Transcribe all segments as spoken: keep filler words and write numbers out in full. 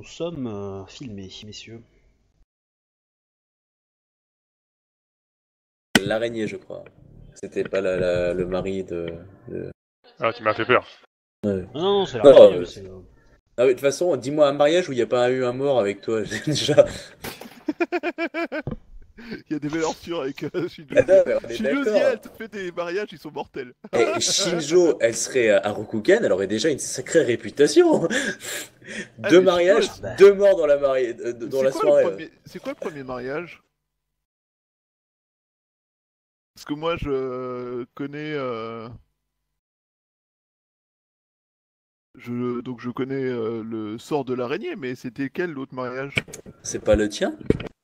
nous sommes euh, filmés, messieurs. L'araignée, je crois. C'était pas la, la- le mari de. de... Ah, tu m'as fait peur. Ouais. Ah non, non, c'est Non, l'araignée, euh, oui, c'est... euh, ah oui, de toute façon, dis-moi un mariage où il n'y a pas eu un mort avec toi, déjà. Il y a des mélantures avec euh, Shinjo. Ah non, mais on est Shinjo d'accord. Zia, elle te fait des mariages, ils sont mortels. Et Shinjo, elle serait à Rokugan, elle aurait déjà une sacrée réputation. Ah, Deux mais mariages, Shinjo, elle- deux morts dans la, mari... euh, dans C'est la quoi, soirée. le premier... c'est quoi le premier mariage? Parce que moi, je connais... euh, Je... Donc je connais euh, le sort de l'araignée, mais c'était quel l'autre mariage? C'est pas le tien?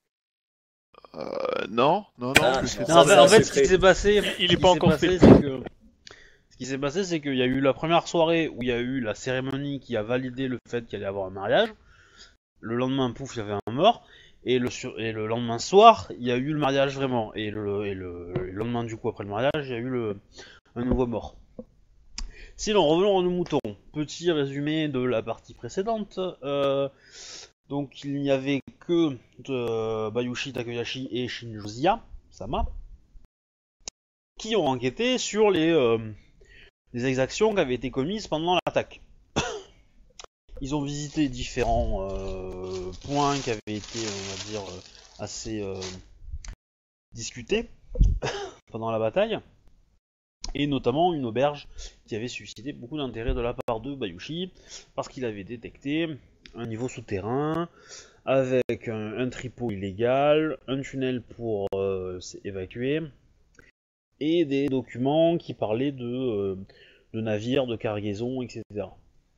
euh, Non, non, non, Ah, je sais Non, en pas. fait, c'est en un fait, ce secret. qui s'est passé, Il- il ce est qui pas s'est encore passé, fait. c'est que ce qui s'est passé, c'est qu'il y a eu la première soirée où il y a eu la cérémonie qui a validé le fait qu'il allait y avoir un mariage. Le lendemain, pouf, il y avait un mort. Et le, sur... et le lendemain soir, il y a eu le mariage vraiment. Et le, et le... et le lendemain, du coup, après le mariage, il y a eu le... un nouveau mort. Sinon, revenons à nos moutons. Petit résumé de la partie précédente. Euh, donc, il n'y avait que de Bayushi Takeyashi et Shinjo Zia, Sama, qui ont enquêté sur les, euh, les exactions qui avaient été commises pendant l'attaque. Ils ont visité différents euh, points qui avaient été, on va dire, euh, assez euh, discutés pendant la bataille, et notamment une auberge qui avait suscité beaucoup d'intérêt de la part de Bayushi, parce qu'il avait détecté un niveau souterrain, avec un, un tripot illégal, un tunnel pour euh, s'évacuer, et des documents qui parlaient de, euh, de navires, de cargaisons, et cetera.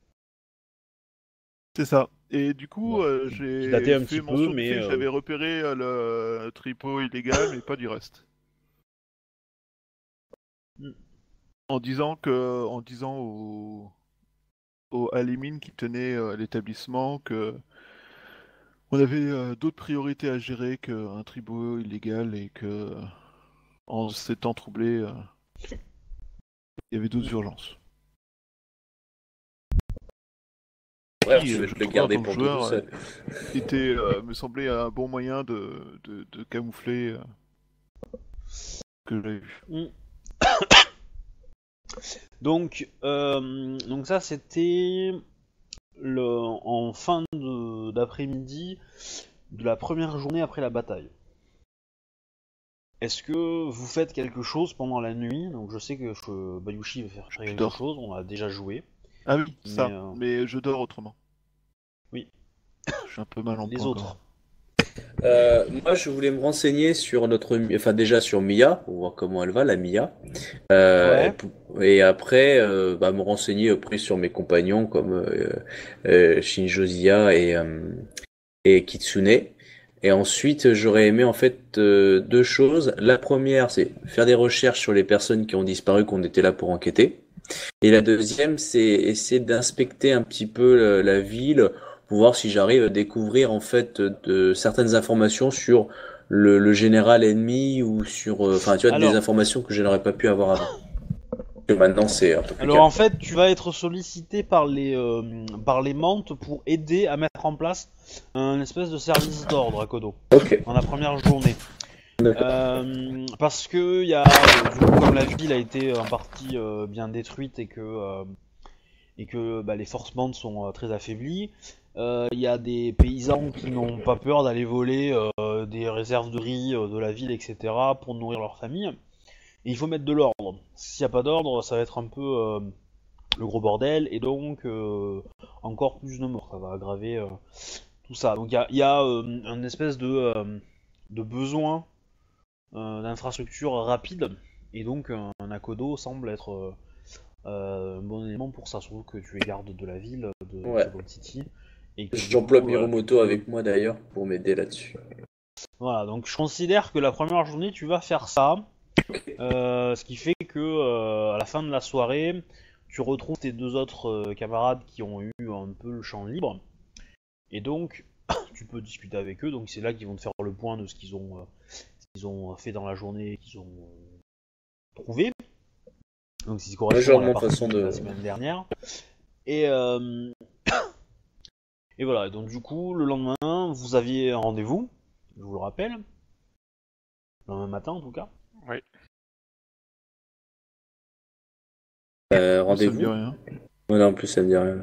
C'est ça. Et du coup, Voilà. euh, Qui j'ai datait un fait petit peu, mention du mais, fait que euh, j'avais repéré euh, le tripot illégal, mais pas du reste. Mm. En disant que, en disant au, au Alimine qui tenait euh, l'établissement que on avait euh, d'autres priorités à gérer qu'un tripot illégal et que en s'étant troublé, euh, il y avait d'autres urgences. Ouais, Qui, je euh, vais je te le trouve, en garder tant que pour toi tout joueur, seul. euh, était, euh, me semblait un bon moyen de, de, de camoufler euh, ce que j'avais vu. Mm. Donc, euh, donc ça c'était le, en fin de- d'après-midi de la première journée après la bataille. Est-ce que vous faites quelque chose pendant la nuit? Donc je sais que je, Bayushi va faire quelque dors. chose, on a déjà joué. Ah oui, ça. Mais, euh, Mais je dors autrement. Oui. Je suis un peu mal en Les point. autres. Euh, moi, je voulais me renseigner sur notre, enfin déjà sur Mia, pour voir comment elle va, la Mia. Euh, Ouais. et, pou- et après, euh, bah, me renseigner après sur mes compagnons comme euh, euh, Shinjo Zia et, euh, et Kitsune. Et ensuite, j'aurais aimé en fait euh, deux choses. La première, c'est faire des recherches sur les personnes qui ont disparu, qu'on était là pour enquêter. Et la deuxième, c'est essayer d'inspecter un petit peu la, la ville pour voir si j'arrive à découvrir en fait de certaines informations sur le, le général ennemi ou sur, euh, enfin tu vois, des Alors, informations que je n'aurais pas pu avoir avant. Que maintenant c'est un peu plus alors calme. en fait, tu vas être sollicité par les euh, par les mantes pour aider à mettre en place un espèce de service d'ordre à Kodo Ok. dans la première journée. D'accord. Euh, parce que il y a, euh, du coup, comme la ville a été en partie euh, bien détruite et que euh, et que bah, les forces bandes sont euh, très affaiblies, euh, il y a des paysans qui n'ont pas peur d'aller voler euh, des réserves de riz euh, de la ville, et cetera pour nourrir leur famille. Et il faut mettre de l'ordre. S'il n'y a pas d'ordre, ça va être un peu euh, le gros bordel et donc euh, encore plus de morts. Ça va aggraver euh, tout ça. Donc il y a, y a euh, un espèce de, euh, de besoin euh, d'infrastructure rapide et donc un, un Akodo semble être euh, euh, un bon élément pour ça. Surtout que tu es garde de la ville de Ouais. Second City. Et que, du J'emploie coup, Miromoto euh, avec moi d'ailleurs pour m'aider là-dessus. Voilà, donc je considère que la première journée tu vas faire ça. Euh, ce qui fait que euh, à la fin de la soirée, tu retrouves tes deux autres euh, camarades qui ont eu un peu le champ libre, et donc tu peux discuter avec eux. Donc c'est là qu'ils vont te faire le point de ce qu'ils ont, euh, ce qu'ils ont fait dans la journée, qu'ils ont euh, trouvé. Donc ce qui Moi, correspond genre à la mon partie façon de de. la semaine dernière. Et, euh, Et voilà, et donc du coup, le lendemain, vous aviez un rendez-vous, je vous le rappelle, le lendemain matin en tout cas. Oui. Euh, Moi, ça me dit rendez-vous? rien. Ouais, non, en plus, ça me dit rien.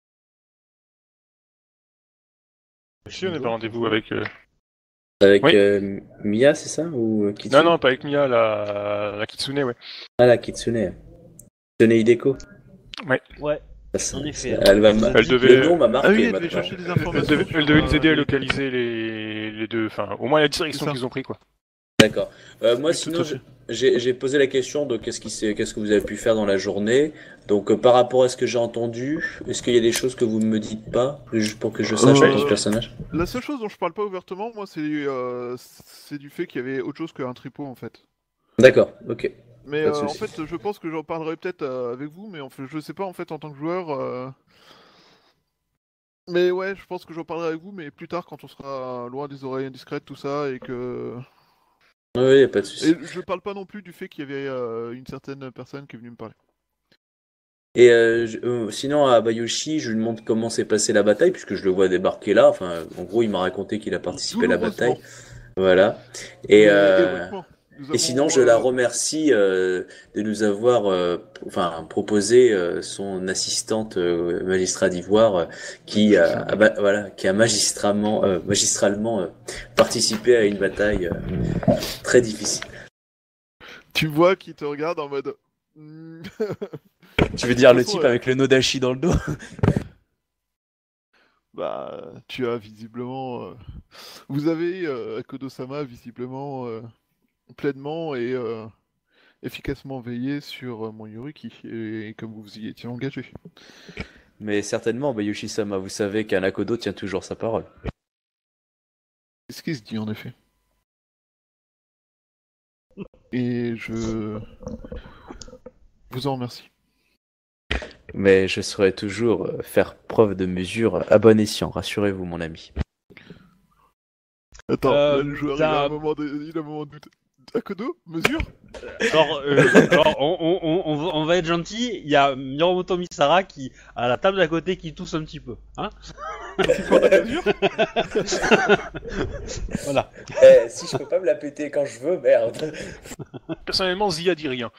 Si, on avait rendez-vous avec... euh, Avec Oui. euh, Mia, c'est ça? Ou euh, Non, Kitsune? non, pas avec Mia, la, la Kitsune, ouais. Ah, la Kitsune. Kitsune Hideko. Ouais, Ça, ça- en effet. ça- elle va vous ma- a Elle dit devait- Le nom m'a Ah marqué oui, elle devait maintenant. chercher des Elle informations. devait, sur, elle devait nous euh, aider à les- localiser les, les deux, enfin, au moins la direction C'est ça. qu'ils ont pris, quoi. D'accord. Euh, moi, Oui, tout sinon, à je- fait. j'ai j'ai posé la question de qu'est-ce qui s'est- qu'est-ce que vous avez pu faire dans la journée. Donc, euh, par rapport à ce que j'ai entendu, est-ce qu'il y a des choses que vous ne me dites pas, juste pour que je sache Euh, avec ce personnage? La seule chose dont je parle pas ouvertement, moi, c'est euh, c'est du fait qu'il y avait autre chose qu'un tripot, en fait. D'accord, ok. Mais Pas de euh, en souci. fait, je pense que j'en parlerai peut-être euh, avec vous, mais en fait, je sais pas, en fait, en tant que joueur... euh, Mais ouais, je pense que j'en parlerai avec vous, mais plus tard, quand on sera loin des oreilles indiscrètes, tout ça, et que... Oui, y a pas de Et souci. je parle pas non plus du fait qu'il y avait euh, une certaine personne qui est venue me parler. Et euh, je- euh, sinon, à Bayoshi, je lui demande comment s'est passée la bataille, puisque je le vois débarquer là. Enfin, en gros, il m'a raconté qu'il a participé à la Douloureusement, bataille. Voilà. Et, mais euh, héroïquement. Nous et sinon, avons, je la euh, remercie euh, de nous avoir euh, p- enfin, proposé euh, son assistante euh, magistrat d'Ivoire euh, qui, Je a, sais un a- mec. bah, voilà, qui a magistralement, euh, magistralement euh, participé à une bataille euh, très difficile. Tu vois qui te regarde en mode... Hmm. Tu veux dire De le toute façon, type euh, avec le Nodashi dans le dos? Bah, tu as visiblement... euh, Vous avez euh, Akodo-sama visiblement euh, pleinement et euh, efficacement veillé sur euh, mon Yoruki, et, et comme vous vous y étiez engagé. Mais certainement, Bayushi-sama, vous savez qu'un Akodo tient toujours sa parole. C'est ce qui se dit en effet. Et je vous en remercie. Mais je saurais toujours euh, faire preuve de mesure à bon escient, rassurez-vous, mon ami. Attends, Euh, là, le joueur il a t'as- un moment de, il a un moment de doute. Akodo, mesure. Alors, euh, alors, on, on, on, on va- on va être gentil, il y a Miromoto Misara qui, à la table d'à côté, qui tousse un petit peu. Hein. Tu prends la mesure. Voilà. Eh, si je peux pas me la péter quand je veux, merde. Personnellement, Zia dit rien.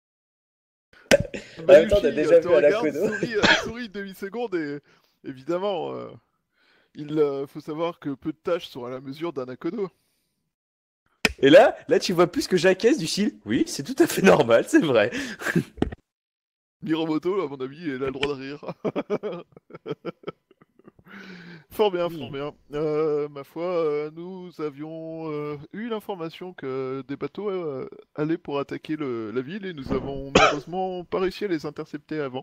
En même temps, Bayushi, t'as déjà euh, te vu un regarde, Akodo. sourit, euh, sourit une demi-seconde et évidemment, euh, il euh, faut savoir que peu de tâches sont à la mesure d'un Akodo. Et là, là, tu vois plus que j'acquiesce du style. Oui, c'est tout à fait normal, c'est vrai. Miromoto, à mon avis, il a le droit de rire. Fort bien, fort bien. Euh, ma foi, euh, nous avions euh, eu l'information que des bateaux euh, allaient pour attaquer le- la ville et nous avons malheureusement pas réussi à les intercepter avant.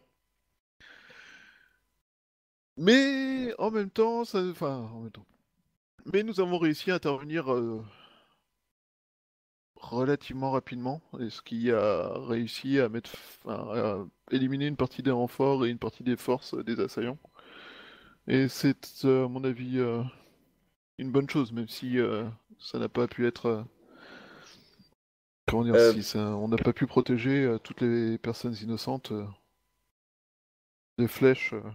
Mais en même temps, ça... enfin, en même temps. Mais nous avons réussi à intervenir euh, relativement rapidement, et ce qui a réussi à mettre, f- à à éliminer une partie des renforts et une partie des forces des assaillants. Et c'est, euh, à mon avis, euh, une bonne chose, même si euh, ça n'a pas pu être. euh, Comment dire, Euh, si ça, on n'a pas pu protéger euh, toutes les personnes innocentes euh, des flèches euh,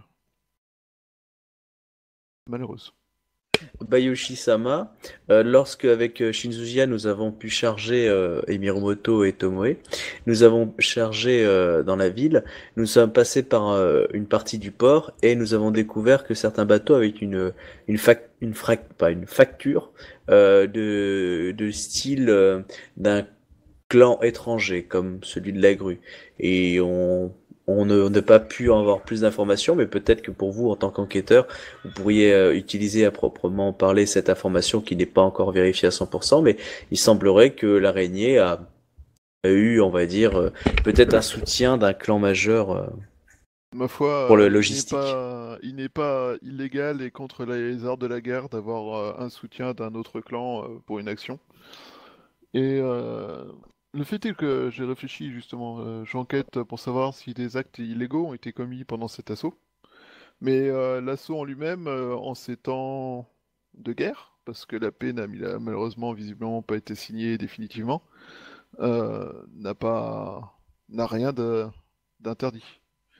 malheureuses. Bayushi-sama, euh, lorsque avec euh, Shinzuya nous avons pu charger euh, Emiromoto et Tomoe, nous avons chargé euh, dans la ville, nous sommes passés par euh, une partie du port et nous avons découvert que certains bateaux avaient une une fac, une frac, pas une facture euh, de de style euh, d'un clan étranger comme celui de la grue et on on ne- on n'a pas pu avoir plus d'informations, mais peut-être que pour vous, en tant qu'enquêteur, vous pourriez euh, utiliser à proprement parler cette information qui n'est pas encore vérifiée à cent pour cent, mais il semblerait que l'araignée a, a eu, on va dire, euh, peut-être un soutien d'un clan majeur euh, Ma foi, pour le euh, il n'est logistique. pas, il n'est pas illégal et contre les arts de la guerre d'avoir euh, un soutien d'un autre clan euh, pour une action. Et euh, le fait est que j'ai réfléchi justement, euh, j'enquête pour savoir si des actes illégaux ont été commis pendant cet assaut. Mais euh, l'assaut en lui-même, euh, en ces temps de guerre, parce que la paix n'a mis- a malheureusement visiblement pas été signée définitivement, euh, n'a pas, n'a rien de- d'interdit.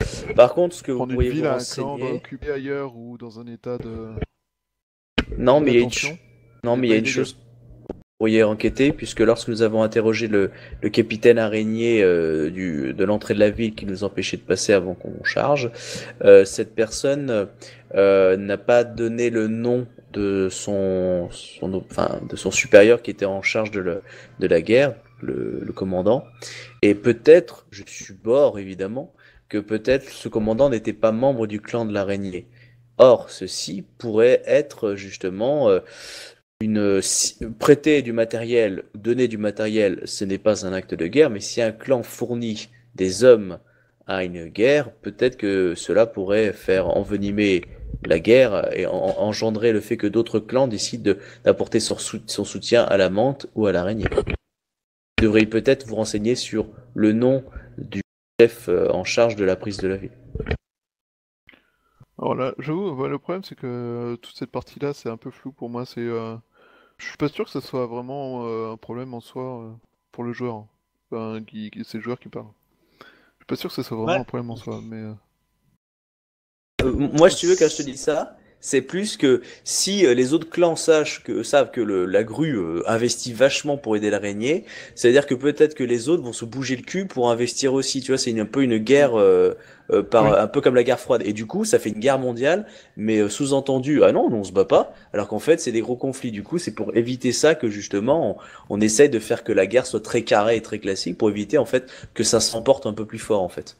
Par contre, ce que vous Prendre une pourriez ville vous à un clan, renseigner... occupé ailleurs ou dans un état de. Non, mais il y a une, Attention. ch- non, C'est mais il y a pas une illégal. chose que vous pourriez enquêter, puisque lorsque nous avons interrogé le, le capitaine araignée euh, du, de l'entrée de la ville qui nous empêchait de passer avant qu'on charge, euh, cette personne euh, n'a pas donné le nom de son, son, enfin, de son supérieur qui était en charge de, le, de la guerre, le, le commandant. Et peut-être, je suppose évidemment, que peut-être ce commandant n'était pas membre du clan de l'araignée. Or, ceci pourrait être justement euh, une si- prêter du matériel, donner du matériel, ce n'est pas un acte de guerre, mais si un clan fournit des hommes à une guerre, peut-être que cela pourrait faire envenimer la guerre et en- engendrer le fait que d'autres clans décident de- d'apporter son, sou- son soutien à la menthe ou à l'araignée. Vous devriez peut-être vous renseigner sur le nom du chef euh, en charge de la prise de la ville. Alors là, j'avoue, ouais, le problème c'est que euh, toute cette partie-là, c'est un peu flou pour moi. C'est, euh, je suis pas sûr que ce soit vraiment euh, un problème en soi euh, pour le joueur. Hein. Enfin, qui, qui- c'est le joueur qui parle. Je suis pas sûr que ce soit vraiment Ouais. un problème en soi, mais. euh, Euh, moi, si tu veux, quand je te dis ça, c'est plus que si euh, les autres clans sachent que, savent que le, la grue euh, investit vachement pour aider l'araignée, c'est-à-dire que peut-être que les autres vont se bouger le cul pour investir aussi. Tu vois, c'est une- un peu une guerre, euh, euh, par, Oui. un peu comme la guerre froide. Et du coup, ça fait une guerre mondiale, mais euh, sous-entendu, ah non, nous, on se bat pas. Alors qu'en fait, c'est des gros conflits. Du coup, c'est pour éviter ça que justement, on, on essaye de faire que la guerre soit très carrée et très classique pour éviter en fait que ça s'emporte un peu plus fort en fait.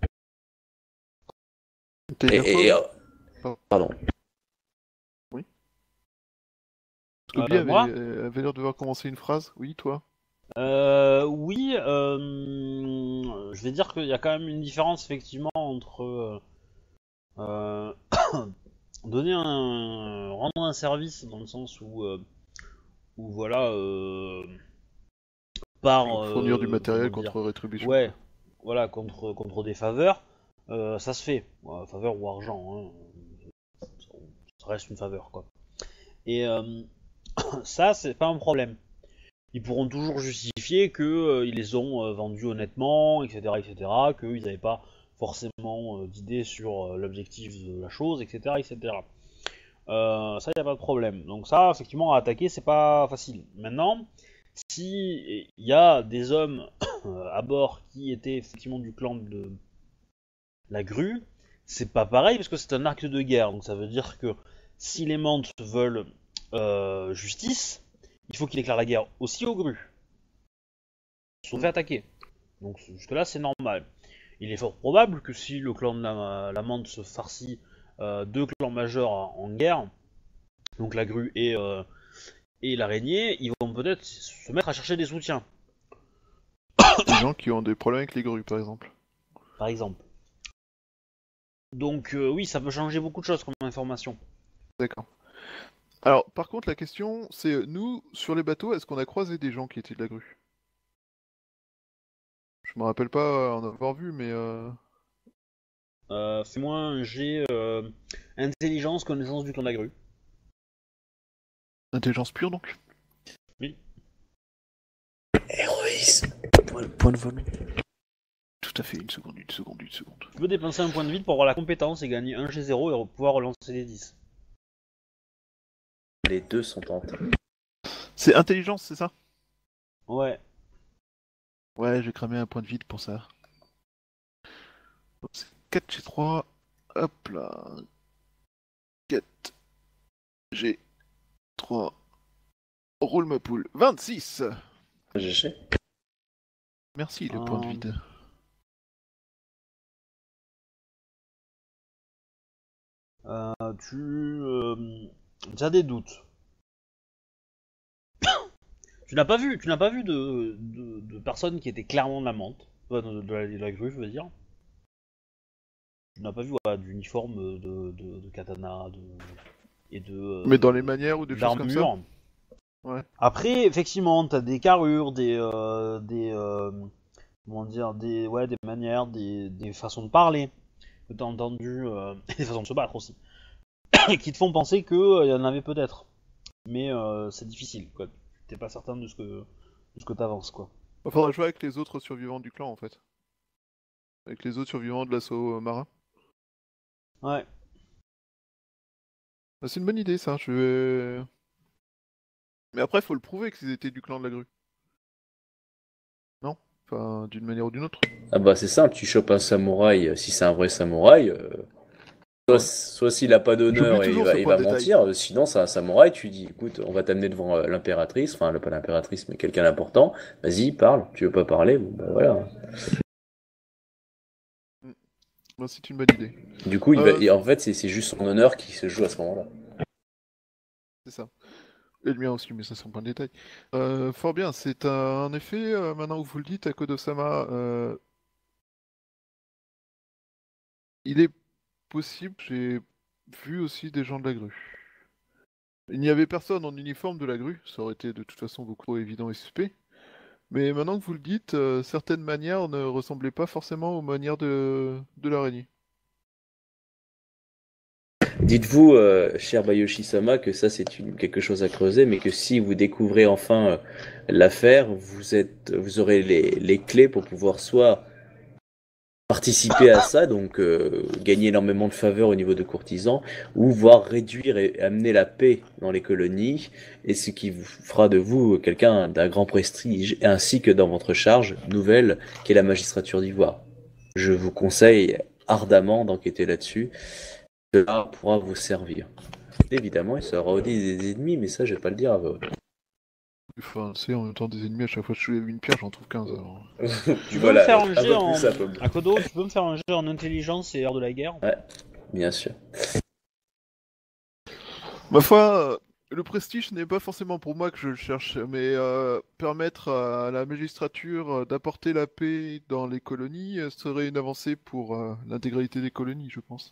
T'as Et, dire quoi, et, oui? euh, pardon. Scobie Euh, avait, moi euh, avait l'air de devoir commencer une phrase. Oui, toi? Euh, oui, euh, je vais dire qu'il y a quand même une différence effectivement entre euh, euh, donner un, rendre un service dans le sens où, euh, où voilà, euh, par, Donc, fournir du euh, matériel comment dire, contre rétribution. ouais, voilà, contre contre des faveurs, euh, ça se fait, ouais, faveur ou argent, hein, ça reste une faveur quoi. Et euh, ça, c'est pas un problème. Ils pourront toujours justifier que euh, ils les ont euh, vendus honnêtement, et cetera, et cetera, qu'ils n'avaient pas forcément euh, d'idée sur euh, l'objectif de la chose, et cetera, et cetera. Euh, ça, y a pas de problème. Donc ça, effectivement, à attaquer, c'est pas facile. Maintenant, si il y a des hommes à bord qui étaient effectivement du clan de la grue, c'est pas pareil parce que c'est un acte de guerre. Donc ça veut dire que si les mantes veulent euh, justice, il faut qu'il déclare la guerre aussi aux grues. Ils se sont fait attaquer. Donc jusque-là, c'est normal. Il est fort probable que si le clan de la, la menthe se farcit euh, deux clans majeurs en guerre, donc la grue et, euh, et l'araignée, ils vont peut-être se mettre à chercher des soutiens, Des gens qui ont des problèmes avec les grues, par exemple. par exemple. Donc euh, oui, ça peut changer beaucoup de choses comme information. D'accord. Alors, par contre, la question, c'est euh, nous, sur les bateaux, est-ce qu'on a croisé des gens qui étaient de la grue? Je me rappelle pas en avoir vu, mais euh... Euh, Fais-moi un jet euh, intelligence, connaissance du clan de la grue. intelligence pure donc. Oui. Héroïsme. Point, point de volume. Tout à fait, une seconde, une seconde, une seconde. Tu peux dépenser un point de vide pour avoir la compétence et gagner un G zéro et pouvoir relancer les dix. Les deux sont tentés. C'est intelligence, c'est ça? Ouais. Ouais, j'ai cramé un point de vide pour ça. C'est quatre G trois. Hop là. quatre G trois. Roule ma poule. vingt-six. G G. Merci, le Euh, point de vide. Euh, tu, euh, tu as des doutes. Tu n'as pas vu, tu n'as pas vu de, de, de personnes qui étaient clairement de la menthe, enfin, de, de la, de la grue, je veux dire. Tu n'as pas vu voilà, d'uniforme de, de, de katana, de et de. euh, Mais dans les manières ou des choses comme ça? d'armure. Ouais. Après, effectivement, t'as des carrures, des, euh, des, euh, comment dire, des, ouais, des manières, des, des façons de parler que t'as entendu, euh, et des façons de se battre aussi, qui te font penser que euh, y en avait peut-être. Mais euh, c'est difficile, quoi. T'es pas certain de ce que, de ce que t'avances, quoi. Il faudra jouer avec les autres survivants du clan en fait. avec les autres survivants de l'assaut euh, marin. Ouais. Ah, c'est une bonne idée, ça. Je vais... Mais après, faut le prouver qu'ils étaient du clan de la grue. Non? Enfin, d'une manière ou d'une autre. Ah bah c'est simple, tu chopes un samouraï, euh, si c'est un vrai samouraï, euh, soit, Ouais. soit s'il a pas d'honneur J'oublie et il toujours va, ce il point va de détail. mentir, euh, sinon c'est un samouraï, tu dis écoute, on va t'amener devant euh, l'impératrice, enfin pas l'impératrice mais quelqu'un d'important, vas-y parle, tu veux pas parler, bon bah voilà. Bah, c'est une bonne idée. Du coup il va, Euh, et en fait c'est c'est juste son honneur qui se joue à ce moment-là. c'est ça. Et le mien aussi, mais ça c'est un point de détail. Euh, fort bien, c'est un... en effet, euh, maintenant que vous le dites, Akodo-sama, euh, il est possible, j'ai vu aussi des gens de la grue. Il n'y avait personne en uniforme de la grue, ça aurait été de toute façon beaucoup trop évident et suspect. Mais maintenant que vous le dites, euh, certaines manières ne ressemblaient pas forcément aux manières de, de l'araignée. Dites-vous, euh, cher Bayoshi-sama, que ça c'est une, quelque chose à creuser, mais que si vous découvrez enfin euh, l'affaire, vous êtes, vous aurez les, les clés pour pouvoir soit participer à ça, donc euh, gagner énormément de faveur au niveau de courtisans, ou voir réduire et amener la paix dans les colonies, et ce qui vous fera de vous quelqu'un d'un grand prestige, ainsi que dans votre charge nouvelle, qui est la magistrature d'Ivoire. Je vous conseille ardemment d'enquêter là-dessus, cela pourra vous servir. Évidemment, il sera audit des ennemis, mais ça, je vais pas le dire à vous. Enfin, c'est en même temps des ennemis, à chaque fois que je soulève une pierre, j'en trouve quinze. Alors... Tu peux Voilà, me faire un un jet peu en. plus ça peut. Akodo, tu peux me faire un jet en intelligence et art de la guerre? Ouais, bien sûr. Ma foi, euh, le prestige n'est pas forcément pour moi que je le cherche, mais euh, permettre à la magistrature euh, d'apporter la paix dans les colonies euh, serait une avancée pour euh, l'intégralité des colonies, je pense.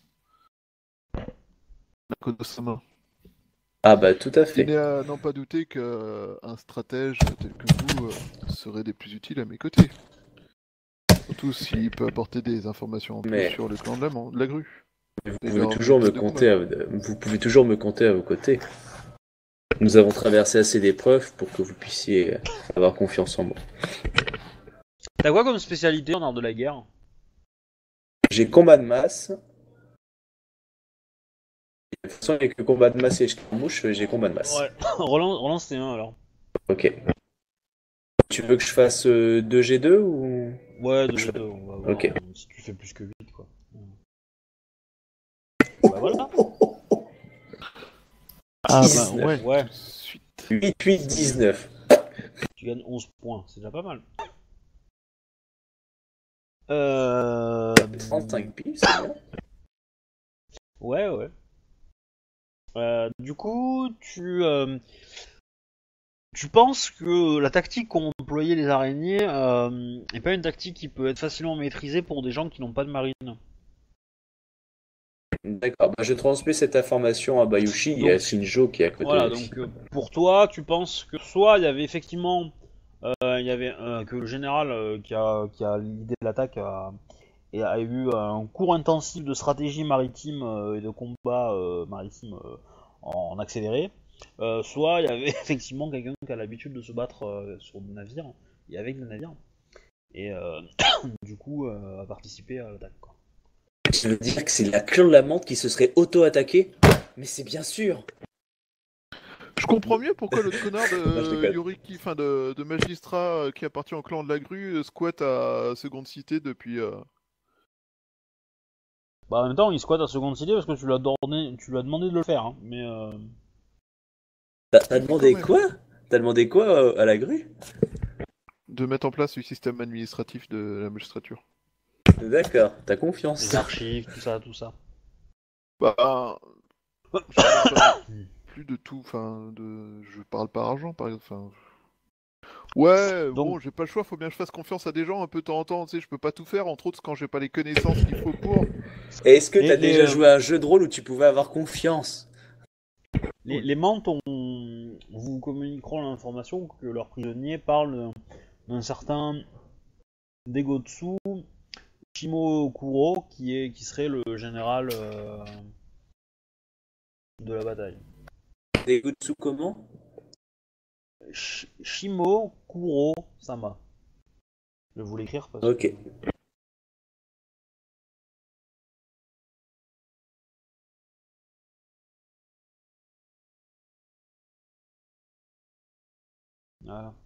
Kodo-sama. Ah bah tout à Il fait. n'est à n'en pas douter qu'un stratège tel que vous euh, serait des plus utiles à mes côtés. Surtout s'il peut apporter des informations en plus Mais- sur le clan de la, man- de la grue. Vous Et pouvez leur toujours me méthode de compter, à, vous pouvez toujours me compter à vos côtés. Nous avons traversé assez d'épreuves pour que vous puissiez avoir confiance en moi. T'as quoi comme spécialité en art de la guerre? J'ai combat de masse. De toute façon, il n'y a que combat de masse et escarmouche, j'ai combat de masse. Ouais. relance, relance tes un alors. Ok. Tu veux que je fasse euh, deux G deux ou... Ouais, deux deux, on va voir Ok. euh, si tu fais plus que huit quoi. Bah voilà. Ah dix-neuf. bah ouais, Ouais. tout de suite. huit, huit, dix-neuf. Tu gagnes onze points, c'est déjà pas mal. Euh... trente-cinq piles, c'est bien. Ouais, ouais. Euh, du coup, tu, euh, tu penses que la tactique qu'ont employé les araignées euh, est pas une tactique qui peut être facilement maîtrisée pour des gens qui n'ont pas de marine. D'accord, bah, je transmets cette information à Bayushi et à Donc, Shinjo qui est à côté Voilà, aussi. donc euh, pour toi, tu penses que soit il y avait effectivement, euh, il y avait euh, que le général euh, qui a qui a l'idée de l'attaque a, et a eu un cours intensif de stratégie maritime euh, et de combat euh, maritime euh, en accéléré, euh, soit il y avait effectivement quelqu'un qui a l'habitude de se battre euh, sur des navires et avec des navires et euh, du coup euh, a participé à l'attaque. Quoi. Tu veux dire que c'est la clan de la menthe qui se serait auto-attaquée? Mais c'est bien sûr. Je comprends mieux pourquoi l'autre connard Non, je de déconne. Yoriki, enfin de, de magistrat euh, qui appartient au clan de la grue, euh, squatte à Seconde Cité depuis... euh, Bah en même temps il squatte à seconde cité parce que tu lui as donné, tu lui as demandé de le faire, hein, mais euh... T'as t'as demandé Quand même. quoi? T'as demandé quoi euh, à la grue? de mettre en place le système administratif de la magistrature. D'accord, t'as confiance. les archives, tout ça, tout ça. Bah, je parle pas plus de tout, enfin, de... je parle pas argent par exemple, enfin... Ouais, Donc- bon, j'ai pas le choix, faut bien que je fasse confiance à des gens un peu de temps en temps, tu sais, je peux pas tout faire, entre autres quand j'ai pas les connaissances qu'il faut pour... Et est-ce que Et t'as les, déjà euh, joué à un jeu de rôle où tu pouvais avoir confiance? Les, les mantes ont- vous communiqueront l'information que leurs prisonniers parlent d'un certain Degotsu Shimokuro qui est qui serait le général euh, de la bataille. Des Gutsu comment? Sh- Shimokuro Sama. Je vais vous l'écrire parce que Ok. Voilà.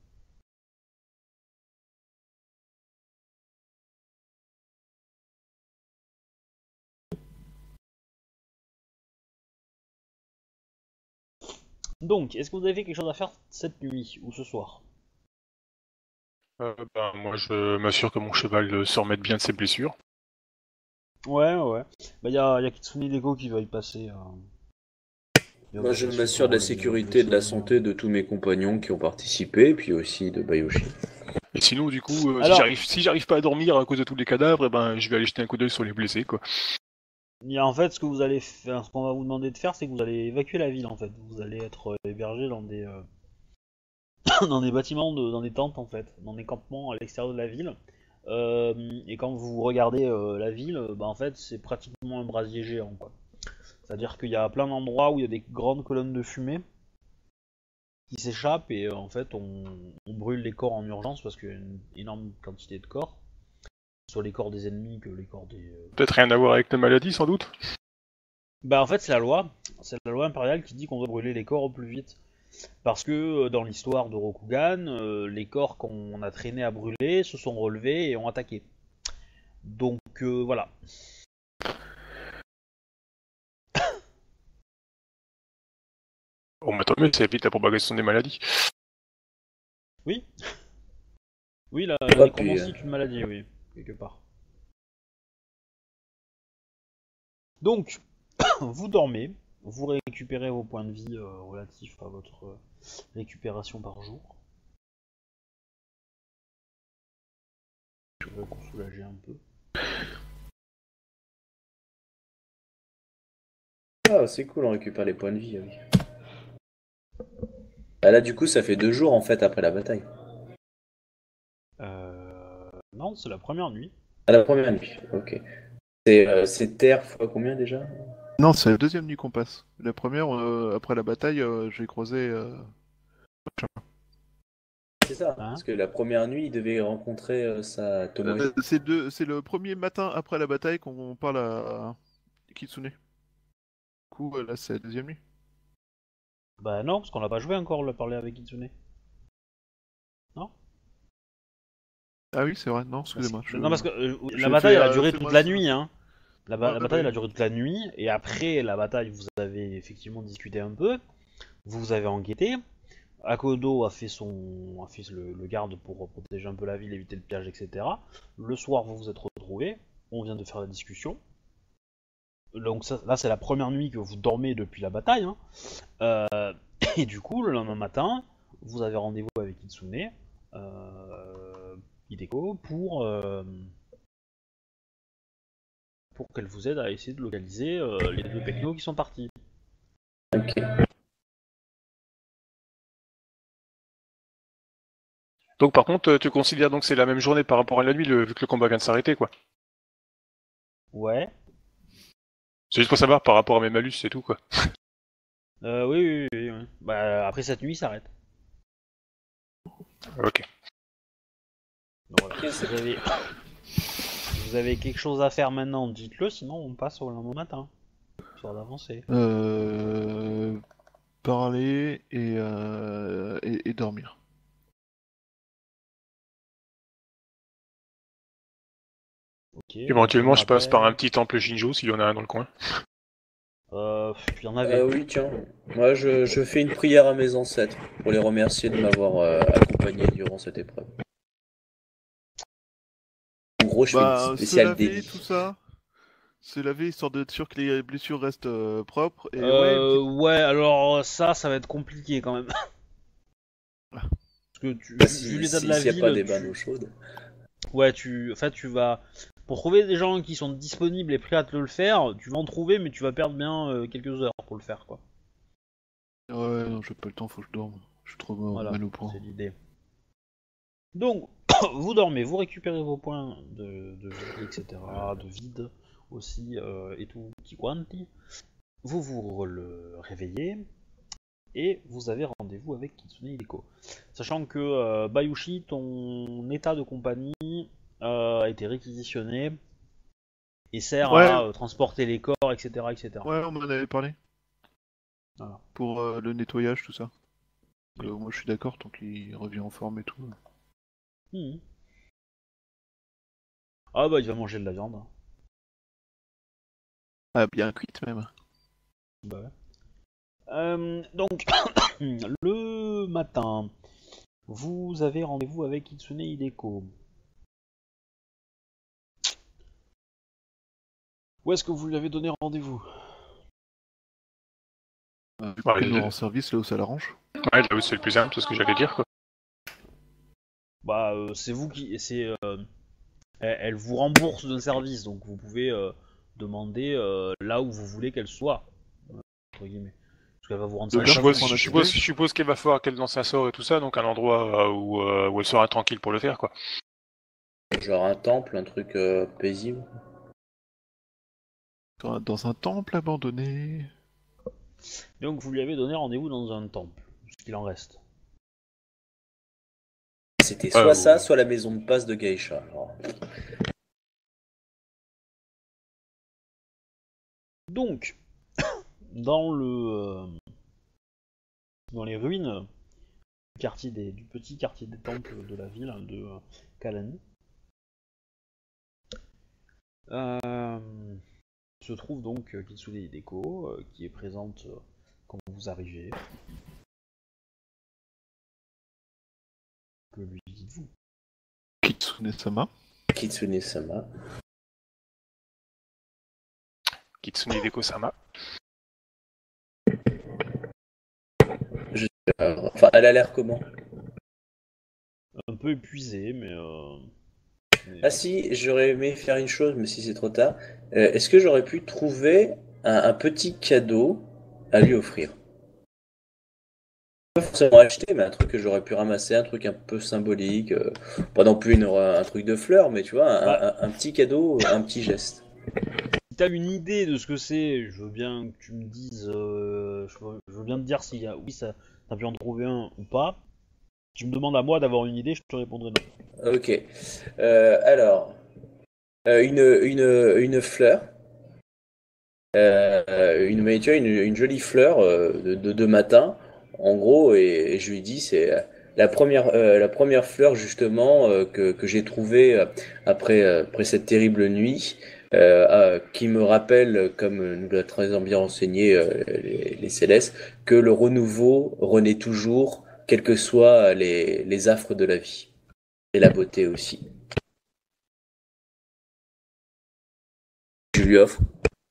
Donc, est-ce que vous avez fait quelque chose à faire cette nuit ou ce soir? Euh, ben, moi, je m'assure que mon cheval euh, se remette bien de ses blessures. Ouais, ouais, ouais. Bah, y a, y a Kitsune Deko qui va y passer. Euh... il va Moi, je passer m'assure de la supervoler les sécurité et de la blessés. santé de tous mes compagnons qui ont participé, puis aussi de Bayoshi. Et sinon, du coup, euh, si Alors, j'arrive si j'arrive pas à dormir à cause de tous les cadavres, eh ben, je vais aller jeter un coup d'œil sur les blessés, quoi. il y a, en fait, ce que vous allez faire, ce qu'on va vous demander de faire, c'est que vous allez évacuer la ville. En fait, vous allez être euh, hébergé dans des euh, dans des bâtiments, de, dans des tentes, en fait, dans des campements à l'extérieur de la ville. Euh, et quand vous regardez euh, la ville, euh, bah en fait, c'est pratiquement un brasier géant, quoi. C'est-à-dire qu'il y a plein d'endroits où il y a des grandes colonnes de fumée qui s'échappent et euh, en fait, on, on brûle les corps en urgence parce qu'il y a une énorme quantité de corps, soit les corps des ennemis que les corps des. euh, Peut-être rien à voir avec la maladie, sans doute. Bah en fait, c'est la loi, c'est la loi impériale qui dit qu'on doit brûler les corps au plus vite. Parce que euh, dans l'histoire de Rokugan, euh, les corps qu'on a traînés à brûler se sont relevés et ont attaqué. Donc euh, voilà. Bon, bah tant mieux, ça évite la propagation des maladies. Oui. Oui, la, la Ouais, puis, nécromancie euh, est une maladie, oui, quelque part. Donc, vous dormez, vous récupérez vos points de vie euh, relatifs à votre euh, récupération par jour. Je vais vous soulager un peu. Ah, c'est cool, on récupère les points de vie, oui. Ah, là, du coup, ça fait deux jours, en fait, après la bataille. Euh... Non, c'est la première nuit. À la première nuit, ok. C'est euh, c'est terre fois combien déjà? Non, c'est la deuxième nuit qu'on passe. La première, euh, après la bataille, euh, j'ai croisé. euh, C'est ça, Hein parce que la première nuit, il devait rencontrer euh, sa Tomoe. euh, c'est deux- c'est le premier matin après la bataille qu'on parle à Kitsune. Du coup, euh, là, c'est la deuxième nuit. Bah non, parce qu'on n'a pas joué encore le parler avec Kitsune. Non Ah oui, c'est vrai, non, parce... excusez-moi. je- Non, parce que euh, j'ai la bataille fait, elle a euh, duré c'est toute moi, la c'est- nuit, hein. La, ba- Ouais, la ouais, bataille bah elle a oui. duré toute la nuit, et après la bataille, vous avez effectivement discuté un peu, vous avez enquêté. Akodo a fait son, a fait le, le garde pour protéger un peu la ville, éviter le piège, et cetera. Le soir, vous vous êtes retrouvés. On vient de faire la discussion. Donc ça, là, c'est la première nuit que vous dormez depuis la bataille. Hein. Euh, et du coup, le lendemain matin, vous avez rendez-vous avec Kitsune, euh, Hideko, pour euh, pour qu'elle vous aide à essayer de localiser euh, les deux pecnos qui sont partis. Ok. Donc, par contre, euh, tu considères donc que c'est la même journée par rapport à la nuit, le- vu que le combat vient de s'arrêter, quoi. Ouais. C'est juste pour savoir par rapport à mes malus, c'est tout, quoi. Euh, oui, oui, oui, oui. Bah, après cette nuit, ça s'arrête. Ok. Donc voilà. Ok, c'est- Vous avez... vous avez quelque chose à faire maintenant, dites-le, sinon on passe au lendemain matin. Histoire d'avancer. Euh, Parler et, euh, et, et dormir. Ok. Éventuellement, premier je passe par un appel. petit temple Shinjo, s'il y en a un dans le coin. Euh, il y en avait. Ah oui, tiens. Moi, je, je fais une prière à mes ancêtres pour les remercier de m'avoir euh, accompagné durant cette épreuve. En gros, je fais Bah, une se spéciale laver, délit. tout ça. Se laver, histoire d'être sûr que les blessures restent euh, propres. Et ouais, une Euh, petite... ouais, alors ça, ça va être compliqué quand même. Ah. Parce que tu, Bah, vu si, l'état de si, la s'il n'y a ville, pas des tu- bains d'eau chaude. ouais, tu, en fait, tu vas, pour trouver des gens qui sont disponibles et prêts à te le faire, tu vas en trouver, mais tu vas perdre bien euh, quelques heures pour le faire, quoi. Ouais, non, j'ai pas le temps, faut que je dorme. Je suis trop mal Voilà, mal au point. c'est l'idée. Donc, vous dormez, vous récupérez vos points de, de vie, et cetera, de vide aussi, euh, et tout, petit quanti. Vous vous le réveillez, et vous avez rendez-vous avec Kitsune Hideko. Sachant que euh, Bayushi, ton état de compagnie euh, a été réquisitionné et sert Ouais, à euh, transporter les corps, et cetera, et cetera. ouais, on m'en avait parlé. Voilà. Pour euh, le nettoyage, tout ça. Euh, moi, je suis d'accord tant qu'il revient en forme et tout. Mhm. Ah bah il va manger de la viande. Ah, bien cuite même. Bah ouais. Euh, donc, le matin, vous avez rendez-vous avec Kitsune Hideko. Où est-ce que vous lui avez donné rendez-vous? Euh, Ouais, qu'elle nous je- rend service là où ça l'arrange. Ouais, là où c'est le plus simple, c'est ce que j'allais dire, quoi. Bah euh, c'est vous qui... c'est euh, elle, elle vous rembourse d'un service, donc vous pouvez euh, demander euh, là où vous voulez qu'elle soit, euh, entre guillemets. Parce qu'elle va vous rendre Le Je service. garde suppose, prend je la suppose, télé. je suppose qu'elle va falloir qu'elle lance un sort et tout ça, donc un endroit euh, où, euh, où elle sera tranquille pour le faire, quoi. Genre un temple, un truc euh, paisible. Dans, dans un temple abandonné. Donc vous lui avez donné rendez-vous dans un temple, ce qu'il en reste. C'était Euh, soit ça, soit la maison de passe de Geisha. Alors, Donc, dans le... euh, dans les ruines du, quartier des, du petit quartier des temples de la ville de euh, Kalani, euh, se trouve donc euh, Kitsune Hideko, euh, qui est présente euh, quand vous arrivez. Que lui dites-vous? Kitsune-sama. Kitsune-sama. Kitsune Hideko-sama. Euh, Enfin, elle a l'air comment? Un peu épuisé, mais... Euh, mais Ah si, j'aurais aimé faire une chose, mais si c'est trop tard. Euh, est-ce que j'aurais pu trouver un, un petit cadeau à lui offrir? Pas forcément acheter, mais un truc que j'aurais pu ramasser, un truc un peu symbolique. euh, pas non plus une- un truc de fleurs, mais tu vois, Bah, un, un- un petit cadeau, un petit geste. si t'as une idée de ce que c'est, je veux bien que tu me dises... euh, je, veux, je veux bien te dire si y a, oui, ça, t'as pu en trouver un ou pas. Tu me demandes à moi d'avoir une idée, je te répondrai non. Ok. Euh, alors, euh, une, une, une fleur. Euh, une, mais tu vois, une, une jolie fleur euh, de, de, de matin, en gros, et, et je lui dis, c'est euh, la première, euh, la première fleur justement euh, que, que j'ai trouvée euh, après, euh, après cette terrible nuit, euh, euh, qui me rappelle, comme nous l'a très bien enseigné euh, les, les Célestes, que le renouveau renaît toujours, quels que soient les, les affres de la vie, et la beauté aussi. Je lui offre.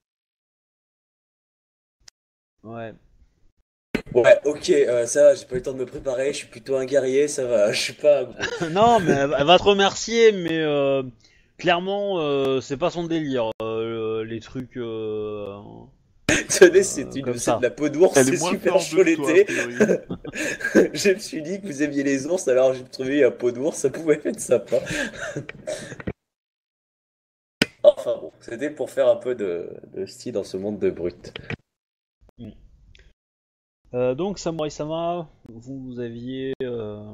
Ouais. Ouais, ok, euh, ça va, j'ai pas eu le temps de me préparer, je suis plutôt un guerrier, ça va, je suis pas un gros. Non, mais elle, elle va te remercier, mais euh, clairement, euh, c'est pas son délire, euh, les trucs euh, Tenez, c'est euh, une, comme c'est de ça. la peau d'ours, Elle est c'est moins super forte chaud que toi, a l'été. priori. Je me suis dit que vous aimiez les ours, alors j'ai trouvé un peau d'ours, ça pouvait être sympa. Enfin bon, c'était pour faire un peu de, de style dans ce monde de brut. Mm. Euh, donc, Samurai Sama, vous aviez euh,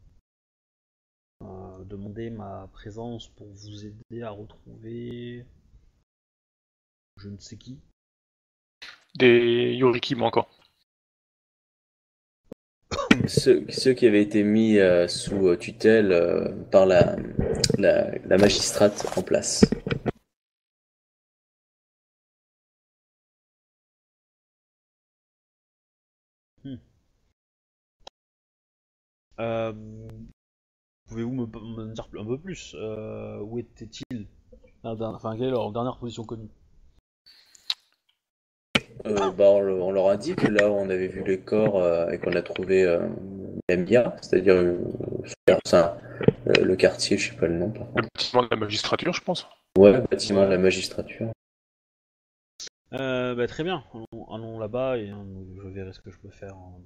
euh, demandé ma présence pour vous aider à retrouver je ne sais qui. Des Yoriki manquants. Ceux, ceux qui avaient été mis euh, sous euh, tutelle euh, par la, la, la magistrate en place. Hmm. Euh, Pouvez-vous me, me dire un peu plus euh, où étaient-ils? Enfin, quelle est leur dernière position connue? Euh, bah, on, le- on leur a dit que là où on avait vu les corps euh, et qu'on a trouvé euh, Mia, c'est-à-dire euh, enfin, euh, le quartier, je sais pas le nom par contre. Le bâtiment de la magistrature, je pense. Ouais, bâtiment de Ouais. la magistrature. Euh, bah, très bien, allons, allons là-bas et euh, je verrai ce que je peux faire. hein.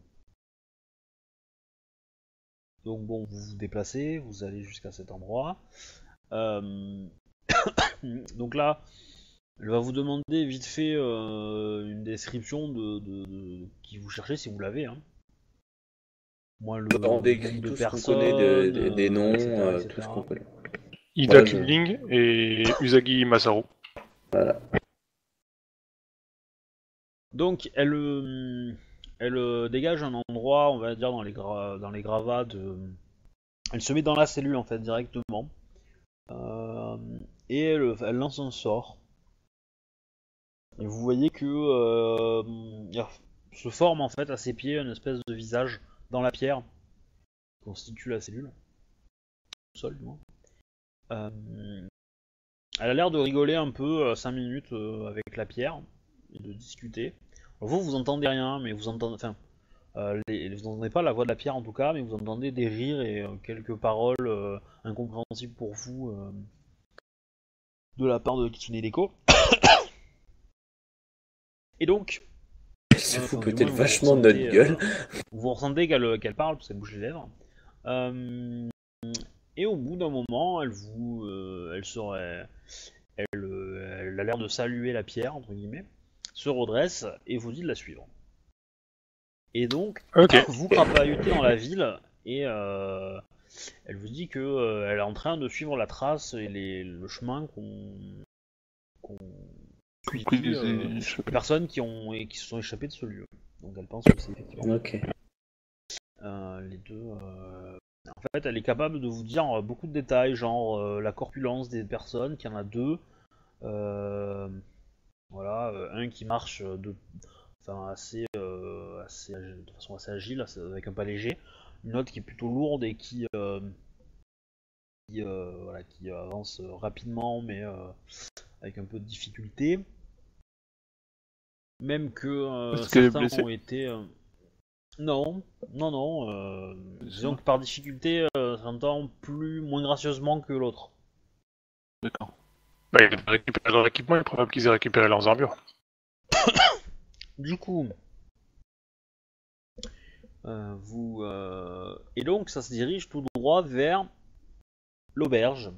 Donc bon, vous vous déplacez, vous allez jusqu'à cet endroit. Euh, Donc là, elle va vous demander vite fait euh, une description de, de- de qui vous cherchez si vous l'avez. Hein. Moi, le, On le nombre décrit de tout ce qu'on connaît, de- personnes, de- des euh, noms, et cetera, euh, tout ce et cetera. qu'on connaît. Ida Ouais, je- Kingling et Usagi Masaru. Voilà. Donc elle, euh, elle euh, dégage un endroit, on va dire dans les gra- dans les gravats de. Elle se met dans la cellule en fait directement. Euh, et elle, elle lance un sort. Et vous voyez que euh, il y a- se forme en fait à ses pieds une espèce de visage dans la pierre qui constitue la cellule, au sol du moins. Euh, elle a l'air de rigoler un peu cinq minutes euh, avec la pierre et de discuter. Alors vous vous entendez rien, mais vous entendez, enfin, euh, les- vous n'entendez pas la voix de la pierre en tout cas, mais vous entendez des rires et euh, quelques paroles euh, incompréhensibles pour vous euh, de la part de Kitsune Deko. Et donc, Elle se euh, fout enfin, du peut-être moins, vous vachement de notre ressentez, gueule. euh, vous ressentez qu'elle qu'elle parle parce qu'elle bouge les lèvres. Euh, et au bout d'un moment, elle vous, euh, elle serait, elle, euh, elle a l'air de saluer la pierre entre guillemets, se redresse et vous dit de la suivre. Et donc, Ok. vous crapahutez dans la ville et euh, elle vous dit que euh, elle est en train de suivre la trace et les, le chemin qu'on qu'on suit Compris les euh, les échappés. personnes qui ont et qui se sont échappées de ce lieu. Donc elle pense que c'est effectivement Ok. euh, les deux. Euh... En fait, elle est capable de vous dire euh, beaucoup de détails, genre euh, la corpulence des personnes, qu'il y en a deux. Euh, voilà, euh, un qui marche de, enfin assez, euh, assez, de façon assez agile, assez- avec un pas léger. Une autre qui est plutôt lourde et qui, euh, qui, euh, voilà, qui avance rapidement, mais euh, avec un peu de difficulté. Même que euh, Est-ce qu'elle est certains blessée? ont été. euh, Non, non, non. Euh, C'est disons bon. que par difficulté, euh, j'entends plus, moins gracieusement que l'autre. D'accord. Bah, ils avaient récupéré leur équipement, il est probable qu'ils aient récupéré leurs armures. Du coup, euh, vous. euh, Et donc, ça se dirige tout droit vers l'auberge.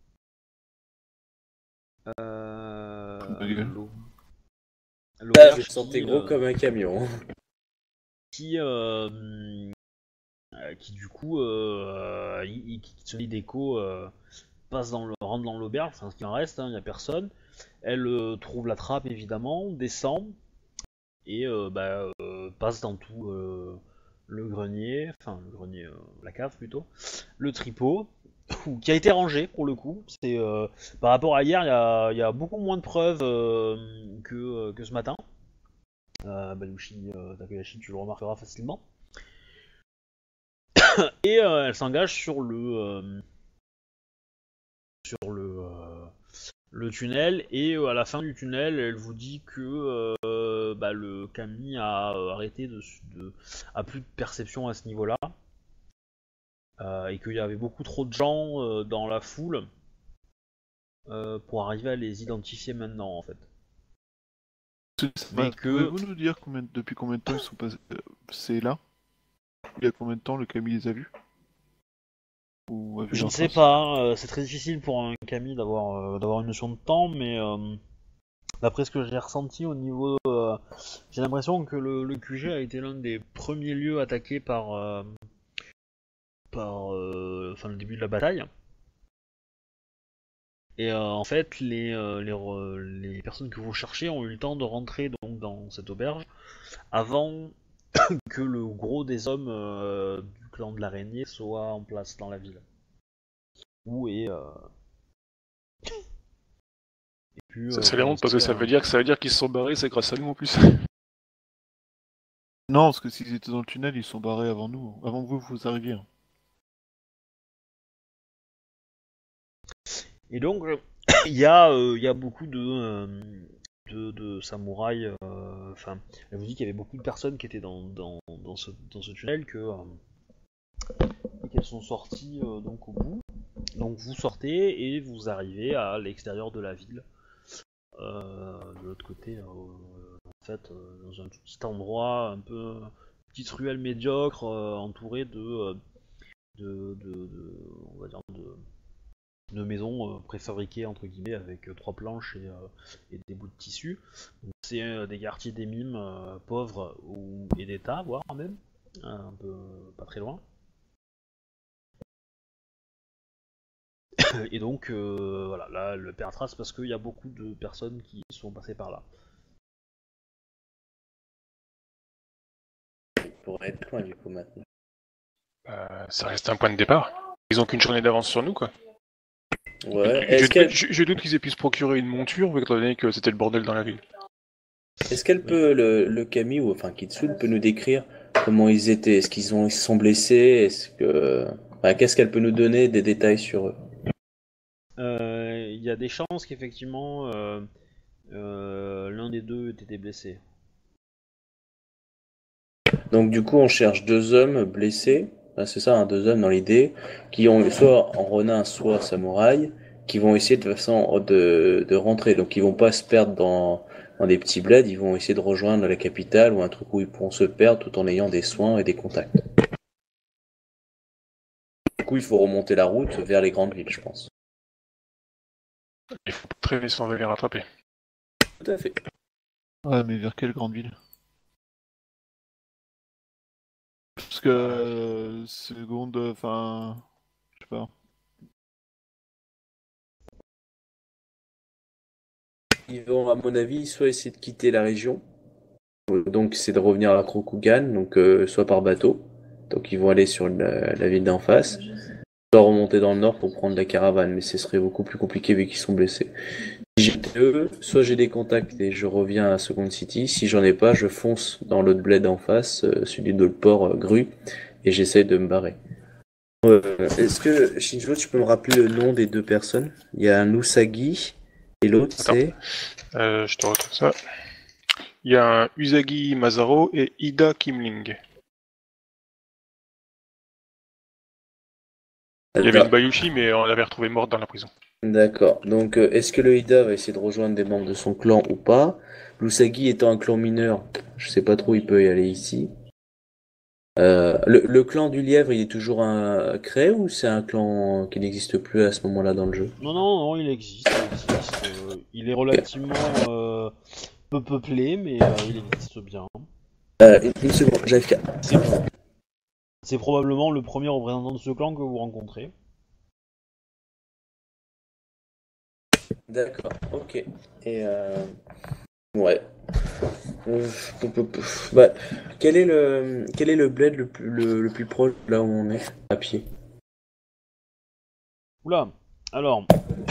Euh... Ma gueule. l'au- Là, je L'auberge me sentais qui, gros euh, comme un camion. qui, euh, euh, qui du coup, euh, il- il- Kitsune Deko euh, passe dans le, rentre dans l'auberge, enfin ce qui en reste, il n'y a personne. Elle euh, trouve la trappe évidemment, descend et euh, bah, euh, passe dans tout euh, le grenier, enfin le grenier, euh, la cave plutôt, le tripot, qui a été rangé pour le coup. C'est euh, par rapport à hier, il y a, il y a beaucoup moins de preuves euh, que, euh, que ce matin. Euh, Balushi euh, Takahashi, tu le remarqueras facilement. Et euh, elle s'engage sur le euh, sur le euh, le tunnel et euh, à la fin du tunnel, elle vous dit que euh, bah, le Kami a euh, arrêté de, de a plus de perception à ce niveau-là euh, et qu'il y avait beaucoup trop de gens euh, dans la foule euh, pour arriver à les identifier maintenant en fait. Mais Bah, que pouvez-vous nous dire combien, depuis combien de temps ils sont passés euh, c'est là? Il y a combien de temps le Camille les a vus? Ou a vu je ne leur sais trace? pas, euh, c'est très difficile pour un Kami d'avoir euh, d'avoir une notion de temps, mais euh, d'après ce que j'ai ressenti au niveau, euh, j'ai l'impression que le, le Q G a été l'un des premiers lieux attaqués par euh, par euh, enfin le début de la bataille. Et euh, en fait, les, euh, les, re- les personnes que vous cherchez ont eu le temps de rentrer donc dans cette auberge avant que le gros des hommes euh, du clan de l'araignée soit en place dans la ville. Où est euh, et puis Ça euh, serait honte parce que commencer ça à... veut dire que ça veut dire qu'ils se sont barrés, c'est grâce à nous en plus. Non, parce que s'ils étaient dans le tunnel, ils sont barrés avant nous, avant que vous vous arriviez. hein. Et donc euh, il y a euh, il y a beaucoup de euh, de, de samouraïs. euh, Enfin, elle vous dit qu'il y avait beaucoup de personnes qui étaient dans dans, dans ce dans ce tunnel que euh, et qu'elles sont sorties euh, donc au bout. Donc vous sortez et vous arrivez à l'extérieur de la ville, euh, de l'autre côté, euh, en fait, euh, dans un tout petit endroit, un peu petite ruelle médiocre, euh, entourée de, euh, de, de, de, on va dire de, de maisons euh, préfabriquées entre guillemets avec euh, trois planches et, euh, et des bouts de tissu. Donc c'est euh, des quartiers des mimes euh, pauvres ou et d'État, voire même, euh, un peu pas très loin. Et donc, euh, voilà, là, le perd trace parce qu'il y a beaucoup de personnes qui sont passées par là. pourrait être loin du coup maintenant. Bah, ça reste un point de départ. Ils ont qu'une journée d'avance sur nous, quoi. Ouais. Je, Est-ce qu'elle je- je doute qu'ils aient pu se procurer une monture, étant donné que c'était le bordel dans la ville. est-ce qu'elle peut, le, le Camille, ou enfin Kitsune, peut nous décrire comment ils étaient? Est-ce qu'ils ont, ils se sont blessés? Est-ce que. Enfin, qu'est-ce qu'elle peut nous donner des détails sur eux? Euh, Il y a des chances qu'effectivement euh, euh, l'un des deux ait été blessé. Donc du coup, on cherche deux hommes blessés, enfin, c'est ça, hein, deux hommes dans l'idée, qui ont soit en ronin, soit samouraï, qui vont essayer de toute façon de, de rentrer. Donc ils vont pas se perdre dans, dans des petits bleds, ils vont essayer de rejoindre la capitale ou un truc où ils pourront se perdre tout en ayant des soins et des contacts. Du coup, il faut remonter la route vers les grandes villes, je pense. Il faut pas traîner si on veut les rattraper. Tout à fait. Ouais, mais vers quelle grande ville? Parce que euh, seconde, enfin, je sais pas. Ils vont, à mon avis, soit essayer de quitter la région, euh, donc c'est de revenir à Krokugan, donc euh, soit par bateau, donc ils vont aller sur la, la ville d'en face, soit remonter dans le nord pour prendre la caravane, mais ce serait beaucoup plus compliqué vu qu'ils sont blessés. Si j'étais eux, soit j'ai des contacts et je reviens à Second City, si j'en ai pas, je fonce dans l'autre bled en face, euh, celui de port euh, Gru, et j'essaie de me barrer. Euh, est-ce que, Shinjo, tu peux me rappeler le nom des deux personnes? Il y a un Usagi, et l'autre Attends. c'est... Euh, je te retrouve ça. Il y a un Usagi Mazaro et Ida Kimling. Il y avait une Bayushi, mais on l'avait retrouvée morte dans la prison. D'accord. Donc, euh, est-ce que le Ida va essayer de rejoindre des membres de son clan ou pas? L'Usagi étant un clan mineur, je sais pas trop, il peut y aller ici. Euh, le, le clan du lièvre, il est toujours un créé ou c'est un clan qui n'existe plus à ce moment-là dans le jeu? Non, non, non, il existe, il existe. euh, il est relativement euh, peu peuplé, mais euh, il existe bien. Euh, une, une seconde, j'arrive qu'à... C'est c'est probablement le premier représentant de ce clan que vous rencontrez. D'accord, ok. Et euh... Ouais. Euh, pou- pou- pou- bah, quel est le quel est le bled le plus le, le plus proche de là où on est à pied? Oula, alors,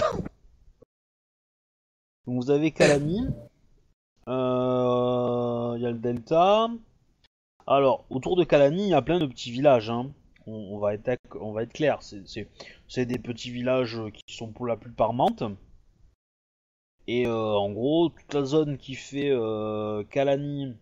donc vous avez Kalani, euh, il y a le Delta. Alors, autour de Kalani, il y a plein de petits villages, hein. On, on va être, ac- on va être clair, c'est, c'est, c'est des petits villages qui sont pour la plupart Mantes. Et euh, en gros, toute la zone qui fait euh, Kalani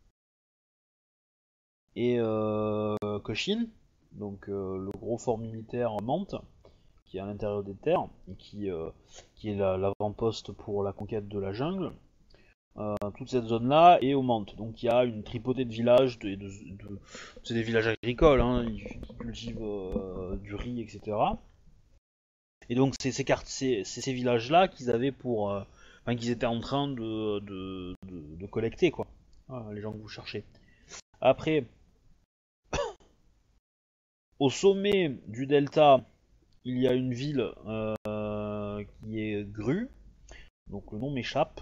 et euh, Cochin, donc euh, le gros fort militaire Mantes, qui est à l'intérieur des terres, et qui, euh, qui est la- l'avant-poste pour la conquête de la jungle. Euh, toute cette zone-là est au Mantes. Donc il y a une tripotée de villages, de, de- de- c'est des villages agricoles, hein, ils, ils cultivent euh, du riz, et cetera. Et donc c'est ces, quart- c'est- c'est ces villages-là qu'ils avaient pour, euh, enfin qu'ils étaient en train de, de, de- de collecter quoi. Voilà, les gens que vous cherchez. Après, au sommet du delta, il y a une ville euh, qui est Gru, donc le nom m'échappe.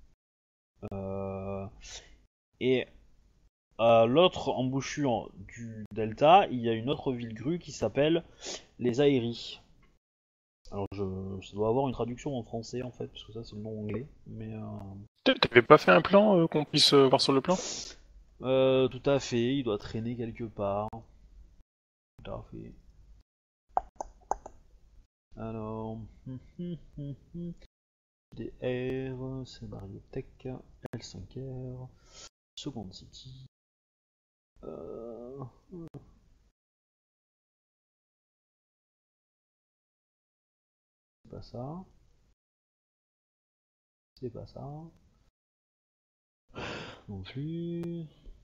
Euh, et à l'autre embouchure du delta, il y a une autre ville Gru qui s'appelle les Aéris. Alors je, ça doit avoir une traduction en français en fait, parce que ça c'est le nom anglais. Mais euh, T'avais pas fait un plan euh, qu'on puisse euh, voir sur le plan? euh, tout à fait, il doit traîner quelque part. Tout à fait. Alors, D R, scénario tech, L cinq R, Second City. Euh... C'est pas ça. C'est pas ça. Non plus.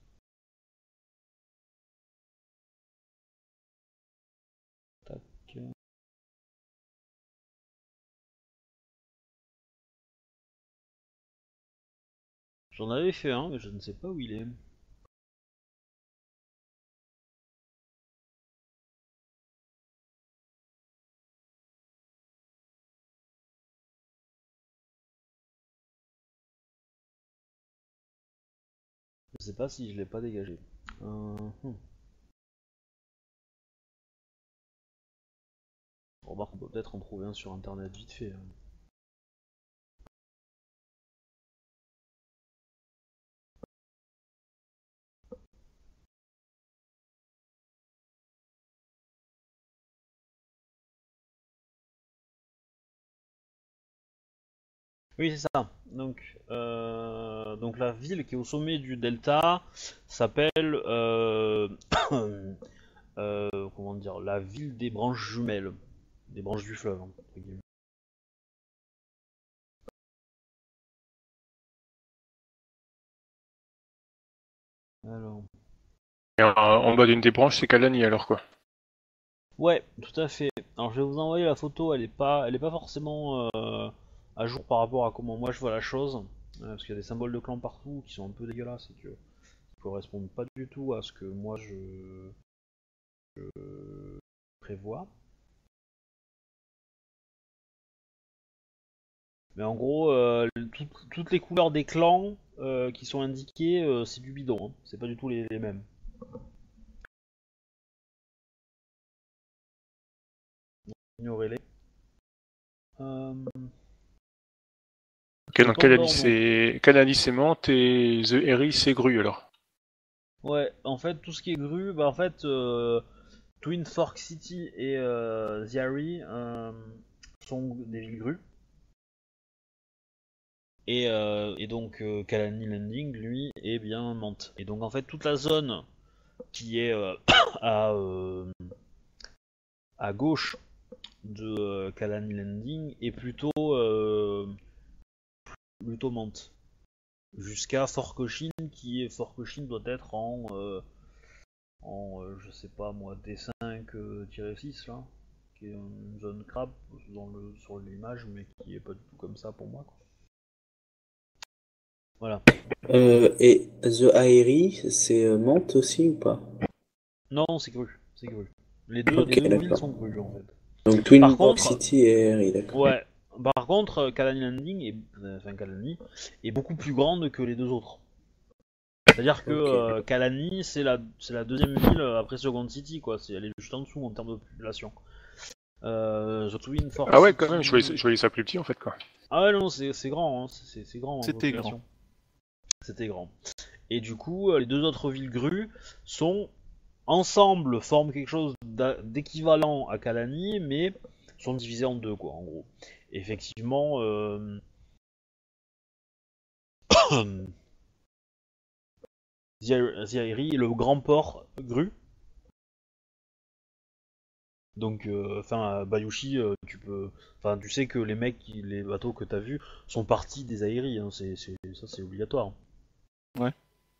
Tac. J'en avais fait un, mais je ne sais pas où il est. Je sais pas si je l'ai pas dégagé. Euh, hmm. Remarque, on peut peut-être en trouver un sur internet vite fait. hein. Oui, c'est ça. Donc, euh, donc la ville qui est au sommet du delta s'appelle, euh, euh, comment dire, la ville des branches jumelles, des branches du fleuve. hein, entre guillemets. Alors. Et en, en bas d'une des branches, c'est Kalani alors quoi. Ouais, tout à fait. Alors je vais vous envoyer la photo. Elle est pas, elle est pas forcément euh, à jour par rapport à comment moi je vois la chose, euh, parce qu'il y a des symboles de clan partout qui sont un peu dégueulasses et que qui correspondent pas du tout à ce que moi je, je prévois. Mais en gros, euh, tout- toutes les couleurs des clans euh, qui sont indiquées, euh, c'est du bidon. hein. C'est pas du tout les, les mêmes. Ignorez-les. Euh, Ok, donc Kalani cependant, donc, c'est Kalani c'est menthe et The Harry c'est grue alors. ouais, en fait, tout ce qui est grue, bah en fait, euh, Twin Fork City et euh, Ziari euh, sont des villes grues. Et, euh, et donc euh, Kalani Landing, lui, est bien Mante. Et donc en fait, toute la zone qui est euh, à, euh, à gauche de euh, Kalani Landing est plutôt, euh, plutôt Mante. Jusqu'à Fort Cochin, qui est Fort Cochin doit être en, euh, en euh, je sais pas moi, D cinq six là, qui est une zone crabe dans le, sur l'image, mais qui est pas du tout comme ça pour moi. Quoi. Voilà. Euh, et The Aerie, c'est euh, Mantes aussi ou pas? Non, c'est cru, c'est cru. Les deux, les Ok, deux villes d'accord. sont crues en fait. Donc Twin Par Fork contre, City et Aerie, d'accord. ouais, par contre, euh, Kalani Landing est, euh, enfin Kalani est beaucoup plus grande que les deux autres. C'est-à-dire que Ok, euh, Kalani, c'est la, c'est la deuxième ville euh, après Second City, quoi. C'est, elle est juste en dessous en termes de population. Euh, The Twin Fork Ah ouais, quand même, je voyais, City. je voyais ça plus petit en fait quoi. Ah ouais, non, c'est, c'est grand, hein. c'est, c'est grand en C'était population. C'était grand. Et du coup, euh, les deux autres villes grues sont ensemble forment quelque chose d'a- d'équivalent à Kalani, mais sont divisées en deux, quoi, en gros. Effectivement, euh... Zairi est le grand port gru. Donc, euh, enfin, Bayushi, euh, tu peux, enfin, tu sais que les mecs, qui- les bateaux que t'as vus sont partis des Airi, hein, c'est, c'est, ça, c'est obligatoire. Ouais.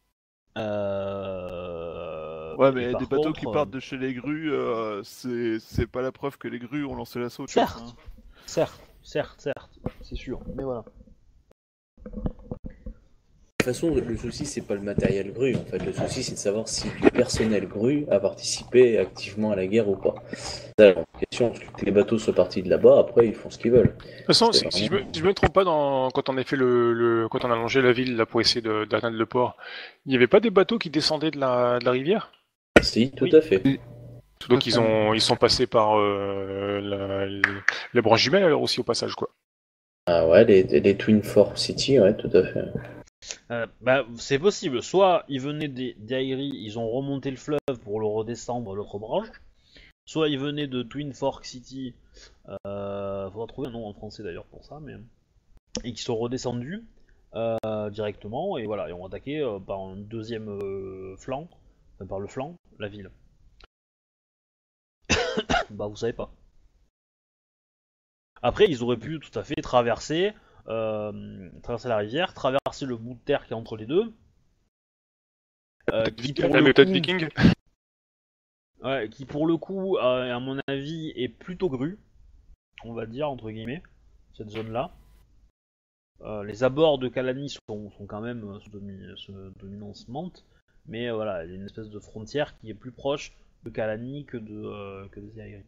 Euh... Ouais, Et mais des par bateaux qui contre, euh, partent de chez les grues, euh, c'est c'est pas la preuve que les grues ont lancé l'assaut, tu vois. certes, hein. certes, certes, certes, c'est sûr, mais voilà. De toute façon, le souci, c'est pas le matériel grue. En fait, le souci, c'est de savoir si du personnel grue a participé activement à la guerre ou pas. C'est ça la question, parce que les bateaux sont partis de là-bas, après, ils font ce qu'ils veulent. De toute façon, C'est si, si je me, vraiment... si je me trompe pas, dans, quand on a fait le, le, quand on a longé la ville là pour essayer de- d'atteindre le port, il n'y avait pas des bateaux qui descendaient de la, de la rivière? Si, tout Oui, à fait. Oui. Tout à Donc ils fait. ont, ils sont passés par euh, la, les branches jumelles alors aussi au passage quoi. Ah ouais, les, les Twin Fork City, ouais, tout à fait. Euh, bah, c'est possible. Soit ils venaient des d'Airi, ils ont remonté le fleuve pour le redescendre à l'autre branche. Soit ils venaient de Twin Fork City. Euh, faudra trouver un nom en français d'ailleurs pour ça, mais et qui sont redescendus euh, directement et voilà, et ont attaqué euh, par un deuxième euh, flanc, enfin, par le flanc, la ville. Bah vous savez pas. Après, ils auraient pu tout à fait traverser, euh, traverser la rivière, traverser le bout de terre qui est entre les deux, euh, Peut-être qui Viking, pour la le méthode coup viking. Ouais, qui pour le coup, euh, à mon avis, est plutôt grue, on va dire, entre guillemets, cette zone-là. Euh, les abords de Kalani sont, sont quand même euh, sous, domi- sous dominance Mante, mais euh, voilà, il y a une espèce de frontière qui est plus proche de Kalani que de, euh, que de Zaire.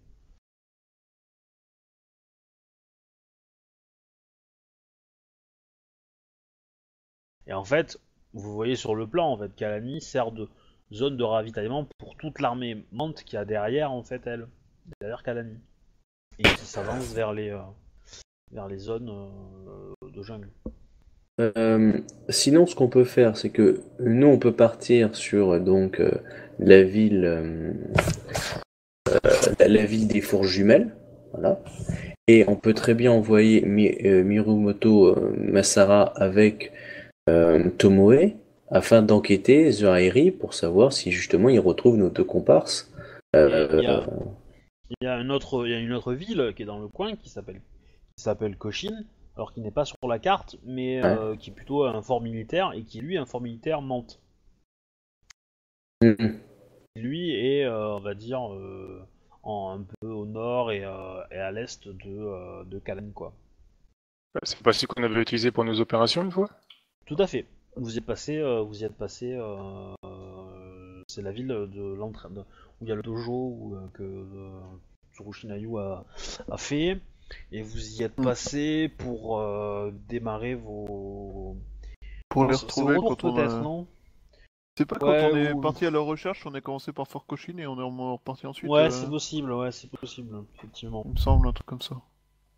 Et en fait, vous voyez sur le plan, en fait, Kalani sert de, zone de ravitaillement pour toute l'armée Mante qui a derrière, en fait, elle, derrière Kalani, et qui s'avance vers les euh, vers les zones euh, de jungle. Euh, sinon, ce qu'on peut faire, c'est que nous, on peut partir sur donc euh, la ville, euh, la, la ville des Fourches Jumelles, voilà. Et on peut très bien envoyer Mi- euh, Mirumoto euh, Masara avec euh, Tomoe afin d'enquêter Zuhairi pour savoir si justement il retrouve nos deux comparses. Et Euh, il y a il y a un autre il y a une autre ville qui est dans le coin qui s'appelle qui s'appelle Koshin, alors qui n'est pas sur la carte, mais Ouais. euh, qui est plutôt un fort militaire et qui lui est un fort militaire Mante. mhm. Lui est, euh, on va dire, euh, en, un peu au nord et, euh, et à l'est de, euh, de Kalani, quoi. C'est pas celui qu'on avait utilisé pour nos opérations une fois? Tout à fait. Vous y êtes passé, euh, vous y êtes passé. Euh, euh, c'est la ville de l'entraîne où il y a le dojo où, euh, que euh, Tsurushinayu a, a fait, et vous y êtes Mm. passé pour euh, démarrer vos. Pour Non, les c'est- c'est retrouver au retour, quand on peut-être, a... non? C'est pas Ouais, quand on est ou- parti à leur recherche, on a commencé par Fort Cochin et on est reparti ensuite. Ouais, euh, c'est possible, ouais, c'est possible, effectivement. Il me semble, un truc comme ça.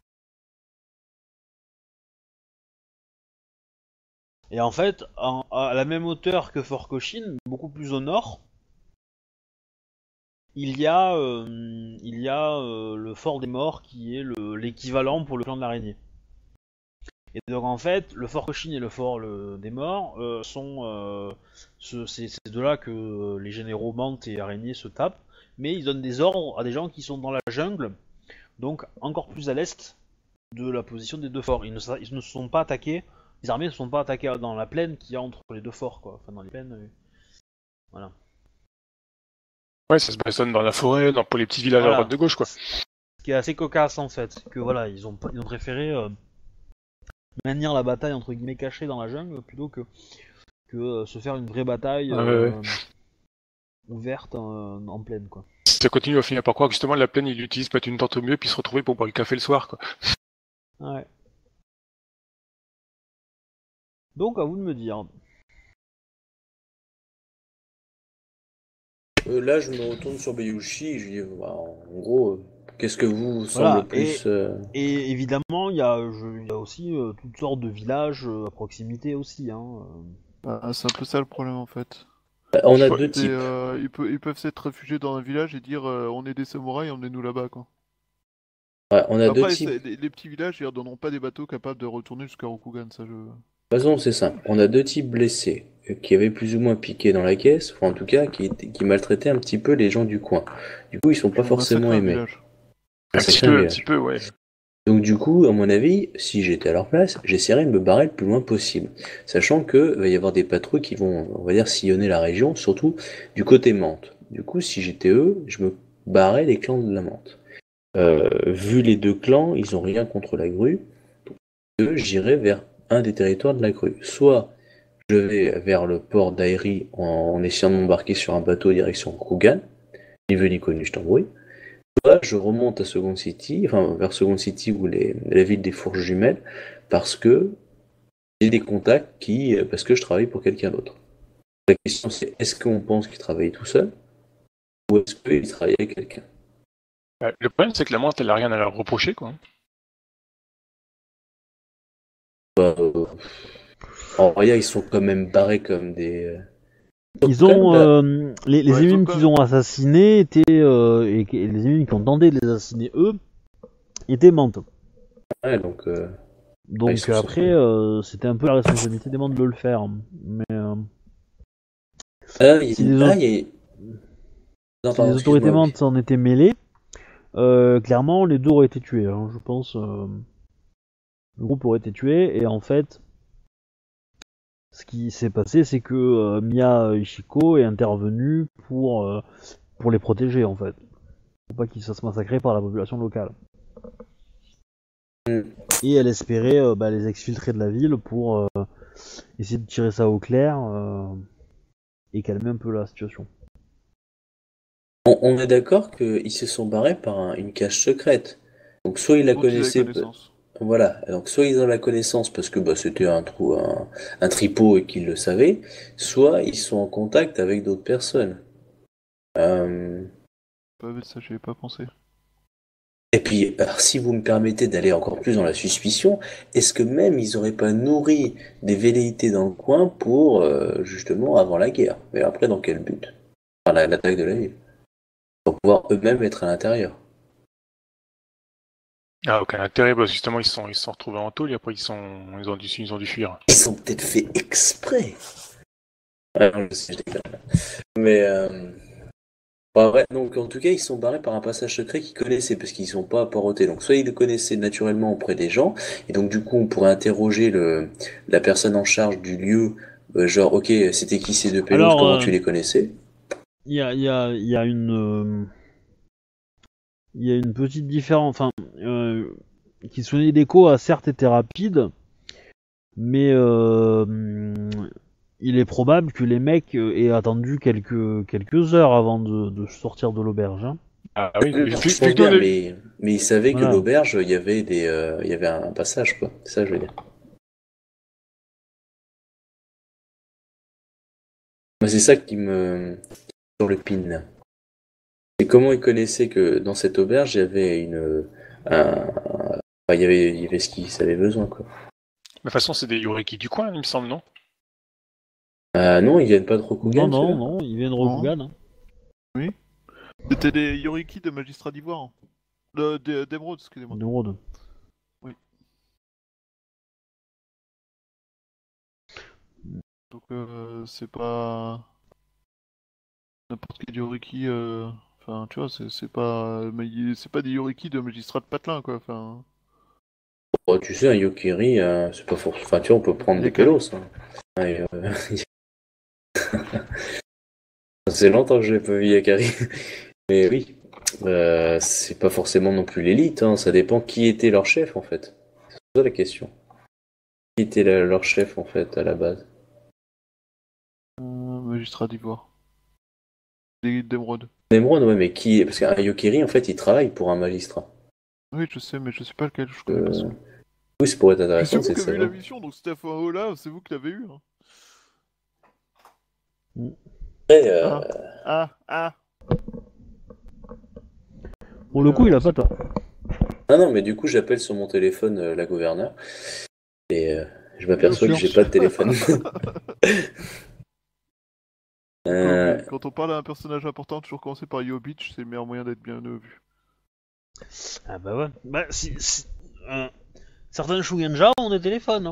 Et en fait, en- à la même hauteur que Fort Cochin, beaucoup plus au nord, il y a, euh, il y a euh, le Fort des Morts qui est le- l'équivalent pour le clan de l'araignée. Et donc en fait, le Fort Cochin et le Fort le- des Morts euh, sont, euh, ce- c'est c'est de là que euh, les généraux Mante et Araignée se tapent, mais ils donnent des ordres à des gens qui sont dans la jungle, donc encore plus à l'est de la position des deux forts. Ils ne, sa- ils ne se sont pas attaqués, les armées ne se sont pas attaquées dans la plaine qu'il y a entre les deux forts, quoi. Enfin, dans les plaines, euh, voilà. Ouais, ça se bastonne dans la forêt, dans pour les petits villages à Voilà. droite de gauche, quoi. Ce qui est assez cocasse en fait, que voilà, ils ont, pas- ils ont préféré euh, maintenir la bataille entre guillemets cachée dans la jungle plutôt que, que euh, se faire une vraie bataille Ah, ouais, euh, ouais. ouverte en, en plaine, quoi. Si ça continue, on va finir par croire que justement la plaine, ils l'utilisent pour être une tente au mieux, puis se retrouver pour boire le café le soir, quoi. Ouais. Donc à vous de me dire. Euh, là, je me retourne sur Bayushi, je lui dis, bah, en gros, euh, qu'est-ce que vous Voilà, semble plus... euh, Et évidemment, il y, a, je- il y a aussi euh, toutes sortes de villages euh, à proximité aussi. Hein. Ah, c'est un peu ça le problème en fait. On a Ouais, deux C'est, types. euh, ils, peuvent, ils peuvent s'être réfugiés dans un village et dire euh, on est des samouraïs, emmenez-nous là-bas quoi. Ouais, on a deux Après, types. c'est- les, les petits villages, ils leur donneront pas des bateaux capables de retourner jusqu'à Rokugan, ça je. De toute façon, c'est simple. On a deux types blessés euh, qui avaient plus ou moins piqué dans la caisse, enfin en tout cas qui, étaient- qui maltraitaient un petit peu les gens du coin. Du coup, ils sont pas Ils vont forcément massacrer un aimés. village. Un petit Massacrer un peu, un village. petit peu, ouais. Donc du coup, à mon avis, si j'étais à leur place, j'essaierais de me barrer le plus loin possible, sachant que va y avoir des patrouilles qui vont, on va dire, sillonner la région, surtout du côté Mantes. Du coup, si j'étais eux, je me barrais des clans de la Mantes. Euh, vu les deux clans, ils ont rien contre la grue. Eux, j'irai vers un des territoires de la grue. Soit je vais vers le port d'Airi en, en essayant de m'embarquer sur un bateau direction Krugan, ni vu ni connu, je t'embrouille. Soit je remonte à Second City, enfin vers Second City ou les, la ville des Fourches Jumelles, parce que j'ai des contacts qui, parce que je travaille pour quelqu'un d'autre. La question c'est est-ce qu'on pense qu'il travaille tout seul ou est-ce qu'il travaille avec quelqu'un? Ouais, le problème, c'est que la Mante, elle a rien à leur reprocher, quoi. Bah, euh, en vrai, ils sont quand même barrés comme des. euh, Ils ont Là, euh, les, les Ouais, ils ont émimes pas- qu'ils ont assassinés étaient euh, et, et les émimes qui ont tenté de les assassiner eux étaient Mantes. ouais, donc. euh, Donc Ouais, ils sont après, sortis. euh, c'était un peu la responsabilité des Mantes de le faire. Mais euh, Ah, il y a- si les, ah, au- il y a- non, si pardon, les autorités excuse-moi, oui. Mantes s'en étaient mêlées, euh, clairement les deux auraient été tués. Hein, je pense. Euh, le groupe aurait été tué et en fait, ce qui s'est passé, c'est que euh, Miya Ishiko est intervenue pour euh, pour les protéger en fait, pour pas qu'ils se fassent massacrer par la population locale. Mm. Et elle espérait euh, bah, les exfiltrer de la ville pour euh, essayer de tirer ça au clair euh, et calmer un peu la situation. On, on est d'accord qu'ils se sont barrés par un- une cache secrète. Donc soit ils la Dont ils avaient connaissaient, pe- connaissance. Voilà, donc soit ils ont la connaissance parce que bah, c'était un trou, un, un tripot et qu'ils le savaient, soit ils sont en contact avec d'autres personnes. Euh, Pas bête, ça, j'y avais pas pensé. Et puis, alors, si vous me permettez d'aller encore plus dans la suspicion, est-ce que même ils auraient pas nourri des velléités dans le coin pour, euh, justement, avant la guerre? Mais après, dans quel but? Enfin, la- l'attaque de la ville. Pour pouvoir eux-mêmes être à l'intérieur. Ah, aucun intérêt, bah, justement, ils se sont, ils se sont retrouvés en tôle et après ils, sont, ils, ont dû, ils ont dû fuir. Ils ont peut-être fait exprès. Ah, non, je sais, je déconne. Mais, euh... bah, ouais, donc en tout cas, ils sont barrés par un passage secret qu'ils connaissaient parce qu'ils sont pas apparentés. Donc soit ils le connaissaient naturellement auprès des gens, et donc du coup on pourrait interroger le la personne en charge du lieu, euh, genre ok, c'était qui ces deux pélos, Alors, comment euh, tu les connaissais? il y a, il y a, il y a une, euh, il y a une petite différence. Enfin, euh, Kitsune Hideko a certes été rapide, mais euh, il est probable que les mecs euh, aient attendu quelques quelques heures avant de, de sortir de l'auberge. Hein. Ah oui, Euh, vu, je vu pense que nous, bien, on a- mais mais ils savaient que Voilà. l'auberge, il y avait des, euh, il y avait un passage quoi. C'est ça que je veux dire. Moi, c'est ça qui me sur le pin. Et comment ils connaissaient que dans cette auberge, il y avait une un, enfin, il y avait il y avait ce qu'ils avaient besoin quoi. de toute façon, c'est des Yoriki du coin, il me semble, non? Ah non, ils viennent pas de Non, Rokugan, non, ceux-là? non, il vient de Non. Rokugan. Hein. C'était des Yoriki de magistrats d'ivoire. De, de- d'émeraude, excusez-moi. D'émeraude. Donc, euh, c'est pas n'importe quel Yoriki. euh, Enfin, tu vois, c'est c'est pas, mais il- c'est pas des Yoriki de magistrats de patelin, quoi. Enfin, Oh, tu sais, un Yokiri, euh, c'est pas forcément. Enfin, tu vois, on peut prendre des Yakari. pélos. Hein. Ouais, euh, Ça fait longtemps que je l'ai pas vu Yakari. Mais oui, euh, c'est pas forcément non plus l'élite, hein. Ça dépend qui était leur chef en fait. C'est ça la question. Qui était la- leur chef en fait à la base? euh, magistrat d'ivoire. Des- D'émeraude. Nemron, ouais, mais qui? Parce qu'un Yokiri en fait il travaille pour un magistrat. Oui, je sais, mais je sais pas lequel, je connais Euh, pas son. Oui, c'est pour être C'est intéressant, vous c'est qui de avez eu la savoir. mission, donc cette info-là, c'est vous qui l'avez eu. Hein. Après, euh, Ah, ah, ah. Pour le coup, il a pas tort. Ah non, mais du coup, j'appelle sur mon téléphone euh, la gouverneure et euh, je m'aperçois que Bien j'ai sûr. pas de téléphone. Quand, Euh, mais quand on parle à un personnage important, toujours commencer par Yo Beach, c'est le meilleur moyen d'être bien vu. Ah bah ouais. Bah, si, si- euh, certains Shugenja ont des téléphones. Hein.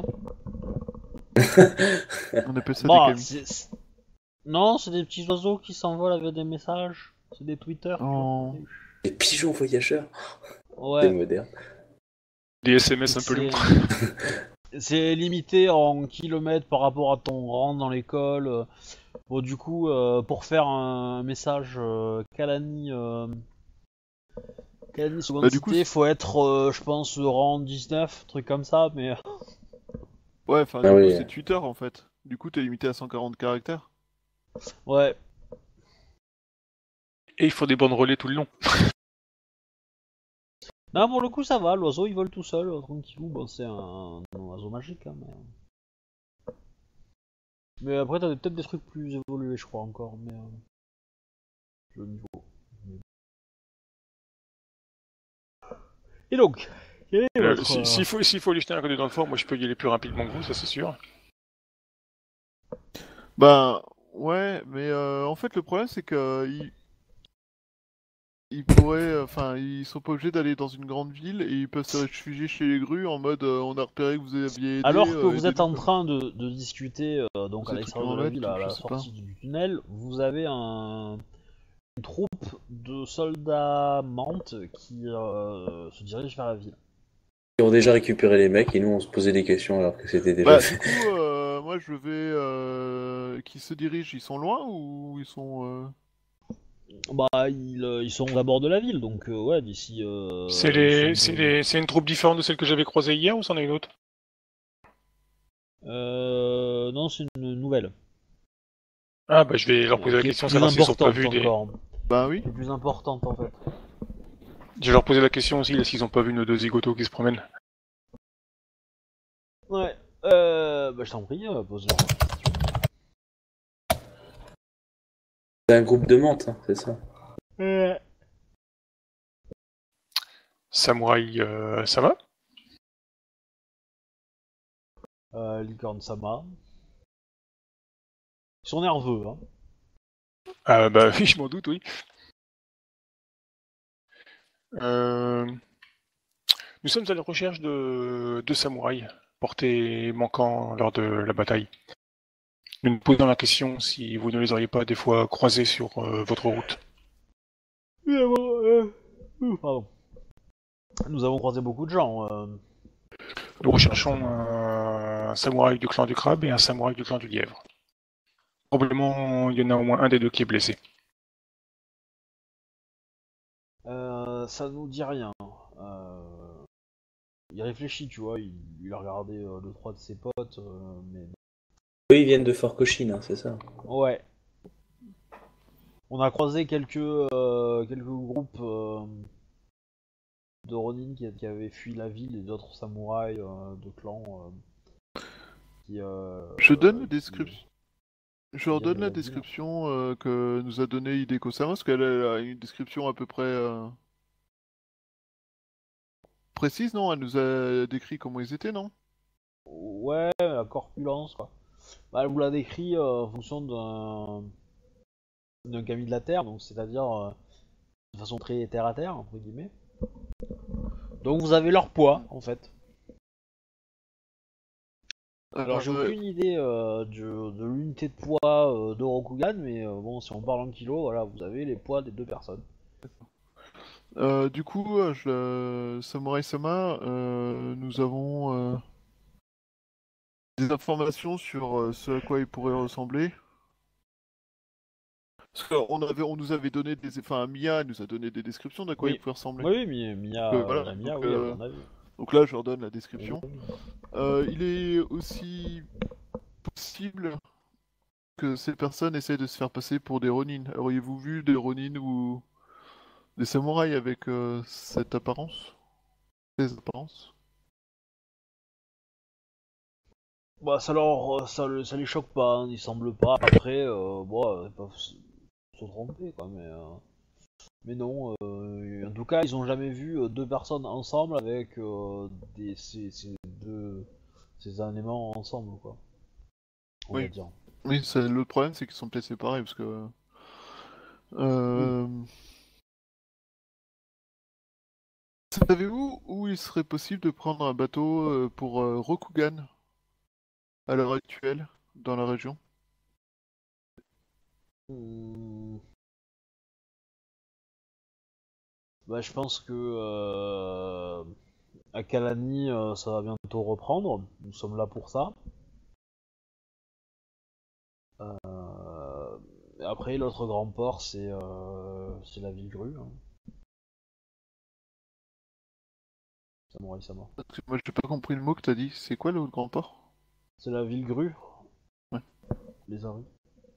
On appelle ça Bon, des Kami. c'est- c'est- non, c'est des petits oiseaux qui s'envolent avec des messages. C'est des Twitter. tu vois. Oh. Les pigeons voyageurs, c'est Ouais. moderne. Des S M S un peu C'est- longs. C'est limité en kilomètres par rapport à ton rang dans l'école. euh. Bon, du coup, euh, pour faire un message euh, Kalani, euh, Kalani seconde Bah, du coup, cité, faut être, euh, je pense, rang dix-neuf, truc comme ça, mais... Ouais, enfin, Ah du oui. coup, c'est Twitter en fait. Du coup, t'es limité à cent quarante caractères. Ouais. Et il faut des bandes relais tout le long. Non, pour le coup, ça va, l'oiseau, il vole tout seul, euh, tranquillou. Bon, c'est un, un oiseau magique, hein, mais... Mais après, t'as des- peut-être des trucs plus évolués, je crois, encore, mais... euh, Le niveau... Et donc, quel est Euh, votre... si- euh, S'il faut, s'il faut lui jeter un coup d'œil dans le fort, moi je peux y aller plus rapidement que vous, ça c'est sûr. Bah, ouais, mais euh, en fait, le problème, c'est que euh, ils... ils pourraient, enfin, ils sont pas obligés d'aller dans une grande ville et ils peuvent se réfugier chez les grues en mode euh, on a repéré que vous aviez aidé. Alors que euh, vous êtes aidez-nous, en quoi. train de, de discuter euh, donc Ces à trucs l'extérieur en de la lettres, ville, à je la sais sortie du tunnel, vous avez un, une troupe de soldats mantes qui euh, se dirigent vers la ville. Ils ont déjà récupéré les mecs et nous on se posait des questions alors que c'était déjà Bah, fait. du coup, euh, moi, je vais. Euh... Qui se dirigent, ils sont loin ou ils sont. euh, Bah ils, euh, ils sont à bord de la ville, donc euh, ouais d'ici. Euh, c'est ils les, sont c'est de- les, c'est une troupe différente de celle que j'avais croisée hier ou c'en est une autre? Euh, non c'est une nouvelle. Ah bah je vais leur poser la Qui est question, plus savoir s'ils ont pas importante vu des. encore. Bah oui. Qui est plus importante en fait. Je vais leur poser la question aussi, là, s'ils ont pas vu nos deux zigotos qui se promènent. Ouais, euh, bah je t'en prie, euh, pose la question. C'est un groupe de menthe, hein, c'est ça. Ouais. Samouraï, euh, ça va? Euh, Licorne Sama. Ils sont nerveux, hein. Ah bah oui, je m'en doute, oui. Euh, Nous sommes à la recherche de deux samouraïs portés manquants lors de la bataille. Nous nous posons la question si vous ne les auriez pas des fois croisés sur euh, votre route. Nous avons, euh, euh, pardon. Nous avons croisé beaucoup de gens. Euh... Nous recherchons un, un samouraï du clan du crabe et un samouraï du clan du lièvre. Probablement, il y en a au moins un des deux qui est blessé. Euh, ça nous dit rien. Euh... Il réfléchit, tu vois, il, il a regardé euh, deux trois de ses potes, euh, mais... Eux, ils viennent de Fort Cochin, hein, c'est ça. Ouais. On a croisé quelques, euh, quelques groupes euh, de Ronin qui, qui avaient fui la ville et d'autres samouraïs euh, de clans euh, qui, euh, Je donne la qui, description. Je qui leur viennent donne de la la ville. description euh, que nous a donnée Hideko Sama, parce qu'elle a une description à peu près euh, précise, non? Elle nous a décrit comment ils étaient, non? Ouais, la corpulence, quoi. Bah, elle vous l'a décrit euh, en fonction d'un d'un kami de la Terre, donc c'est-à-dire euh, de façon très terre à terre, entre guillemets. Donc vous avez leur poids, en fait. Alors j'ai Euh, aucune idée euh, de, de l'unité de poids euh, de Rokugan, mais euh, bon, si on parle en kilos, voilà, vous avez les poids des deux personnes. euh, du coup, euh, je, Samurai Sama, euh, nous avons euh, des informations sur euh, ce à quoi il pourrait ressembler. Parce qu'on avait, on nous avait donné des, enfin, Mia nous a donné des descriptions d'à quoi il Oui, pouvait ressembler. oui, oui, Mi- Mia, Donc, euh, euh, voilà. la Mia, Donc, oui, elle euh, en a vu. donc là, je leur donne la description. Euh, il est aussi possible que ces personnes essayent de se faire passer pour des Ronin. Auriez-vous vu des Ronin ou des samouraïs avec euh, cette apparence? Ces apparences? Bah ça leur, ça, le- ça les choque pas, hein, ils semblent pas. Après, euh, bon, euh, ils peuvent se se tromper, quoi, mais, euh, mais non. Euh, en tout cas, ils ont jamais vu euh, deux personnes ensemble avec euh, des, ces, ces deux, ces éléments ensemble, quoi. On va Oui. dire. Oui, c'est- l'autre problème, c'est qu'ils sont peut-être séparés, parce que... Oui. Euh... Savez-vous où il serait possible de prendre un bateau euh, pour euh, Rokugan à l'heure actuelle dans la région? Hmm. Bah, je pense que euh, à Kalani, euh, ça va bientôt reprendre. Nous sommes là pour ça. Euh, Après, l'autre grand port, c'est euh, c'est la ville grue. Hein. Samurai Sama. Parce que moi, j'ai pas compris le mot que t'as dit. C'est quoi le grand port? C'est la ville grue, Ouais. les Aru.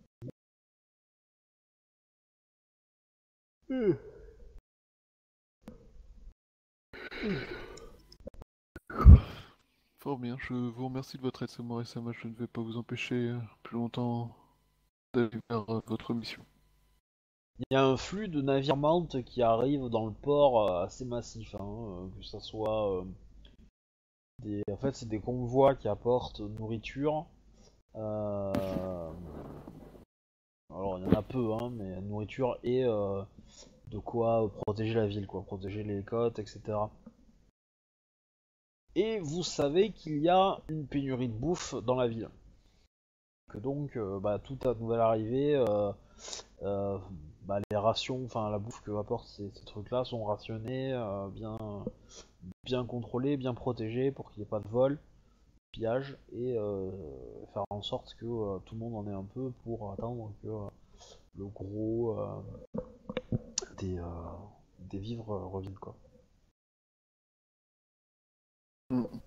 Hmm. Fort bien, je vous remercie de votre aide, Samurai Sama. Je ne vais pas vous empêcher euh, plus longtemps d'aller vers euh, votre mission. Il y a un flux de navires Mount qui arrive dans le port euh, assez massif, hein, euh, que ça soit euh, des... En fait, c'est des convois qui apportent nourriture. Euh, Alors, il y en a peu, hein, mais nourriture et euh, de quoi protéger la ville, quoi, protéger les côtes, et cetera. Et vous savez qu'il y a une pénurie de bouffe dans la ville. Que donc, euh, bah, toute à nouvelle arrivée, euh, euh, bah, les rations, enfin la bouffe que apportent ces, ces trucs-là sont rationnées, euh, bien, bien contrôlées, bien protégées pour qu'il n'y ait pas de vol, pillage, et euh, faire en sorte que euh, tout le monde en ait un peu pour attendre que euh, le gros euh, des, euh, des vivres euh, reviennent, quoi. Mm.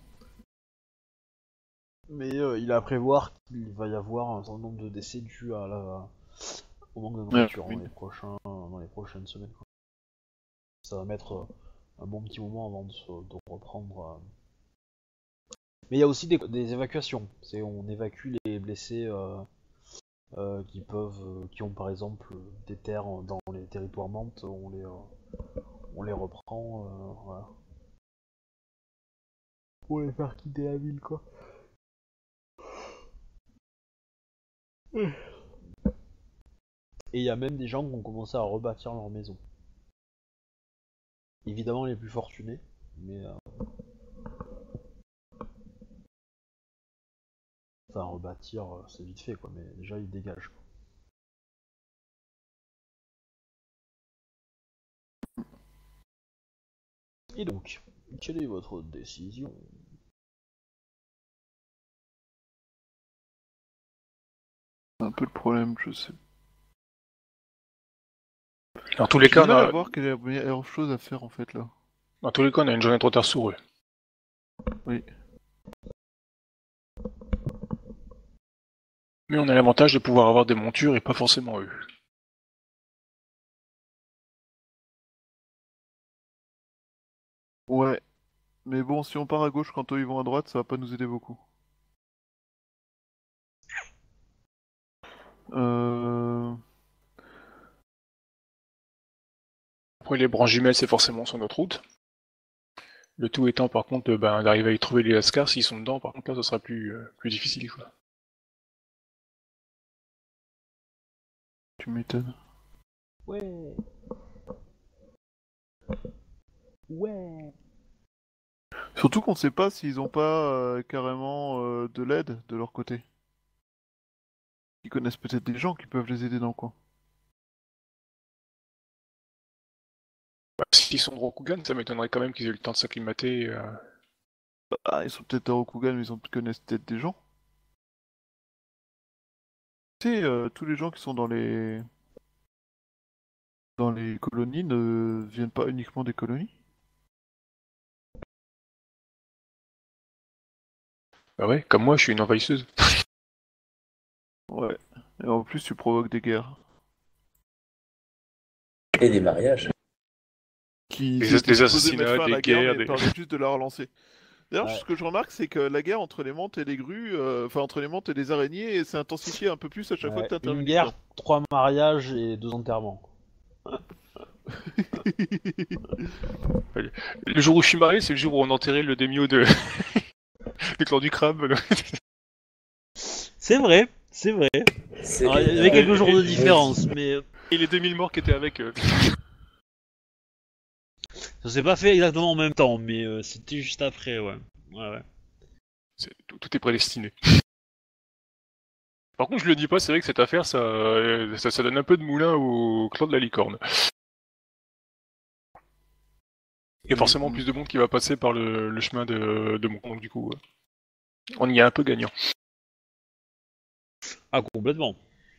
Mais euh, il est à prévoir qu'il va y avoir un certain nombre de décès dus à la, au manque de Ouais, nourriture oui. dans les, prochains, dans les prochaines semaines, quoi. Ça va mettre euh, un bon petit moment avant de, se, de reprendre Mais il y a aussi des, des évacuations. C'est on évacue les blessés euh, euh, qui peuvent, euh, qui ont par exemple des terres dans les territoires Mantes, on les, euh, on les reprend, euh, voilà. Pour les faire quitter la ville, quoi. Et il y a même des gens qui ont commencé à rebâtir leur maison. Évidemment les plus fortunés, mais euh... enfin rebâtir euh, c'est vite fait quoi, mais déjà ils dégagent quoi. Et donc, quelle est votre décision? C'est un peu le problème, je sais. Dans tous les J'ai cas, du on mal a... à voir qu'il y a meilleure chose à faire en fait là. Dans tous les cas, on a une journée trop tard sur eux. Oui. Mais on a l'avantage de pouvoir avoir des montures et pas forcément eux. Ouais. Mais bon, si on part à gauche quand eux ils vont à droite, ça va pas nous aider beaucoup. Euh... Après, les branches jumelles, c'est forcément sur notre route. Le tout étant, par contre, ben, d'arriver à y trouver les lascars. S'ils sont dedans, par contre, là, ça sera plus, euh, plus difficile, quoi. Tu m'étonnes. Ouais. Ouais. Surtout qu'on sait pas s'ils ont pas euh, carrément euh, de l'aide de leur côté. Ils connaissent peut-être des gens qui peuvent les aider dans le coin. Bah, s'ils sont de Rokugan, ça m'étonnerait quand même qu'ils aient eu le temps de s'acclimater. Euh... Ah, ils sont peut-être à Rokugan, mais ils ont- connaissent peut-être des gens. Tu sais, euh, tous les gens qui sont dans les dans les colonies ne viennent pas uniquement des colonies. Bah ouais, comme moi, je suis une envahisseuse. Ouais. Et en plus, tu provoques des guerres. Et des mariages. Qui Des- étaient des supposés mettre assassinats, fin à des la guerre, guerres, mais des- permettent juste de la relancer. D'ailleurs, Ouais. ce que je remarque, c'est que la guerre entre les mantes et les grues, euh, enfin entre les mantes et les araignées, s'est intensifiée un peu plus à chaque fois Ouais, que t'interviens. une guerre, trois mariages et deux enterrements. Le jour où je suis marié, c'est le jour où on enterrait le démio de... du clan du crabe. là. C'est vrai, c'est vrai. C'est Alors, il y les- avait quelques jours de et- différence, mais euh, Et les deux mille morts qui étaient avec. euh, ça s'est pas fait exactement en même temps, mais euh, c'était juste après, ouais. Ouais, ouais. c'est- tout, tout est prédestiné. Par contre, je le dis pas, c'est vrai que cette affaire, ça, euh, ça, ça donne un peu de moulin au clan de la licorne. Il y a forcément Mm. plus de monde qui va passer par le, le chemin de, de mon compte, du coup. euh. On y est un peu gagnant. Ah, complètement.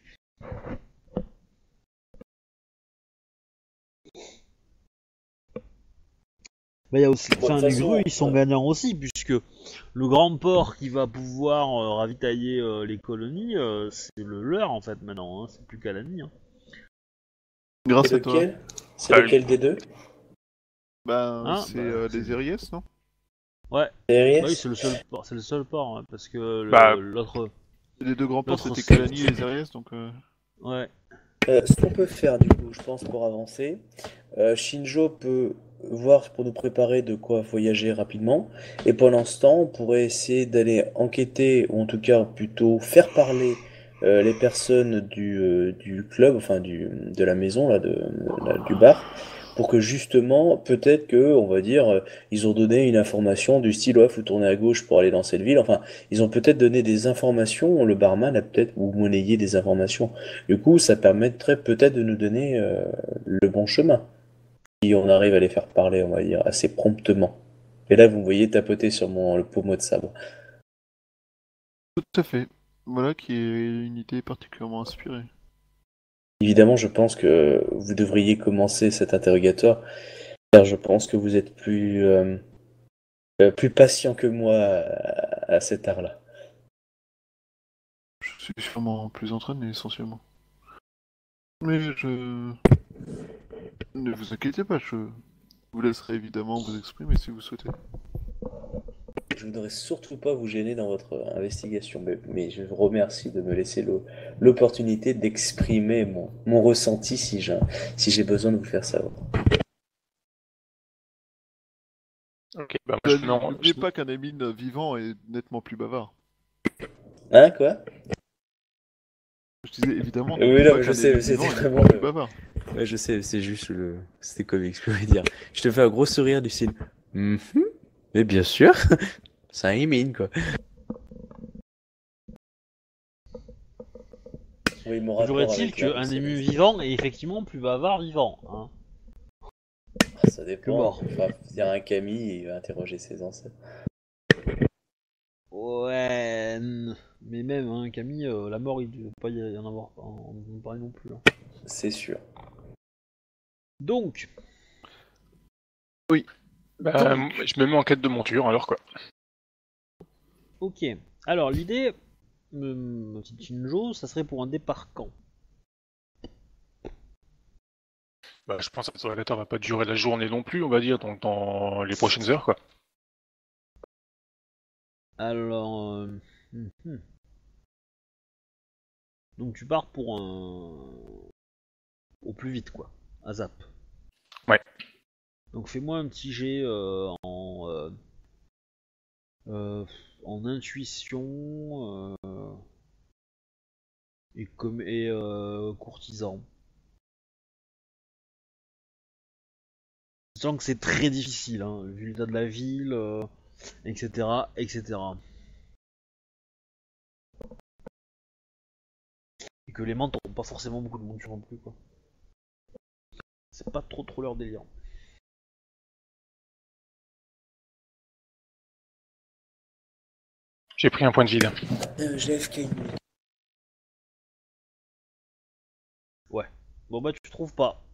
Bah, il y a aussi, Bon, de enfin, toute les façon, grues, ils sont euh, gagnants aussi, puisque le grand port qui va pouvoir euh, ravitailler euh, les colonies, euh, c'est le leur en fait maintenant, hein. C'est plus Calani. Hein. Grâce C'est à toi. lequel C'est Ah, lequel des deux Ben, Hein, c'est bah, euh, c'est- les Eries, non? Ouais, Les bah oui, R I S c'est le seul port, c'est le seul port, hein, parce que le- Bah. l'autre, Les deux grands ports, L'autre, c'était c'est- Kalani et les Eries, donc... euh, ouais. Euh, ce qu'on peut faire du coup, je pense, pour avancer, euh, Shinjo peut voir pour nous préparer de quoi voyager rapidement, et pendant ce temps, on pourrait essayer d'aller enquêter, ou en tout cas plutôt faire parler euh, les personnes du, euh, du club, enfin du, de la maison, là, de, là, du bar, pour que justement, peut-être que, on va dire, euh, ils ont donné une information du style, ouais, faut tourner à gauche pour aller dans cette ville, enfin, ils ont peut-être donné des informations, le barman a peut-être, ou monnayé des informations. Du coup, ça permettrait peut-être de nous donner euh, le bon chemin. Si on arrive à les faire parler, on va dire, assez promptement. Et là, vous me voyez tapoter sur mon le pommeau de sabre. Tout à fait. Voilà qui est une idée particulièrement inspirée. Évidemment, je pense que vous devriez commencer cet interrogatoire, car je pense que vous êtes plus, euh, euh, plus patient que moi à, à cet art-là. Je suis sûrement plus entraîné, essentiellement. Mais je... Ne vous inquiétez pas, je vous laisserai évidemment vous exprimer si vous souhaitez. Je voudrais surtout pas vous gêner dans votre euh, investigation, mais, mais je vous remercie de me laisser le- l'opportunité d'exprimer mon, mon ressenti si j'ai si j'ai besoin de vous faire savoir. Ok, bah moi Euh, je me mets en- N'oubliez je me- pas qu'un Amine vivant est nettement plus bavard. Hein, quoi? Je disais évidemment, Oui, n'oubliez non, pas mais je qu'un sais, Amine mais c'était vivant est vraiment nettement plus le... bavard. Ouais, je sais, c'est juste le. C'était comique, je peux dire. Je te fais un gros sourire du style. Mhm. Mais bien sûr, ça émine quoi. Oui, mon Toujours rapport est-il avec la qu'un ému Roussellaise. vivant est effectivement plus bavard vivant, hein, Ah, ça que dépend. mort. Enfin, dire un Camille et il va interroger ses ancêtres. Ouais, n- mais même, hein, Camille, euh, la mort, il ne doit pas y en avoir en, en parler non plus, hein. C'est sûr. Donc, Oui. bah, Donc, je me mets en quête de monture, alors quoi. ok. Alors, l'idée, euh, ma petite Shinjo, ça serait pour un départ quand? Bah, je pense que l'interrogatoire va pas durer la journée non plus, on va dire, donc dans les prochaines heures, quoi. Alors, euh, hum, hum. Donc tu pars pour un... au plus vite, quoi, à zap. Ouais. Donc fais-moi un petit jet euh, en... euh, euh, en intuition euh, et, comme, et euh, courtisan. Sachant que c'est très difficile, hein, vu l'état de la ville, euh, et cetera, et cetera. Et que les menthes n'ont pas forcément beaucoup de monture non plus, quoi. C'est pas trop trop leur délire. J'ai pris un point de vide. Euh, G F K une minute. Ouais. Bon bah tu trouves pas.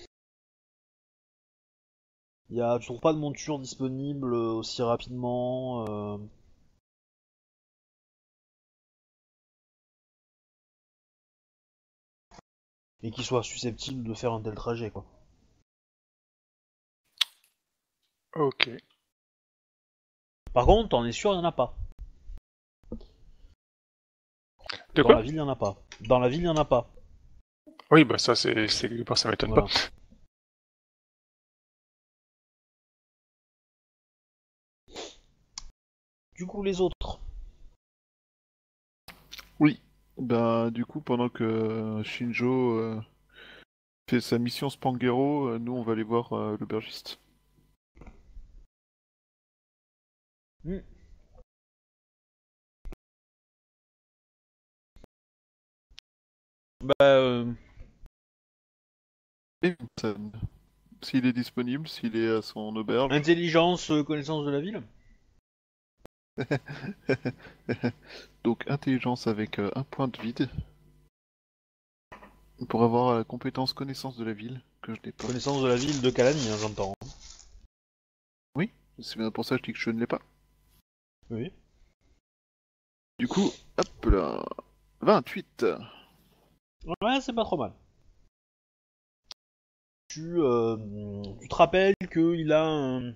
Y a, tu trouves pas de monture disponible euh, aussi rapidement. Euh... et qui soit susceptible de faire un tel trajet, quoi. Ok. Par contre, t'en es sûr, il y en a pas. De Dans quoi? la ville, il y en a pas. Dans la ville, il y en a pas. Oui, bah ça, c'est c'est quelque part, ça m'étonne Voilà. pas. Du coup, les autres. oui. Ben, du coup, pendant que Shinjo euh, fait sa mission Spanghero, euh, nous, on va aller voir euh, l'aubergiste. Hmm. Bah, euh, Et Vincent, s'il est disponible, s'il est à son auberge. intelligence, euh, connaissance de la ville. Donc, intelligence avec euh, un point de vide. Pour avoir la compétence connaissance de la ville, que je n'ai pas. Connaissance de la ville de Calanie, hein, j'entends. Oui, c'est bien pour ça que je dis que je ne l'ai pas. Oui. Du coup, hop là. vingt-huit. Ouais, c'est pas trop mal. Tu, euh, tu te rappelles qu'il a un,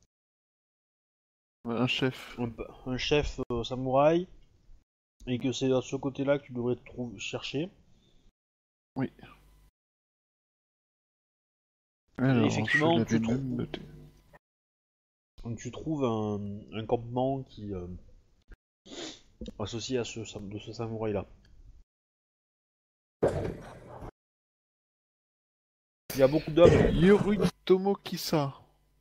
Un chef. un, un chef euh, samouraï et que c'est à ce côté-là que tu devrais te trouver, chercher. Oui. Et Alors, effectivement, je l'avais tu, trou- même noté. tu trouves un, un campement qui euh, associé à ce, de ce samouraï-là. Il y a beaucoup d'hommes. Yoritomo Kisa.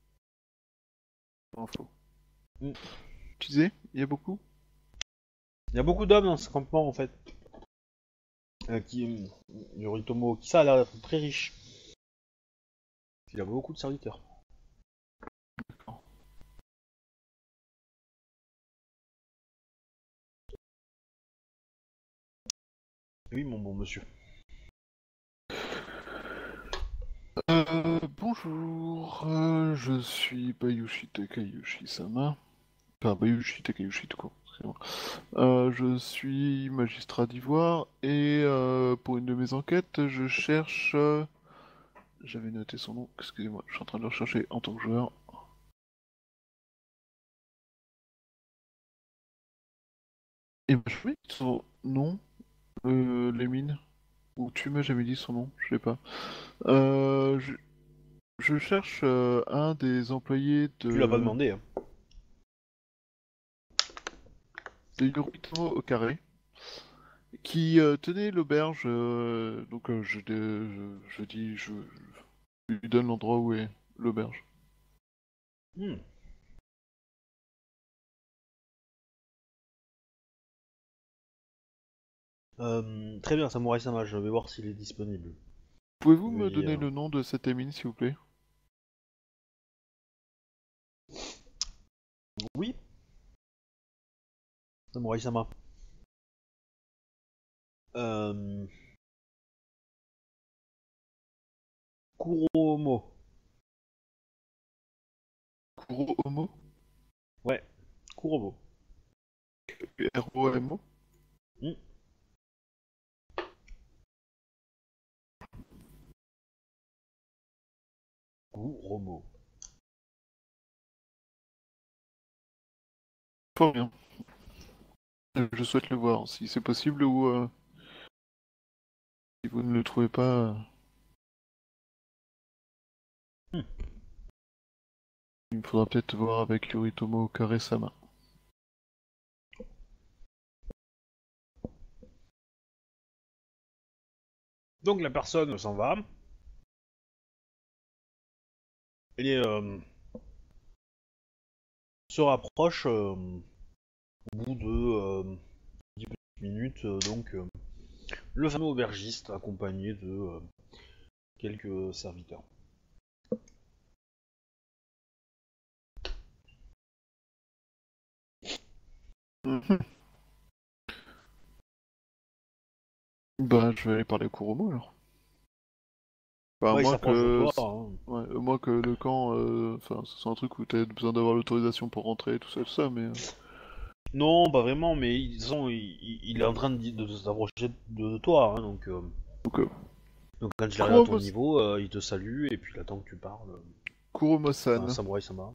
Info. Mm. Tu disais, il y a beaucoup. Il y a beaucoup d'hommes dans ce campement en fait. Euh, qui, euh, Yoritomo Kisa a l'air d'être très riche. Il a beaucoup de serviteurs. Oui, mon bon monsieur. Euh, bonjour, euh, je suis Bayushi Takayushi-sama. Enfin, Bayushi Takayushi tout court, excusez-moi. Euh, je suis magistrat d'Ivoire et euh, pour une de mes enquêtes, je cherche... euh, J'avais noté son nom, excusez-moi, je suis en train de le rechercher en tant que joueur. Et bah, je mets son nom, euh, les mines. Ou tu m'as jamais dit son nom, je sais pas. Euh, je, je cherche euh, un des employés Tu l'as pas de, demandé. Hein. de Yoritomo au carré qui euh, tenait l'auberge. euh, donc euh, je, je, je dis, je, je lui donne l'endroit où est l'auberge. Hmm. Euh, très bien, Samurai Sama, je vais voir s'il est disponible. Pouvez-vous me Veuillez, donner euh, le nom de cette mine, s'il vous plaît? Oui, Samurai Sama. Euh... Kuromo. Kuro Homo? Ouais, Kuromo. R O M O? Hmm. Kuromo. Fort bien. Euh, Je souhaite le voir, si c'est possible, ou euh, si vous ne le trouvez pas, euh, Hmm. il me faudra peut-être voir avec Yoritomo Kare-sama. Donc la personne s'en va. Et euh, se rapproche euh, au bout de euh, dix petites minutes. euh, donc euh, le fameux aubergiste accompagné de euh, quelques serviteurs. Mhm. Bah, je vais aller parler à Kuromo alors. Bah, à Ouais, il moins s'approche de que, toi. Hein. ouais, à moins que le camp, euh, enfin, ce soit un truc où t'as besoin d'avoir l'autorisation pour rentrer, tout ça, tout ça, mais. euh, Non, pas vraiment, mais de toute façon, il, il- il est en train de, de, de s'approcher de, de toi. Hein, donc, euh, Donc, euh, donc quand il arrive à ton Kuromo, niveau, euh, il te salue et puis il attend que tu parles. Enfin, Kuromo-san, Samurai Sama.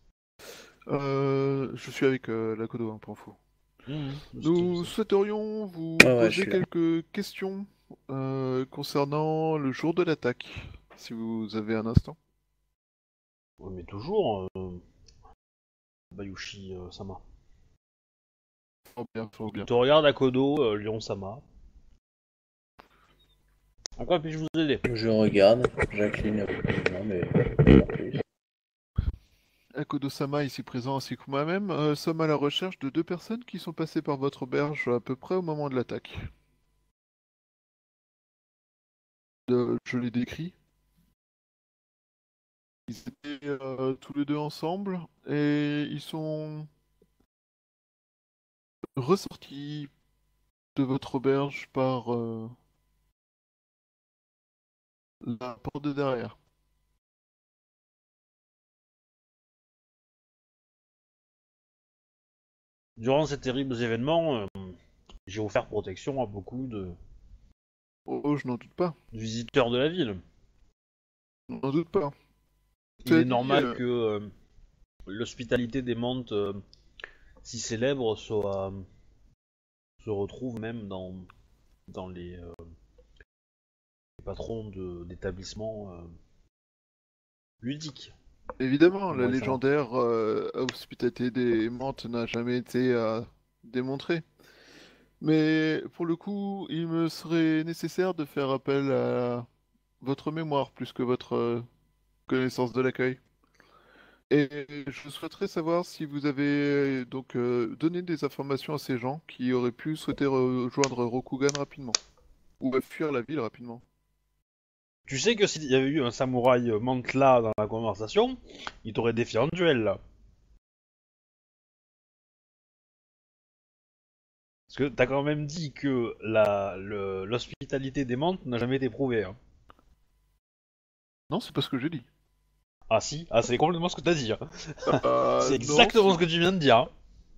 euh, je suis avec euh, Lakodo, hein, pour info. Mmh, Nous souhaiterions vous Ah ouais, je poser suis là. quelques questions euh, concernant le jour de l'attaque, si vous avez un instant. Ouais, mais toujours, euh, Bayushi euh, Sama. Fort bien, fort Il bien. te regarde à Kodo, euh, Lion Sama. En quoi puis-je vous aider? Je regarde, j'incline rapidement, mais pas plus. Akodo-sama ici présent ainsi que moi-même euh, sommes à la recherche de deux personnes qui sont passées par votre auberge à peu près au moment de l'attaque. Euh, je les décris. Ils étaient euh, tous les deux ensemble et ils sont ressortis de votre auberge par euh, la porte de derrière. Durant ces terribles événements, euh, j'ai offert protection à beaucoup de Oh, oh, je n'en doute pas. visiteurs de la ville. Je n'en doute pas. Il Cela est dit, normal euh, que euh, l'hospitalité des Mantes euh, si célèbre soit, se retrouve même dans, dans les, euh, les patrons de- d'établissements euh, ludiques. évidemment, la Samurai Sama. légendaire euh, hospitalité des Mantes n'a jamais été euh, démontrée. Mais pour le coup, il me serait nécessaire de faire appel à votre mémoire plus que votre euh, connaissance de l'accueil. Et je souhaiterais savoir si vous avez euh, donc euh, donné des informations à ces gens qui auraient pu souhaiter rejoindre Rokugan rapidement, ou euh, fuir la ville rapidement. Tu sais que s'il y avait eu un samouraï euh, Mantla dans la conversation, il t'aurait défié en duel là. Parce que t'as quand même dit que la, le- l'hospitalité des Mantes n'a jamais été prouvée. Hein. Non, c'est pas ce que j'ai dit. Ah si, ah c'est complètement ce que t'as dit. Hein. Euh, C'est non, exactement ce que tu viens de dire. Hein.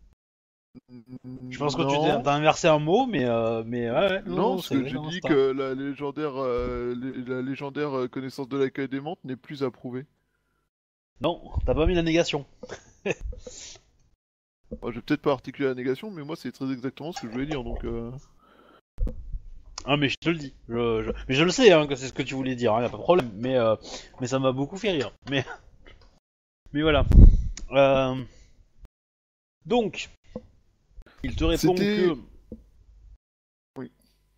Je pense que tu t'es- non. t'as inversé un mot, mais euh, mais ouais, ouais, non, Non, non, parce c'est que j'ai exactement dit ça. que la légendaire, euh, lé- la légendaire euh, connaissance de l'accueil des Mantes n'est plus approuvée. Non, t'as pas mis la négation. Bon, je vais peut-être pas articuler la négation, mais moi c'est très exactement ce que je voulais dire, donc... Euh... Ah mais je te le dis, je, je- mais je le sais hein, que c'est ce que tu voulais dire, hein, y a pas de problème, mais, euh, mais ça m'a beaucoup fait rire. Mais, mais voilà. Euh, Donc, il te répond C'était- que... Oui.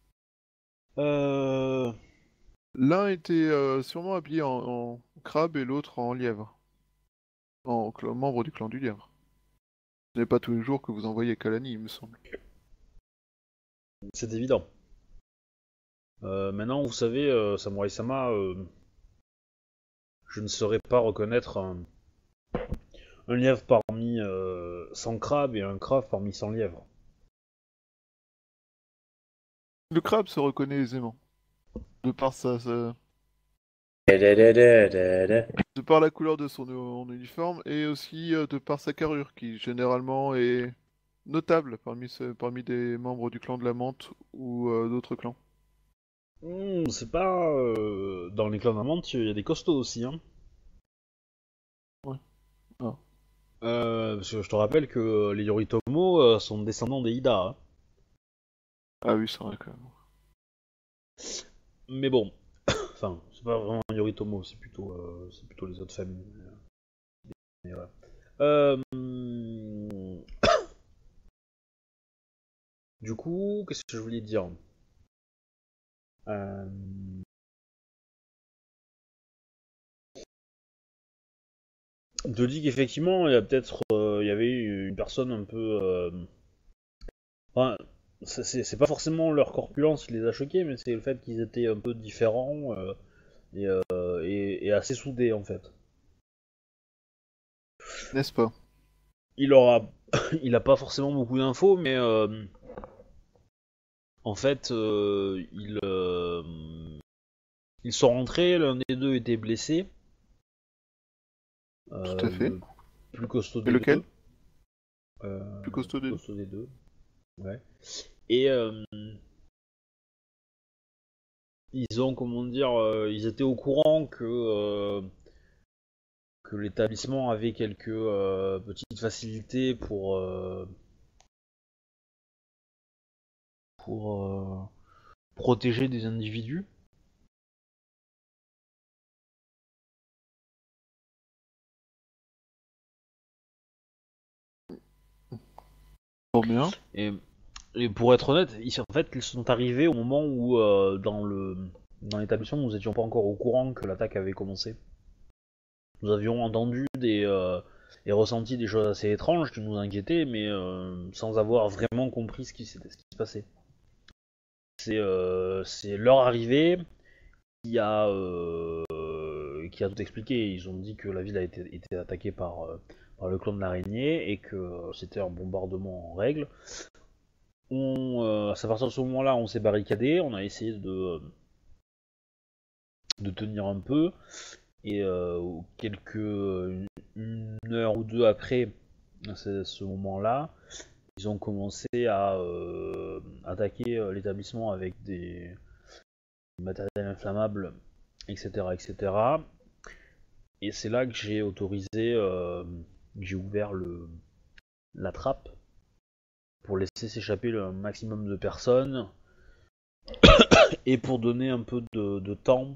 Euh... L'un était euh, sûrement habillé en, en crabe et l'autre en lièvre. En cl- membre du clan du lièvre. Ce n'est pas tous les jours que vous envoyez Kalani, il me semble. C'est évident. Euh, maintenant, vous savez, euh, Samurai Sama, euh, je ne saurais pas reconnaître un, un lièvre parmi euh, cent crabes et un crabe parmi cent lièvres. Le crabe se reconnaît aisément. De par sa, sa- Da-da-da-da-da-da. de par la couleur de son u- uniforme et aussi euh, de par sa carrure, qui généralement est notable parmi, ce- parmi des membres du clan de la Menthe ou euh, d'autres clans. Hmm, c'est pas... euh, dans les clans d'Amante, il y a des costauds aussi, hein. Ouais. Ah. Euh, parce que je te rappelle que les Yoritomo euh, sont descendants des Ida, hein. Ah oui, c'est vrai que... Mais bon, enfin, c'est pas vraiment Yoritomo, c'est plutôt, euh, c'est plutôt les autres familles. Mais ouais. Euh, Du coup, qu'est-ce que je voulais dire? Euh, Je te dis qu'effectivement, il y a peut-être, euh, il y avait une personne un peu, euh, enfin, c'est c'est- c'est pas forcément leur corpulence qui les a choqués, mais c'est le fait qu'ils étaient un peu différents euh, et, euh, et- et assez soudés en fait. N'est-ce pas? Il aura, il a pas forcément beaucoup d'infos, mais euh, en fait, euh, ils, euh, ils sont rentrés, l'un des deux était blessé, Tout euh, à fait. le plus costaud Et des lequel? deux. Euh, Plus costaud le des plus costaud des deux. Ouais. Et euh, ils ont, comment dire, euh, ils étaient au courant que euh, que l'établissement avait quelques euh, petites facilités pour euh, pour euh, protéger des individus. Fort bien. Et, et pour être honnête, ils, en fait, ils sont arrivés au moment où euh, dans le dans l'établissement, nous étions pas encore au courant que l'attaque avait commencé. Nous avions entendu des euh, et ressenti des choses assez étranges qui nous inquiétaient, mais euh, sans avoir vraiment compris ce qui, ce qui se passait. C'est euh, c'est leur arrivée qui a euh, qui a tout expliqué. Ils ont dit que la ville a été, été attaquée par, euh, par le clan de l'araignée et que c'était un bombardement en règle. On, euh, à partir de ce moment-là, on s'est barricadé, on a essayé de de tenir un peu et euh, quelques une heure ou deux après ce moment-là, ils ont commencé à euh, attaquer euh, l'établissement avec des matériels inflammables, et cetera, et cetera. Et c'est là que j'ai autorisé, euh, j'ai ouvert le, la trappe pour laisser s'échapper le maximum de personnes et pour donner un peu de, de temps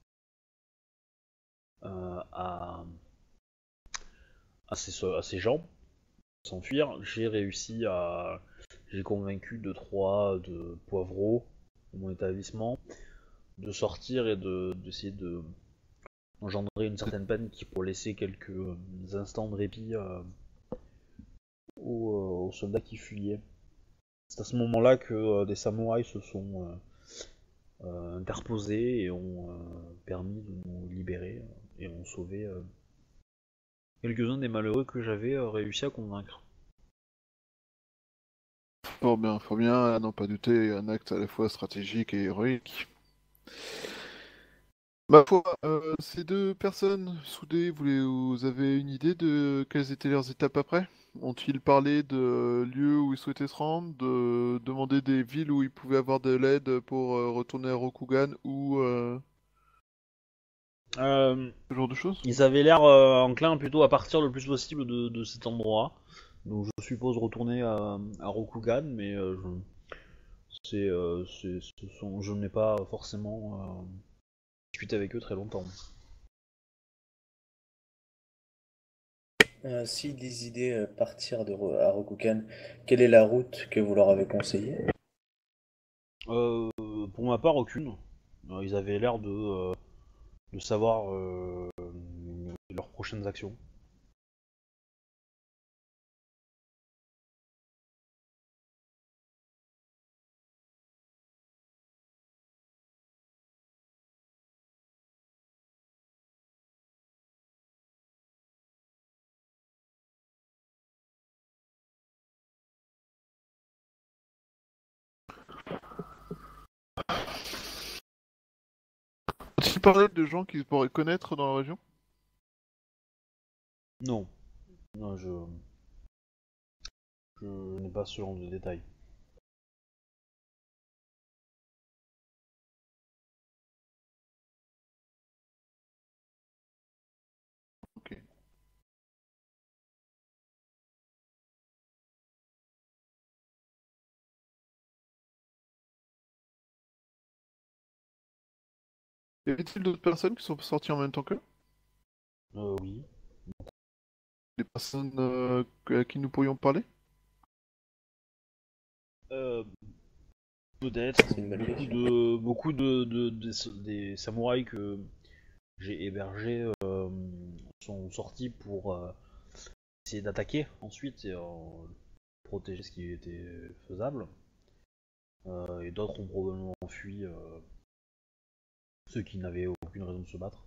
euh, à, à, ces, à ces gens s'enfuir. J'ai réussi à, j'ai convaincu deux trois de poivreaux de mon établissement de sortir et de d'essayer de engendrer une certaine panique pour laisser quelques instants de répit euh, aux, euh, aux soldats qui fuyaient. C'est à ce moment-là que euh, des samouraïs se sont euh, euh, interposés et ont euh, permis de nous libérer euh, et ont sauvé euh, quelques-uns des malheureux que j'avais euh, réussi à convaincre. Fort bien, fort bien, à n'en pas douter, un acte à la fois stratégique et héroïque. Ma foi, euh, ces deux personnes soudées, vous, les- vous avez une idée de quelles étaient leurs étapes après? Ont-ils parlé de lieux où ils souhaitaient se rendre, de demander des villes où ils pouvaient avoir de l'aide pour euh, retourner à Rokugan ou euh, Euh, ce genre de choses? ils avaient l'air euh, enclins plutôt à partir le plus possible de, de cet endroit. Donc je suppose retourner à, à Rokugan, mais euh, je, c'est, euh, c'est, ce sont, je n'ai pas forcément euh, discuté avec eux très longtemps. Euh, si des idées euh, partir de Ro- à Rokugan, quelle est la route que vous leur avez conseillée? Euh, pour ma part, aucune. Euh, Ils avaient l'air de, euh, de savoir euh, leurs prochaines actions. Tu parlais de gens qu'ils pourraient connaître dans la région? Non, non, je, je n'ai pas ce genre de détails. Ok. Y avait-il d'autres personnes qui sont sorties en même temps qu'eux? Euh, oui. Des personnes euh, à qui nous pourrions parler? Euh, Peut-être. C'est une bonne Beaucoup question. de, beaucoup de, de- de- des samouraïs que j'ai hébergés euh, sont sortis pour euh, essayer d'attaquer ensuite et euh, protéger ce qui était faisable. Euh, et d'autres ont probablement fui, euh, ceux qui n'avaient aucune raison de se battre.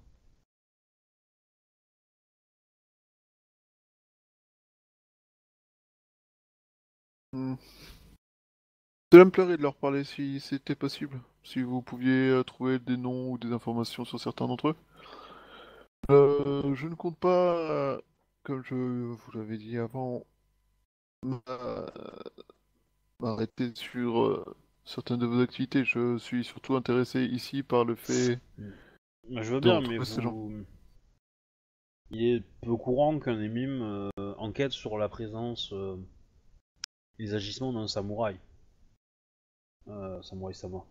Hmm. Cela me plairait de leur parler si c'était possible. Si vous pouviez euh, trouver des noms ou des informations sur certains d'entre eux. Euh, je ne compte pas, euh, comme je vous l'avais dit avant, m'a- m'arrêter sur euh, certaines de vos activités. Je suis surtout intéressé ici par le fait Mais je veux de bien, mais retrouver ces gens. vous... Il est peu courant qu'un émime euh, enquête sur la présence, euh, les agissements d'un samouraï. Euh, samouraï Sama.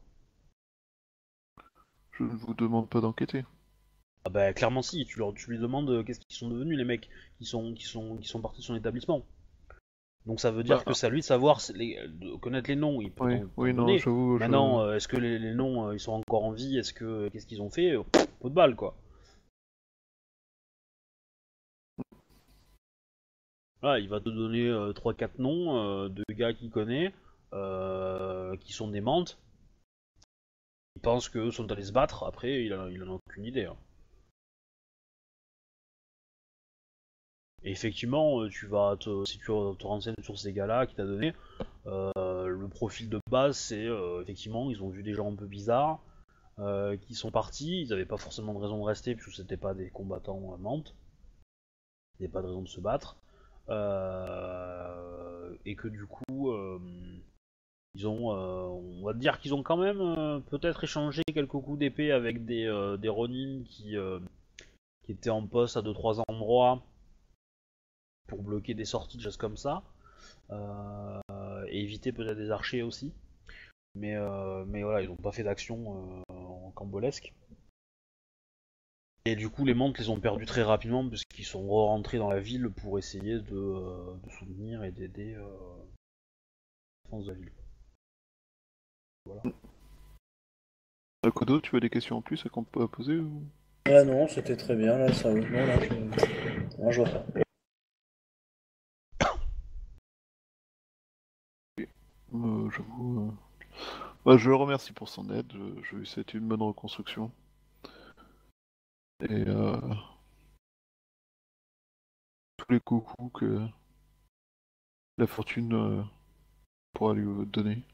Je ne vous demande pas d'enquêter. Ah bah clairement si, tu, leur, tu lui demandes euh, qu'est-ce qu'ils sont devenus les mecs qui sont, qui sont, qui sont partis de son établissement. Donc ça veut dire Bah, que c'est à lui de savoir, les- de connaître les noms, il peut oui, t'en t'en oui, non, donner. j'avoue, je... Maintenant, euh, est-ce que les, les noms euh, ils sont encore en vie? Est-ce que qu'est-ce qu'ils ont fait? Euh, pff, Pot de balle quoi. Voilà, il va te donner euh, trois quatre noms euh, de gars qu'il connaît, euh, qui sont des mantes. Il pense qu'eux sont allés se battre, après il en a, il en a aucune idée. Hein. Et effectivement, euh, tu vas te, si tu te renseignes sur ces gars-là qui t'a donné, euh, le profil de base c'est euh, effectivement ils ont vu des gens un peu bizarres, euh, qui sont partis, ils n'avaient pas forcément de raison de rester puisque c'était pas des combattants euh, mantes, il n'y avait pas de raison de se battre, euh, et que du coup euh, ils ont, euh, on va dire qu'ils ont quand même euh, peut-être échangé quelques coups d'épée avec des, euh, des Ronin qui, euh, qui étaient en poste à deux trois endroits pour bloquer des sorties, des choses comme ça, euh, et éviter peut-être des archers aussi. Mais, euh, mais voilà, ils n'ont pas fait d'action euh, en cambolesque. Et du coup, les mantes les ont perdus très rapidement puisqu'ils sont re-rentrés dans la ville pour essayer de, euh, de soutenir et d'aider euh, la défense de la ville. Voilà. Euh, Kodo, tu as des questions en plus à qu'on peut poser ou... Ah non, c'était très bien, là, sérieusement, là, je... Non, je vois pas. Euh, j'avoue... euh, Bah, je le remercie pour son aide, je, je lui souhaite une bonne reconstruction. Et euh, tous les coucous que la fortune euh, pourra lui donner.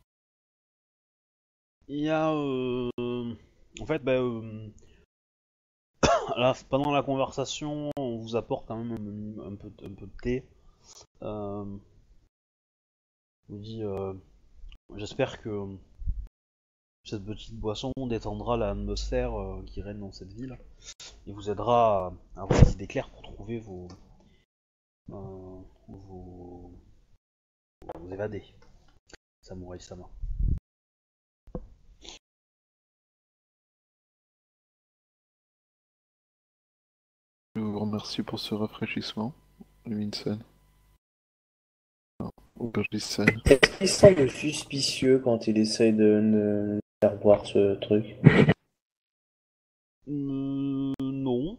Il y a. Euh, en fait, bah, euh, là, pendant la conversation, on vous apporte quand même un, un peu, un peu de thé. Euh, je vous dis, euh, j'espère que cette petite boisson détendra l'atmosphère euh, qui règne dans cette ville et vous aidera à avoir des idées claires pour trouver vos, euh, vous... vous évadez, Samurai Sama. Je vous remercie pour ce rafraîchissement, Levinson. Aubergiste-san. Est-ce qu'il semble suspicieux quand il essaye de me faire boire ce truc? Euh, non.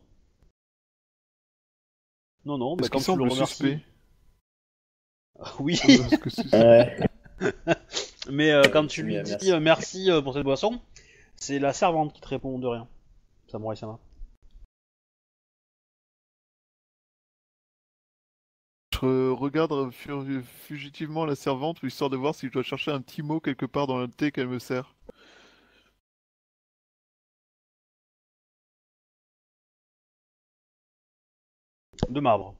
Non, non, bah Est-ce quand qu'il tu le semble remercies... suspect? Oui, Parce que c'est- Ouais. mais euh, quand tu lui Bien, dis merci. euh, merci euh, pour cette boisson, c'est la servante qui te répond de rien, Samurai Sama. Je regarde fu- fugitivement la servante, histoire de voir si je dois chercher un petit mot quelque part dans le thé qu'elle me sert. De marbre.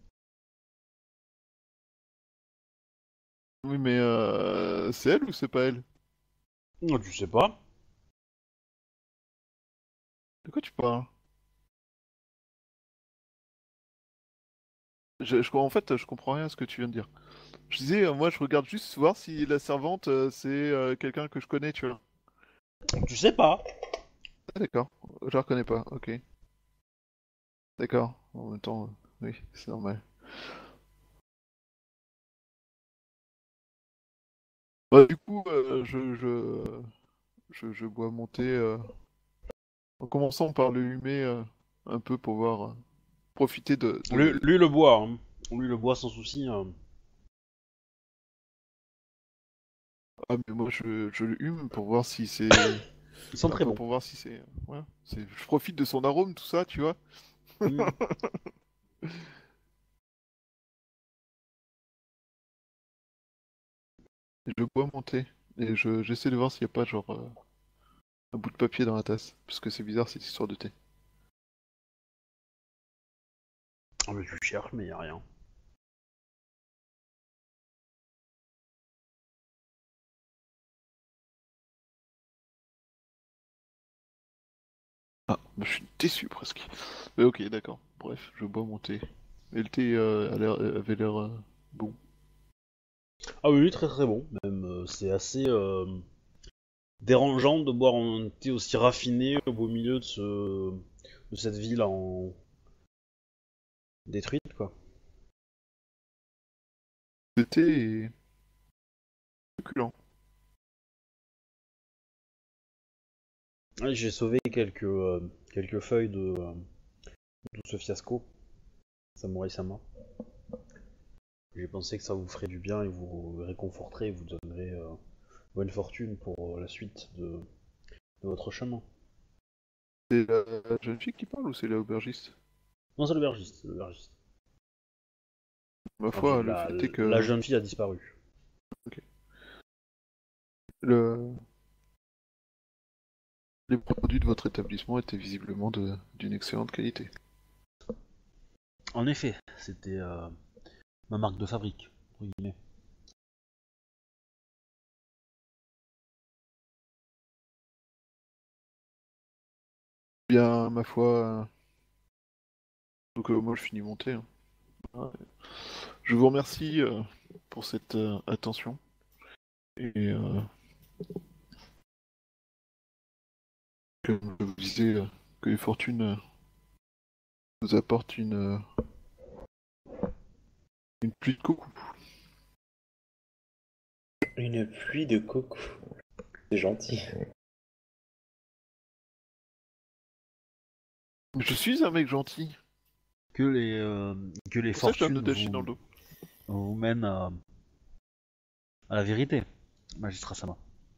Oui, mais euh, c'est elle ou c'est pas elle? Oh, tu sais pas. De quoi tu parles? je, je- En fait, je comprends rien à ce que tu viens de dire. Je disais, euh, moi, je regarde juste voir si la servante, euh, c'est euh, quelqu'un que je connais, tu vois. Tu sais pas. Ah, d'accord. Je la reconnais pas, ok. D'accord. En même temps, euh, oui, c'est normal. Bah, du coup, euh, je, je, je, je bois mon thé euh, en commençant par le humer euh, un peu pour voir, euh, profiter de, Lui, de- lui le boit. Hein. Lui le boit sans souci. Hein. Ah, mais moi, je, je le hume pour voir si c'est... Ils sont très Enfin, bons. pour voir si c'est... Voilà. C'est... Je profite de son arôme, tout ça, tu vois. Mm. Je bois mon thé. Et je, j'essaie de voir s'il n'y a pas, genre, euh, un bout de papier dans la tasse. Parce que c'est bizarre, cette histoire de thé. Ah, mais tu cherches, mais y a rien. Ah, bah, je suis déçu, presque. Mais ok, d'accord. Bref, je bois mon thé. Et le thé euh, a l'air- avait l'air euh, bon. Ah oui, oui, très très bon. Même, euh, c'est assez euh, dérangeant de boire un thé aussi raffiné au beau milieu de, ce... de cette ville en détruite, quoi. Le thé est succulent. Ouais, j'ai sauvé quelques, euh, quelques feuilles de, euh, de ce fiasco, Samurai Sama. J'ai pensé que ça vous ferait du bien et vous réconforterait et vous donnerait euh, bonne fortune pour euh, la suite de, de votre chemin. C'est la jeune fille qui parle ou c'est la aubergiste? Non, c'est l'aubergiste, c'est l'aubergiste. Ma Enfin, foi, le la, fait est que la jeune fille a disparu. le... les produits de votre établissement étaient visiblement de... d'une excellente qualité. En effet, c'était euh, ma marque de fabrique, entre guillemets. Bien, ma foi... euh, Donc euh, moi je finis mon thé. Hein. Ouais. Je vous remercie euh, pour cette euh, attention. Et euh, comme je vous disais, euh, que les fortunes euh, nous apportent une, euh, une pluie de coucou. Une pluie de coco. C'est gentil. Je suis un mec gentil. Que les, euh, que les C'est pour ça que je donne fortunes de Dashi dans vous, le dos. vous mènent à, à la vérité, magistrat Sama.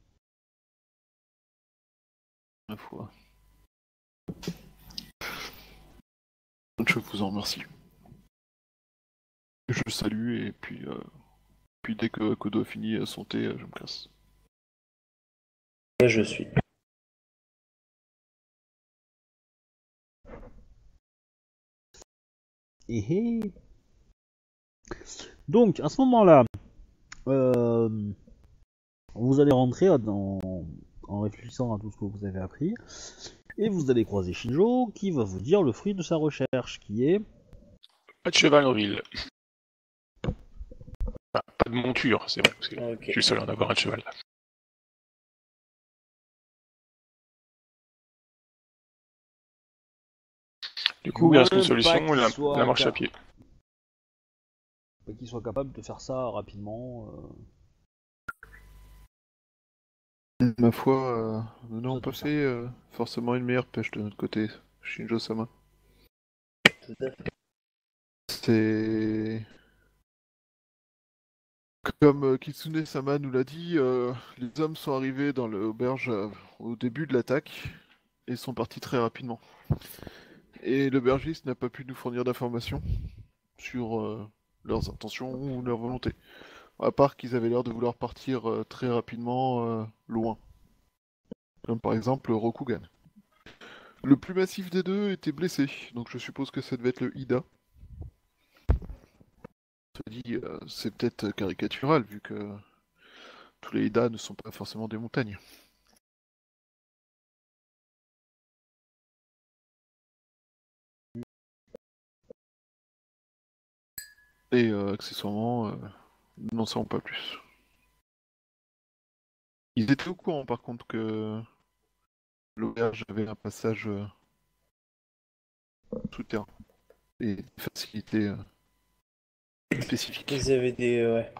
Ma foi. Je vous en remercie. Je salue et puis, euh, puis dès que Kodo a fini euh, son thé, euh, je me casse. Et je suis. Eh eh. Donc, à ce moment-là, euh, vous allez rentrer dans, en réfléchissant à tout ce que vous avez appris, et vous allez croiser Shinjo, qui va vous dire le fruit de sa recherche, qui est... Pas de cheval en ville. de monture, c'est vrai. Parce que Ok. je suis le seul à en avoir un de cheval. Du coup, il reste une Moins solution, pas qu'il la, soit la marche à ca- pied. Pas qu'il soit capable de faire ça rapidement. euh. Ma foi, euh, nous n'avons Ça, pas tout ça. fait euh, forcément une meilleure pêche de notre côté, Shinjo-sama. Tout à fait. C'est... Comme euh, Kitsune-sama nous l'a dit, euh, les hommes sont arrivés dans l'auberge euh, au début de l'attaque et sont partis très rapidement. Et l'aubergiste n'a pas pu nous fournir d'informations sur euh, leurs intentions ou leur volonté. À part qu'ils avaient l'air de vouloir partir euh, très rapidement euh, loin. Comme par exemple Rokugan. Le plus massif des deux était blessé, donc je suppose que ça devait être le Ida. Je te dis, euh, c'est peut-être caricatural vu que tous les Ida ne sont pas forcément des montagnes. Et euh, accessoirement, euh, nous n'en savons pas plus. Ils étaient au courant par contre que l'auberge avait un passage euh, souterrain et des facilités euh, spécifiques. Ils avaient des. Ouais.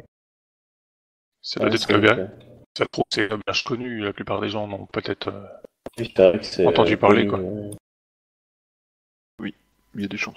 Ça doit Ouais, être c'est l'auberge. vrai Ça prouve que c'est l'auberge connue, la plupart des gens n'ont peut-être euh, que- Il paraît que c'est, entendu euh, parler, connu, quoi. ouais. Il y a des chances.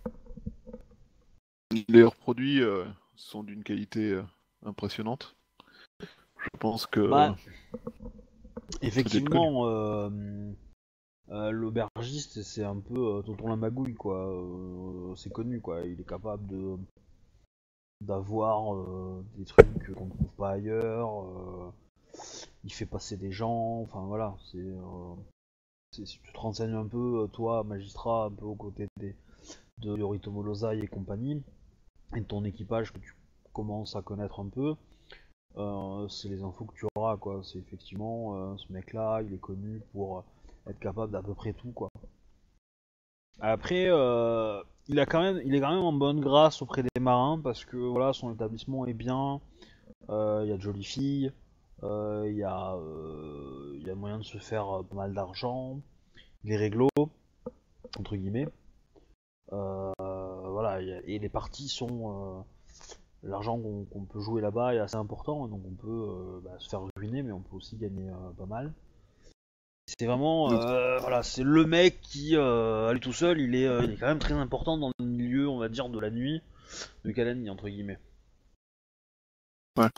Leurs produits euh, sont d'une qualité euh, impressionnante. Je pense que Bah, connu. effectivement, euh, euh, l'aubergiste, c'est un peu euh, tonton la magouille, quoi. Euh, c'est connu, quoi. Il est capable de d'avoir euh, des trucs qu'on ne trouve pas ailleurs. euh, il fait passer des gens. Enfin voilà, c'est. euh, c'est- si tu te renseignes un peu, euh, toi, magistrat, un peu aux côtés des, de Yoritomo Lozai et compagnie, et de ton équipage que tu commences à connaître un peu, euh, c'est les infos que tu auras, quoi. C'est effectivement, euh, ce mec-là, il est connu pour être capable d'à peu près tout, quoi. Après, euh, il a quand même, il est quand même en bonne grâce auprès des marins parce que voilà, son établissement est bien. euh, Il y a de jolies filles, euh, il y a, euh, il y a moyen de se faire euh, pas mal d'argent. Il est réglo entre guillemets. Euh, voilà, y a- et les parties sont, euh, l'argent qu'on qu'on peut jouer là-bas est assez important, donc on peut euh, bah, se faire ruiner, mais on peut aussi gagner euh, pas mal. C'est vraiment, Donc, euh, voilà, c'est le mec qui, euh, à lui tout seul, il est, euh, il est quand même très important dans le milieu, on va dire, de la nuit de Kalani, entre guillemets. Ouais.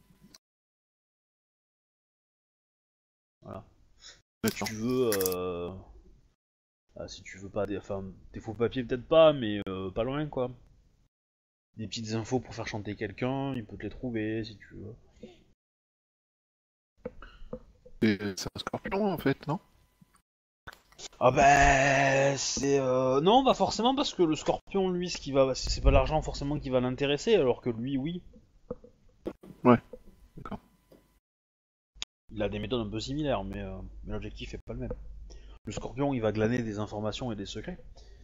Voilà. Si d'accord. tu veux, euh, ah, si tu veux pas, des, enfin, des faux papiers peut-être pas, mais euh, pas loin, quoi. Des petites infos pour faire chanter quelqu'un, il peut te les trouver, si tu veux. Et c'est un scorpion en fait, non? Ah bah c'est euh... non pas forcément parce que le scorpion lui ce qui va c'est pas l'argent forcément qui va l'intéresser alors que lui oui. Ouais, d'accord. Il a des méthodes un peu similaires mais, euh, mais l'objectif est pas le même. Le scorpion il va glaner des informations et des secrets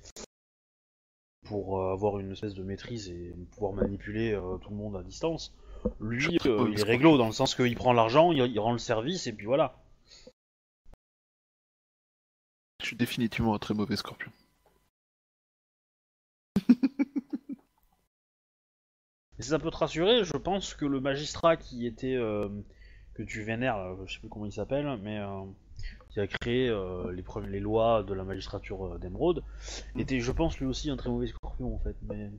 pour euh, avoir une espèce de maîtrise et pouvoir manipuler euh, tout le monde à distance. Je suis Lui très euh, mauvais il est scorpion. réglo dans le sens qu'il prend l'argent, il, il rend le service et puis voilà. Je suis définitivement un très mauvais scorpion. Et si ça peut te rassurer, je pense que le magistrat qui était euh, que tu vénères, là, je sais plus comment il s'appelle, mais euh, qui a créé euh, les, pre- les lois de la magistrature euh, d'Emeraude, était, je pense, lui aussi un très mauvais scorpion en fait, mais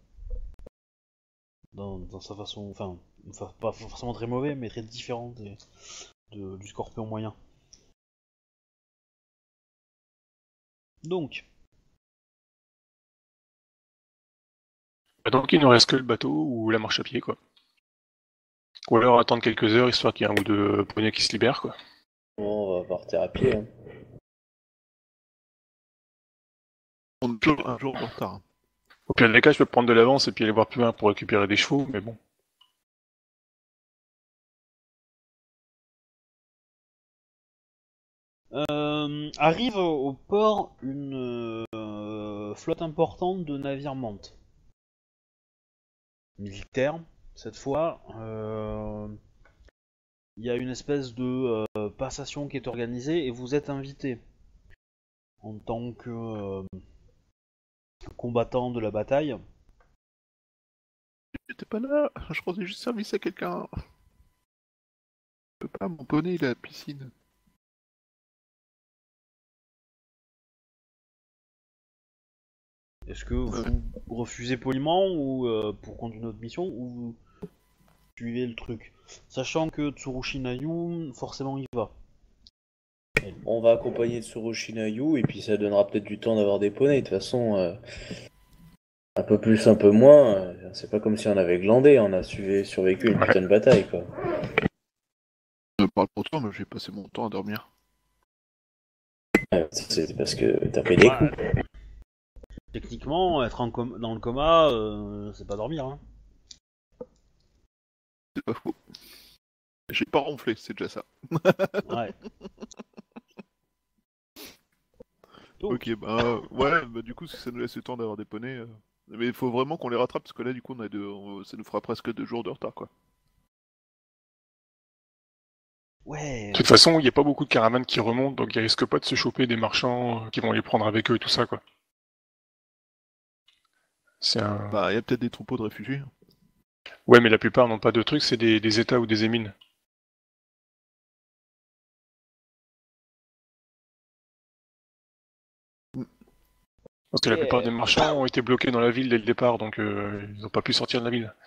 dans, dans sa façon, enfin, enfin, pas forcément très mauvais, mais très différent des- de- du scorpion moyen. Donc, Bah, donc il nous reste que le bateau ou la marche à pied, quoi. Ou alors attendre quelques heures histoire qu'il y ait un ou deux poneys qui se libèrent, quoi. Bon, on va partir à pied. Hein. On est toujours un jour de retard. Au pire des cas, je peux prendre de l'avance et puis aller voir plus loin pour récupérer des chevaux, mais bon. euh, arrive au port une euh, flotte importante de navires mantes militaires cette fois, euh, il y a une espèce de euh, passation qui est organisée et vous êtes invité en tant que euh, combattant de la bataille. J'étais pas là, je rendais juste service à quelqu'un. Je peux pas, mon poney, il est à la piscine. Est-ce que vous refusez poliment ou euh, pour continuer notre mission ou vous suivez le truc? Sachant que Tsurushi Nayu, forcément il va. On va accompagner Tsurushi Nayu et puis ça donnera peut-être du temps d'avoir des poneys. De toute façon, euh, un peu plus, un peu moins. euh, c'est pas comme si on avait glandé. On a suivi, survécu une putain de bataille, quoi. Je parle pour toi, mais j'ai passé mon temps à dormir. Ouais, c'est parce que t'as pris des Ouais. coups. Techniquement, être en com- dans le coma, euh, c'est pas dormir. Hein. C'est pas faux. J'ai pas ronflé, c'est déjà ça. Ouais. Donc, Ok, bah ouais, bah du coup, si ça nous laisse le temps d'avoir des poneys. euh, Mais il faut vraiment qu'on les rattrape parce que là, du coup, on a deux... on- ça nous fera presque deux jours de retard, quoi. ouais. De toute façon, il n'y a pas beaucoup de caravanes qui remontent, donc ils risquent pas de se choper des marchands euh, qui vont les prendre avec eux et tout ça, quoi. C'est un... Bah, il y a peut-être des troupeaux de réfugiés. Ouais, mais la plupart n'ont pas de trucs, c'est des, des états ou des émines. Parce que la Et, plupart euh, des marchands ont été bloqués dans la ville dès le départ, donc euh, ils n'ont pas pu sortir de la ville.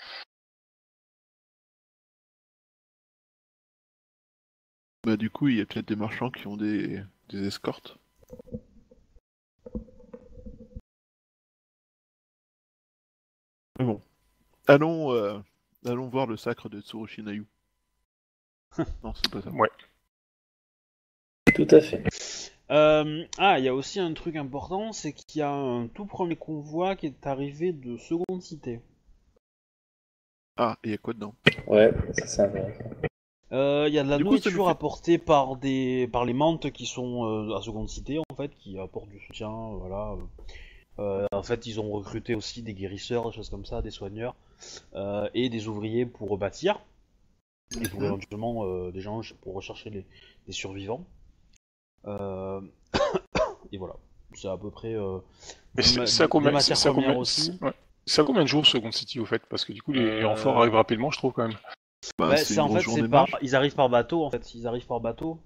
Bah du coup, il y a peut-être des marchands qui ont des, des escortes. Mais bon. Allons, euh, allons voir le sacre de Tsurushi Nayu. Non, c'est pas ça. Ouais. Tout à fait. Euh, ah, il y a aussi un truc important, c'est qu'il y a un tout premier convoi qui est arrivé de Seconde Cité. Ah, et il y a quoi dedans? Ouais, ça c'est intéressant. Euh, Il y a de la Du coup, ça nous nourriture fait- apportée par des par les mantes qui sont euh, à Seconde Cité en fait, qui apportent du soutien, voilà. Euh, en fait, ils ont recruté aussi des guérisseurs, des choses comme ça, des soigneurs euh, et des ouvriers pour bâtir et pour Mhm. éventuellement euh, des gens pour rechercher les, les survivants. Euh... et voilà, c'est à peu près euh, Mais des, c'est ma- c'est à des combien, matières c'est à premières combien, aussi. c'est- ouais. C'est à combien de jours Second City au fait? Parce que du coup les Euh, renforts arrivent rapidement, je trouve quand même. Bah, Bah, c'est c'est une en grosse fait, journée c'est de par... marche. ils arrivent par bateau en fait, ils arrivent par bateau.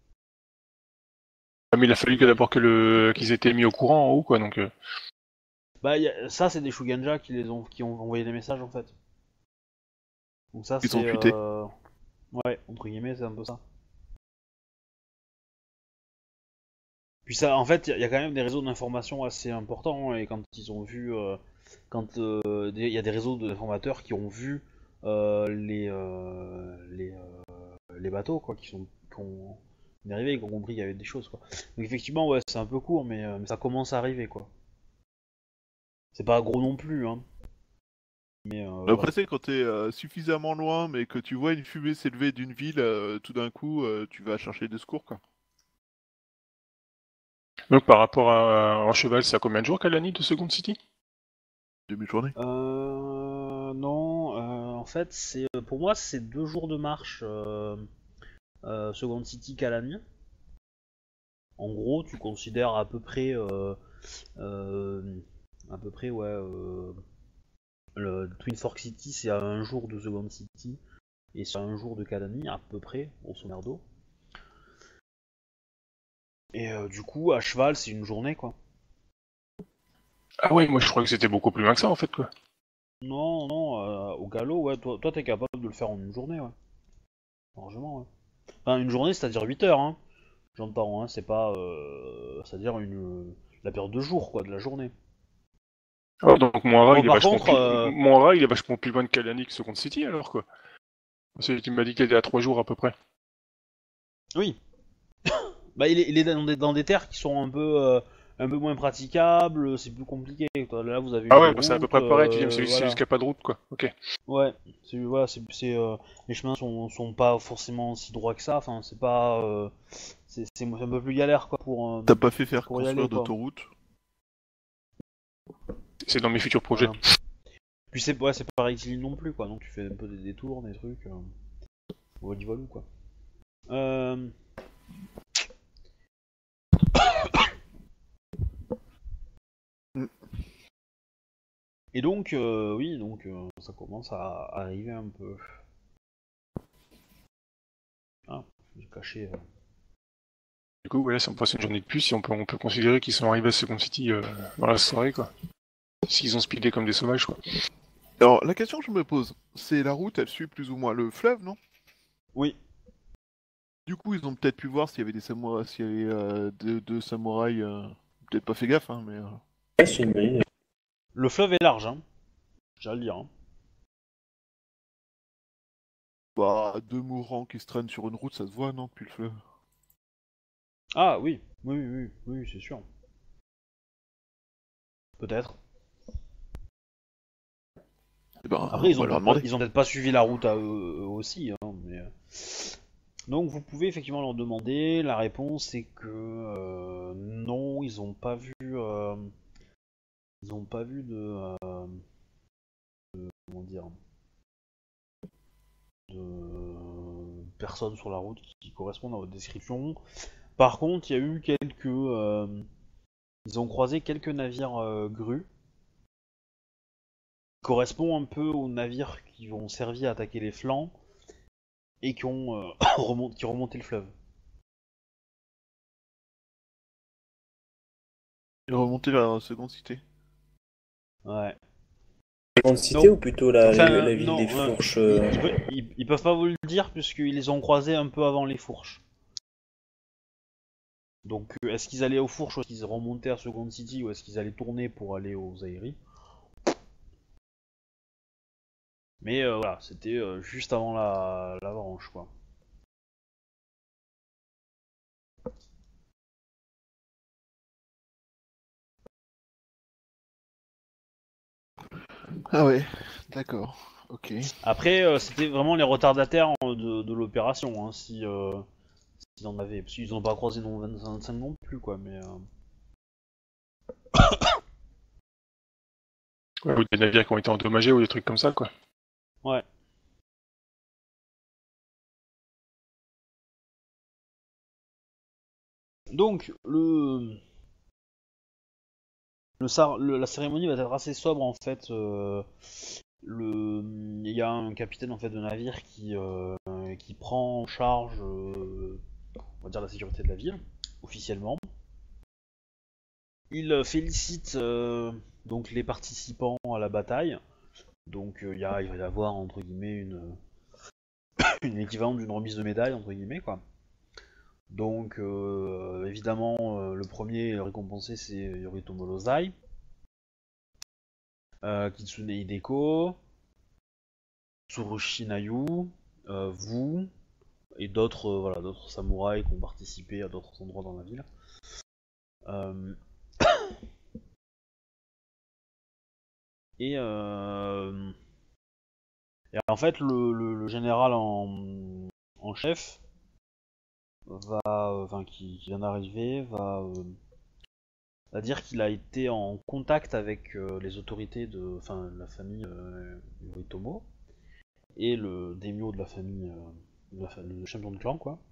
Ah, mais il a fallu que d'abord que le qu'ils aient été mis au courant en haut, quoi. Donc euh, Bah, y a- ça, c'est des Shugenja qui les ont, qui ont envoyé des messages en fait. Donc ça, Ils sont c'est futés. euh... ouais, entre guillemets, c'est un peu ça. Puis ça, en fait, il y, y a quand même des réseaux d'information assez importants hein, et quand ils ont vu, euh, quand il y a des réseaux d'informateurs qui ont vu euh, les euh, les, euh, les bateaux quoi, qui sont qui ont arrivé et qui ont compris qu'il y avait des choses quoi. Donc effectivement, ouais, c'est un peu court, mais, euh, mais ça commence à arriver quoi. C'est pas gros non plus, hein. Mais euh, Après, voilà. c'est quand t'es euh, suffisamment loin, mais que tu vois une fumée s'élever d'une ville, euh, tout d'un coup, euh, tu vas chercher des secours, quoi. donc par rapport à un cheval, c'est à combien de jours Kalani de Second City? Demi-journée. Euh, non, euh, en fait, c'est pour moi, c'est deux jours de marche. Euh, euh, Second City Kalani. En gros, tu considères à peu près, euh, euh, à peu près, ouais, euh, le Twin Fork City, c'est à un jour de Second City et c'est à un jour de Kalani, à peu près, grosso merdo. Et euh, du coup, à cheval, c'est une journée, quoi. Ah ouais, moi je croyais que c'était beaucoup plus loin que ça en fait, quoi. Non, non, euh, au galop, ouais, toi, toi, t'es capable de le faire en une journée, ouais. Largement, ouais. Enfin, une journée, c'est-à-dire huit heures, hein. J'entends, hein, c'est pas, euh, c'est-à-dire une, la période de jour, quoi, de la journée. Ah, donc Moira, Bon, il est par vachement contre, plus... euh, Moira, il est vachement plus loin de Kalani que Second City alors, quoi. Parce que tu m'as dit qu'il était à trois jours à peu près. oui. Bah, il est, il est dans, des, dans des terres qui sont un peu, euh, un peu moins praticables, c'est plus compliqué. Quoi. Là, vous avez Ah une ouais, route, bah c'est à peu près pareil, tu dis, euh, mais c'est c'est voilà. juste qu'il n'y a pas de route, quoi. Ok. Ouais, c'est, voilà, c'est, c'est, euh, les chemins sont, sont pas forcément si droits que ça. Enfin, c'est pas, euh, c'est, c'est un peu plus galère, quoi, pour, euh, T'as pas fait faire pour y construire aller, quoi. d'autoroute? C'est dans mes futurs projets. Voilà. Puis c'est ouais, c'est pas rectiligne non plus, quoi. Donc tu fais un peu des détours, des trucs. Euh... Voilà, voilà, quoi. Euh... Et donc, euh, oui, donc euh, ça commence à arriver un peu. Ah, j'ai caché. Euh... Du coup, voilà, si on passe une journée de plus, on peut, on peut considérer qu'ils sont arrivés à Second City euh, dans la soirée, quoi. S'ils ont speedé comme des sauvages, quoi. Alors, la question que je me pose, c'est la route, elle suit plus ou moins le fleuve, non? Oui. Du coup, ils ont peut-être pu voir s'il y avait des samouraïs, s'il y avait euh, deux, deux samouraïs. Euh... Peut-être pas fait gaffe, hein, mais. Euh... Ouais, c'est une bonne idée. Le fleuve est large, hein. J'ai à le dire. Hein. Bah, deux mourants qui se traînent sur une route, ça se voit, non, depuis le fleuve. Ah oui, oui, oui, oui, oui, c'est sûr. Peut-être. Eh ben, Après, ils on ont, va leur peut-être pas, demander. ils ont peut-être pas suivi la route à eux, eux aussi. Hein, mais... Donc vous pouvez effectivement leur demander. La réponse est que euh, non, ils ont pas vu. Euh, ils ont pas vu de, euh, de. Comment dire De personnes sur la route qui correspondent à votre description. Par contre, il y a eu quelques. Euh, ils ont croisé quelques navires euh, grues. Correspond un peu aux navires qui vont servir à attaquer les flancs et qui ont euh, remont- qui remonté le fleuve. Et remonter vers la seconde cité. Ouais. Grande cité Non. ou plutôt la, Enfin, la, la ville non, des euh, Fourches ils, euh, ils pe- ils- ils peuvent pas vous le dire puisqu'ils les ont croisés un peu avant les fourches. Donc, euh, est-ce qu'ils allaient aux fourches ou est-ce qu'ils remontaient à Second City ou est-ce qu'ils allaient tourner pour aller aux Aeries? Mais euh, voilà, c'était euh, juste avant la l'avalanche, quoi. Ah ouais, d'accord, ok. Après, euh, c'était vraiment les retardataires euh, de, de l'opération, hein, si euh, s'ils en avaient, parce qu'ils ont pas croisé non vingt-cinq non plus, quoi. Mais euh, Ouais, ou des navires qui ont été endommagés ou des trucs comme ça, quoi. ouais. Donc le le, sar- le- la cérémonie va être assez sobre en fait. Euh, le il y a un capitaine en fait de navire qui euh, qui prend en charge, euh, on va dire la sécurité de la ville officiellement. Il euh, félicite euh, donc les participants à la bataille. Donc euh, il y a, il va y avoir entre guillemets une, une équivalente d'une remise de médaille entre guillemets quoi. Donc euh, évidemment euh, le premier récompensé c'est Yoritomo Lozai, euh, Kitsune Hideko, Tsurushi Nayu, euh, vous et d'autres euh, voilà d'autres samouraïs qui ont participé à d'autres endroits dans la ville. Euh, et, euh, et en fait le, le, le général en, en chef va, enfin qui, qui vient d'arriver, va, euh, va dire qu'il a été en contact avec euh, les autorités de, enfin la famille euh, Yoritomo et le daimyo de la famille, euh, de la, le champion de clan quoi.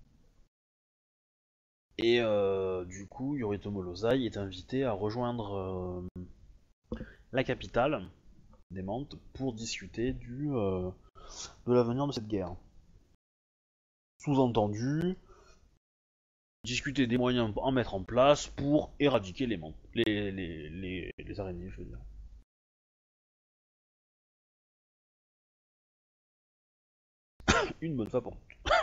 Et euh, du coup, Yoritomo Lozai est invité à rejoindre euh, la capitale des Mantes pour discuter du euh, de l'avenir de cette guerre. Sous-entendu, discuter des moyens à mettre en place pour éradiquer les mantes, les, les, les, les araignées, je veux dire. Une bonne fois pour toutes.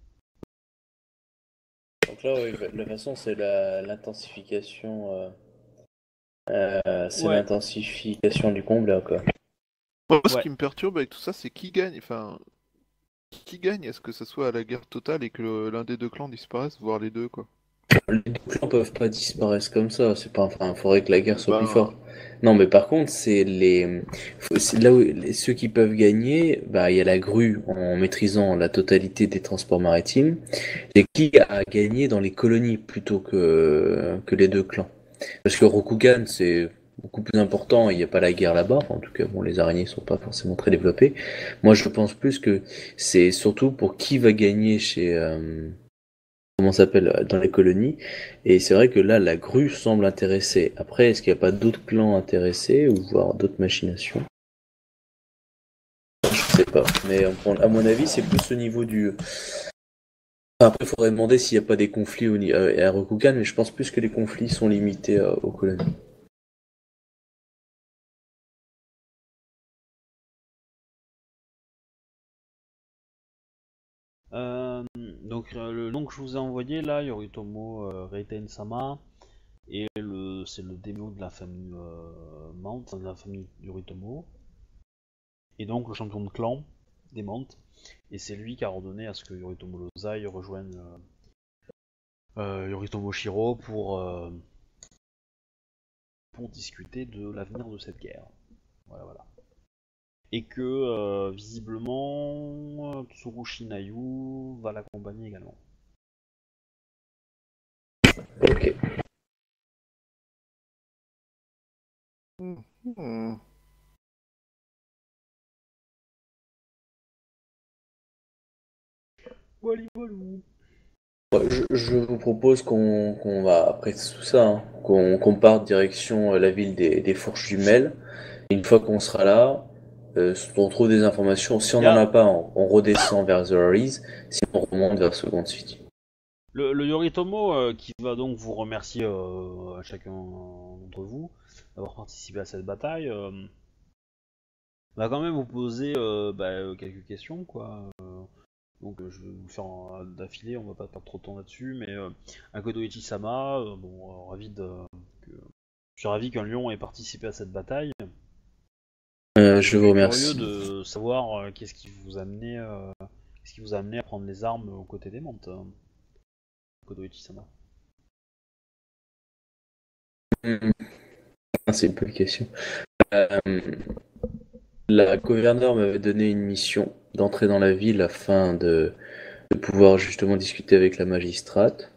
Donc là, ouais, de toute façon, c'est la- l'intensification. Euh, euh, c'est Ouais, l'intensification du combat, quoi. Moi, ce ouais. qui me perturbe avec tout ça, c'est qui gagne. Enfin, qui gagne? Est-ce que ça soit à la guerre totale et que le- l'un des deux clans disparaisse, voire les deux, quoi? Les deux clans peuvent pas disparaître comme ça. C'est pas. Enfin, faudrait que la guerre soit plus Ben, forte. Non, mais par contre, c'est les. faut- c'est là où les- ceux qui peuvent gagner, bah, il y a la grue en maîtrisant la totalité des transports maritimes. Et qui a gagné dans les colonies plutôt que que les deux clans. Parce que Rokugan, c'est beaucoup plus important, il n'y a pas la guerre là-bas, enfin, en tout cas, bon, les araignées sont pas forcément très développées. Moi, je pense plus que c'est surtout pour qui va gagner chez, euh, comment ça s'appelle, euh, dans les colonies, et c'est vrai que là, la grue semble intéressée. Après, est-ce qu'il n'y a pas d'autres clans intéressés, ou voire d'autres machinations? Je sais pas, mais euh, à mon avis, c'est plus au niveau du... Enfin, après, il faudrait demander s'il n'y a pas des conflits au ni- euh, à Rokugan, mais je pense plus que les conflits sont limités euh, aux colonies. Euh, donc euh, le nom que je vous ai envoyé là, Yoritomo euh, Reiten-sama, et le c'est le daimyo de la famille euh, Mount, enfin, de la famille Yoritomo, et donc le champion de clan des Mount, et c'est lui qui a ordonné à ce que Yoritomo Lozai rejoigne euh, euh, Yoritomo Shiro pour euh, pour discuter de l'avenir de cette guerre. Voilà, voilà. Et que euh, visiblement Tsurushi Nayu va l'accompagner également. Ok. Hmm. Wally Walou. Ouais, Je, je vous propose qu'on qu'on va, après tout ça, hein, qu'on qu'on parte direction euh, la ville des, des Fourches Jumelles. Et une fois qu'on sera là, euh, on trouve des informations. Si on n'en Yeah. a pas, on, on redescend vers The Horizon. Sinon, on remonte vers Second City. Le, le Yoritomo euh, qui va donc vous remercier euh, à chacun d'entre vous d'avoir participé à cette bataille euh, va quand même vous poser euh, bah, euh, quelques questions quoi. Euh, donc euh, je vais vous faire en- d'affilée, on va pas perdre trop de temps là-dessus, mais euh, Akodo Ichi-sama, euh, bon, euh, ravi de, que, je suis ravi qu'un lion ait participé à cette bataille. Euh, Euh, je je vous suis curieux remercie. de savoir euh, qu'est-ce qui vous a amené, euh, qu'est-ce qui vous a amené à prendre les armes aux côtés des Mantes, euh, Akodo Ichi-sama. Hmm, c'est une bonne question. Euh, la gouverneure m'avait donné une mission d'entrer dans la ville afin de, de pouvoir justement discuter avec la magistrate.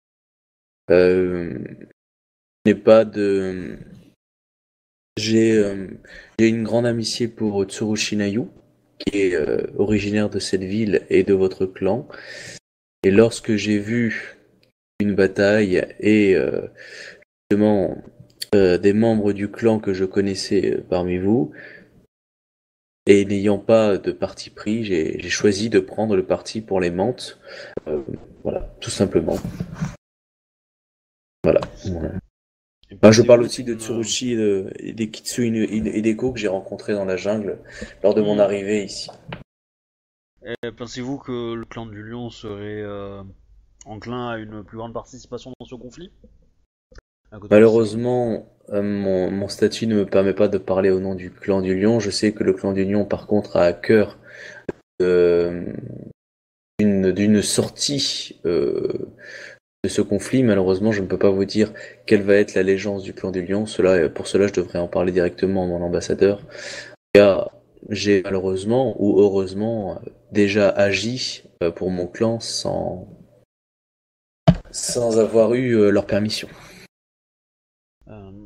Euh, je n'ai pas de... J'ai euh, j'ai une grande amitié pour Tsurushi Nayu, qui est euh, originaire de cette ville et de votre clan. Et lorsque j'ai vu une bataille et euh, justement euh, des membres du clan que je connaissais euh, parmi vous, et n'ayant pas de parti pris, j'ai j'ai choisi de prendre le parti pour les Mantes. Euh, voilà, tout simplement. Voilà. Voilà. Et Enfin, je parle pensez-vous aussi de qu'une, euh, Tsurushi et, de, et des Kitsune et Deko que j'ai rencontrés dans la jungle lors de mon hmm, arrivée ici. et pensez-vous que le clan du lion serait euh, enclin à une plus grande participation dans ce conflit? Akodo Ichi-sama. Malheureusement, euh, mon, mon statut ne me permet pas de parler au nom du clan du lion. Je sais que le clan du lion, par contre, a à cœur euh, d'une d'une sortie euh, de ce conflit. Malheureusement, je ne peux pas vous dire quelle va être l'allégeance du clan du lion. Cela, pour cela, je devrais en parler directement à mon ambassadeur. Car j'ai malheureusement ou heureusement déjà agi euh, pour mon clan sans, sans avoir eu euh, leur permission. Euh,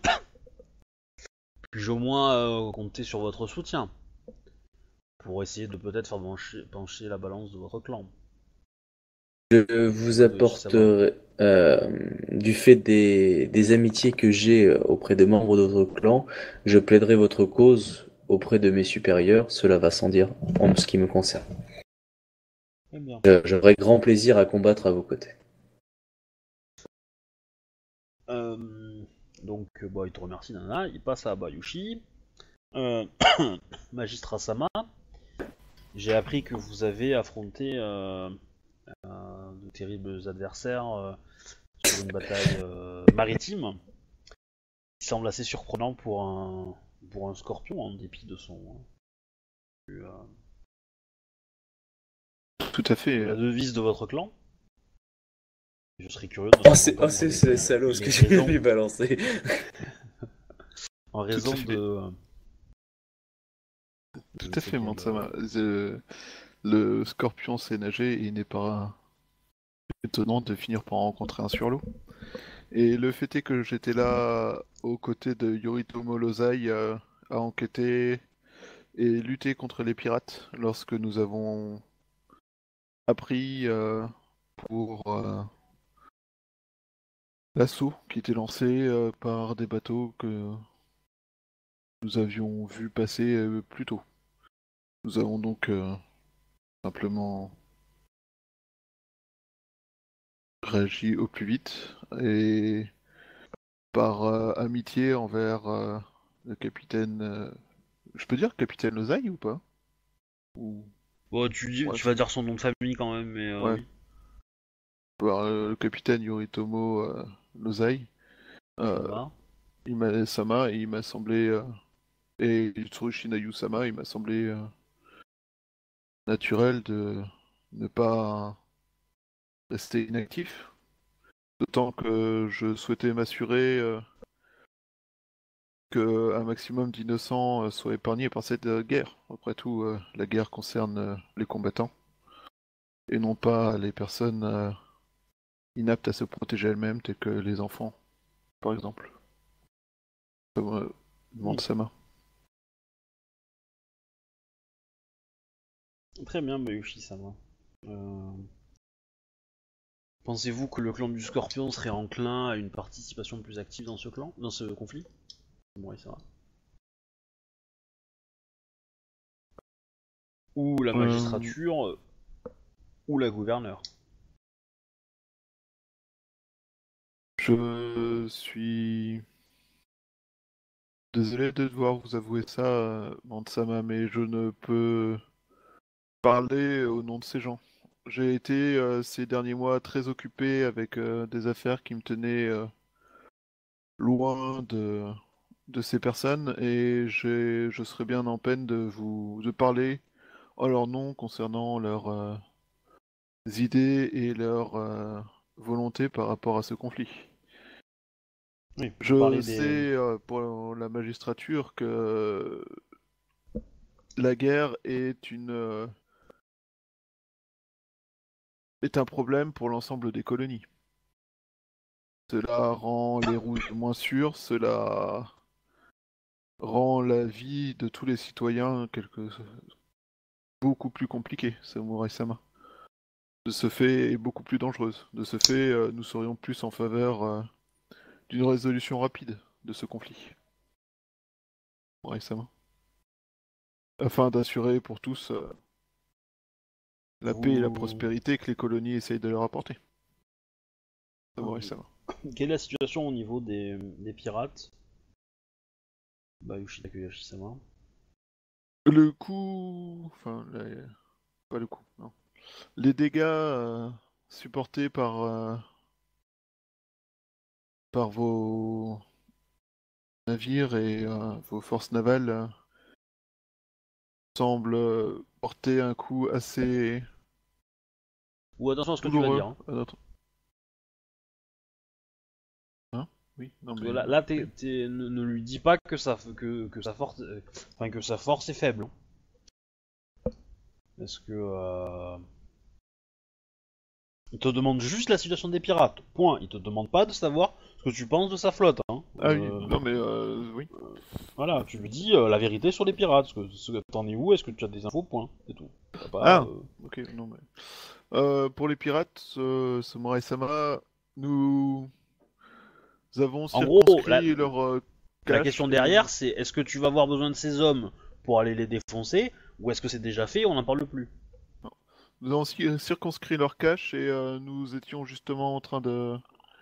Puis-je au moins euh, compter sur votre soutien pour essayer de peut-être faire pencher, pencher la balance de votre clan? Je vous Akodo Ichi-sama. apporterai, euh, du fait des, des amitiés que j'ai euh, auprès de membres de votre clan, je plaiderai votre cause auprès de mes supérieurs, cela va sans dire en ce qui me concerne. Très bien. Je- J'aurai grand plaisir à combattre à vos côtés. Euh, donc, euh, bah, il te remercie, Nana. Il passe à Bayushi. Euh, Magistrat Sama, j'ai appris que vous avez affronté euh, euh, de terribles adversaires euh, sur une bataille euh, maritime, qui semble assez surprenant pour un pour un scorpion, en dépit de son euh, Tout à fait. de la euh, devise de votre clan. Je serais curieux de Oh, savoir c'est pourquoi oh, vous c'est avez c'est pris salaud ce les que j'ai raisons, lui balancer. en Tout à raison fait. de, je Tout ne à sais fait, quel. Mansama. Le, le scorpion sait nager et il n'est pas étonnant de finir par en rencontrer un sur l'eau. Et le fait est que j'étais là aux côtés de Yoritomo Lozai euh, à enquêter et lutter contre les pirates lorsque nous avons appris euh, pour euh, l'assaut qui était lancé euh, par des bateaux que nous avions vu passer euh, plus tôt. Nous avons donc euh, simplement réagi au plus vite et par euh, amitié envers euh, le capitaine. euh, Je peux dire capitaine Lozai ou pas? Ou Bon, tu, dis, ouais, tu vas dire son nom de famille quand même, mais euh, ouais. oui. Par, euh, le capitaine Yoritomo euh, Lozai. Ça Euh, va. il m'a Sama et il m'a semblé euh, et Tsurushi Nayu-sama, il m'a semblé euh, naturel de ne pas rester inactif. D'autant que je souhaitais m'assurer euh, qu'un maximum d'innocents euh, soient épargnés par cette euh, guerre. Après tout, euh, la guerre concerne euh, les combattants et non pas les personnes euh, inaptes à se protéger elles-mêmes, telles que les enfants, par exemple. Comme euh, demande Oui. Sama. Très bien, Bayushi, ça va. Euh, Pensez-vous que le clan du Scorpion serait enclin à une participation plus active dans ce clan, dans ce conflit? Oui, ça va. Ou la Euh, magistrature, euh, ou la gouverneure. Je suis désolé de devoir vous avouer ça, euh, Mansama, mais je ne peux parler au nom de ces gens. J'ai été euh, ces derniers mois très occupé avec euh, des affaires qui me tenaient euh, loin de, de ces personnes et j'ai- je serais bien en peine de vous de parler en leur nom concernant leurs euh, idées et leurs euh, volontés par rapport à ce conflit. Oui, vous Je parlez sais des... euh, pour la magistrature que la guerre est une euh, est un problème pour l'ensemble des colonies. Cela rend les routes moins sûres, cela rend la vie de tous les citoyens quelque... beaucoup plus compliquée, Samurai-sama. De ce fait, est beaucoup plus dangereuse. De ce fait, euh, nous serions plus en faveur euh, d'une résolution rapide de ce conflit. Samurai-sama. Afin d'assurer pour tous euh, la paix et la Vous... prospérité que les colonies essayent de leur apporter. Ok. Samurai-sama. Quelle est la situation au niveau des, des pirates? Bayushi Takuyashi-sama. Le coup... Enfin, les- pas le coup, non. Les dégâts euh, supportés par, euh, par vos navires et euh, vos forces navales euh, semblent euh, porter un coup assez Ou attention à ce que tu vas douloureux dire. Hein. à notre... Hein? Oui, non Parce que mais... là, euh, là t'es- oui. t'es- ne, ne lui dis pas que sa, que, que sa force, euh, enfin que sa force est faible. Hein. Parce que euh, il te demande juste la situation des pirates. Point. Il te demande pas de savoir ce que tu penses de sa flotte. Hein. Ah oui, Euh, non mais... Euh, oui. voilà, tu lui dis euh, la vérité sur les pirates. Ce que, ce que t'en es où? Est-ce que tu as des infos? Point. C'est tout. T'as pas. Ah, euh, ok, non mais... Euh, pour les pirates, euh, Samurai-sama, nous avons En gros, la, circonscrit leur euh, la cache question et... derrière, c'est est-ce que tu vas avoir besoin de ces hommes pour aller les défoncer, ou est-ce que c'est déjà fait et on n'en parle plus? Nous avons ci- circonscrit leur cache et euh, nous étions justement en train de...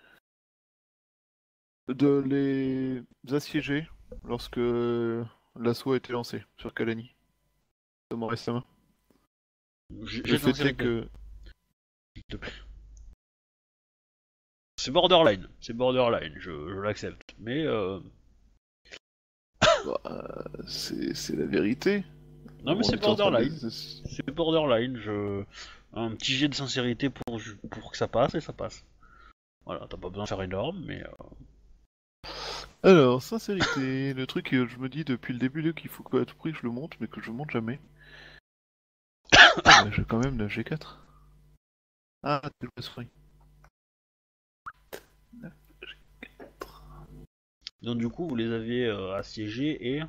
de les assiéger lorsque l'assaut a été lancé sur Kalani. Samurai-sama. J'ai Le j'ai fait est sincérité, que... s'il te plaît. C'est borderline, c'est borderline, je, je l'accepte. Mais euh... bah, euh, c'est c'est la vérité. non, mais On c'est était en train de borderline, les... c'est borderline. Je un petit jet de sincérité pour pour que ça passe et ça passe. Voilà, t'as pas besoin de faire énorme, mais euh... Alors, sincérité, le truc que je me dis depuis le début qu'il faut qu'à tout prix je le monte, mais que je monte jamais. Ah, bah, j'ai quand même le G quatre. Ah, c'est le free. Donc du coup, vous les aviez euh, assiégés et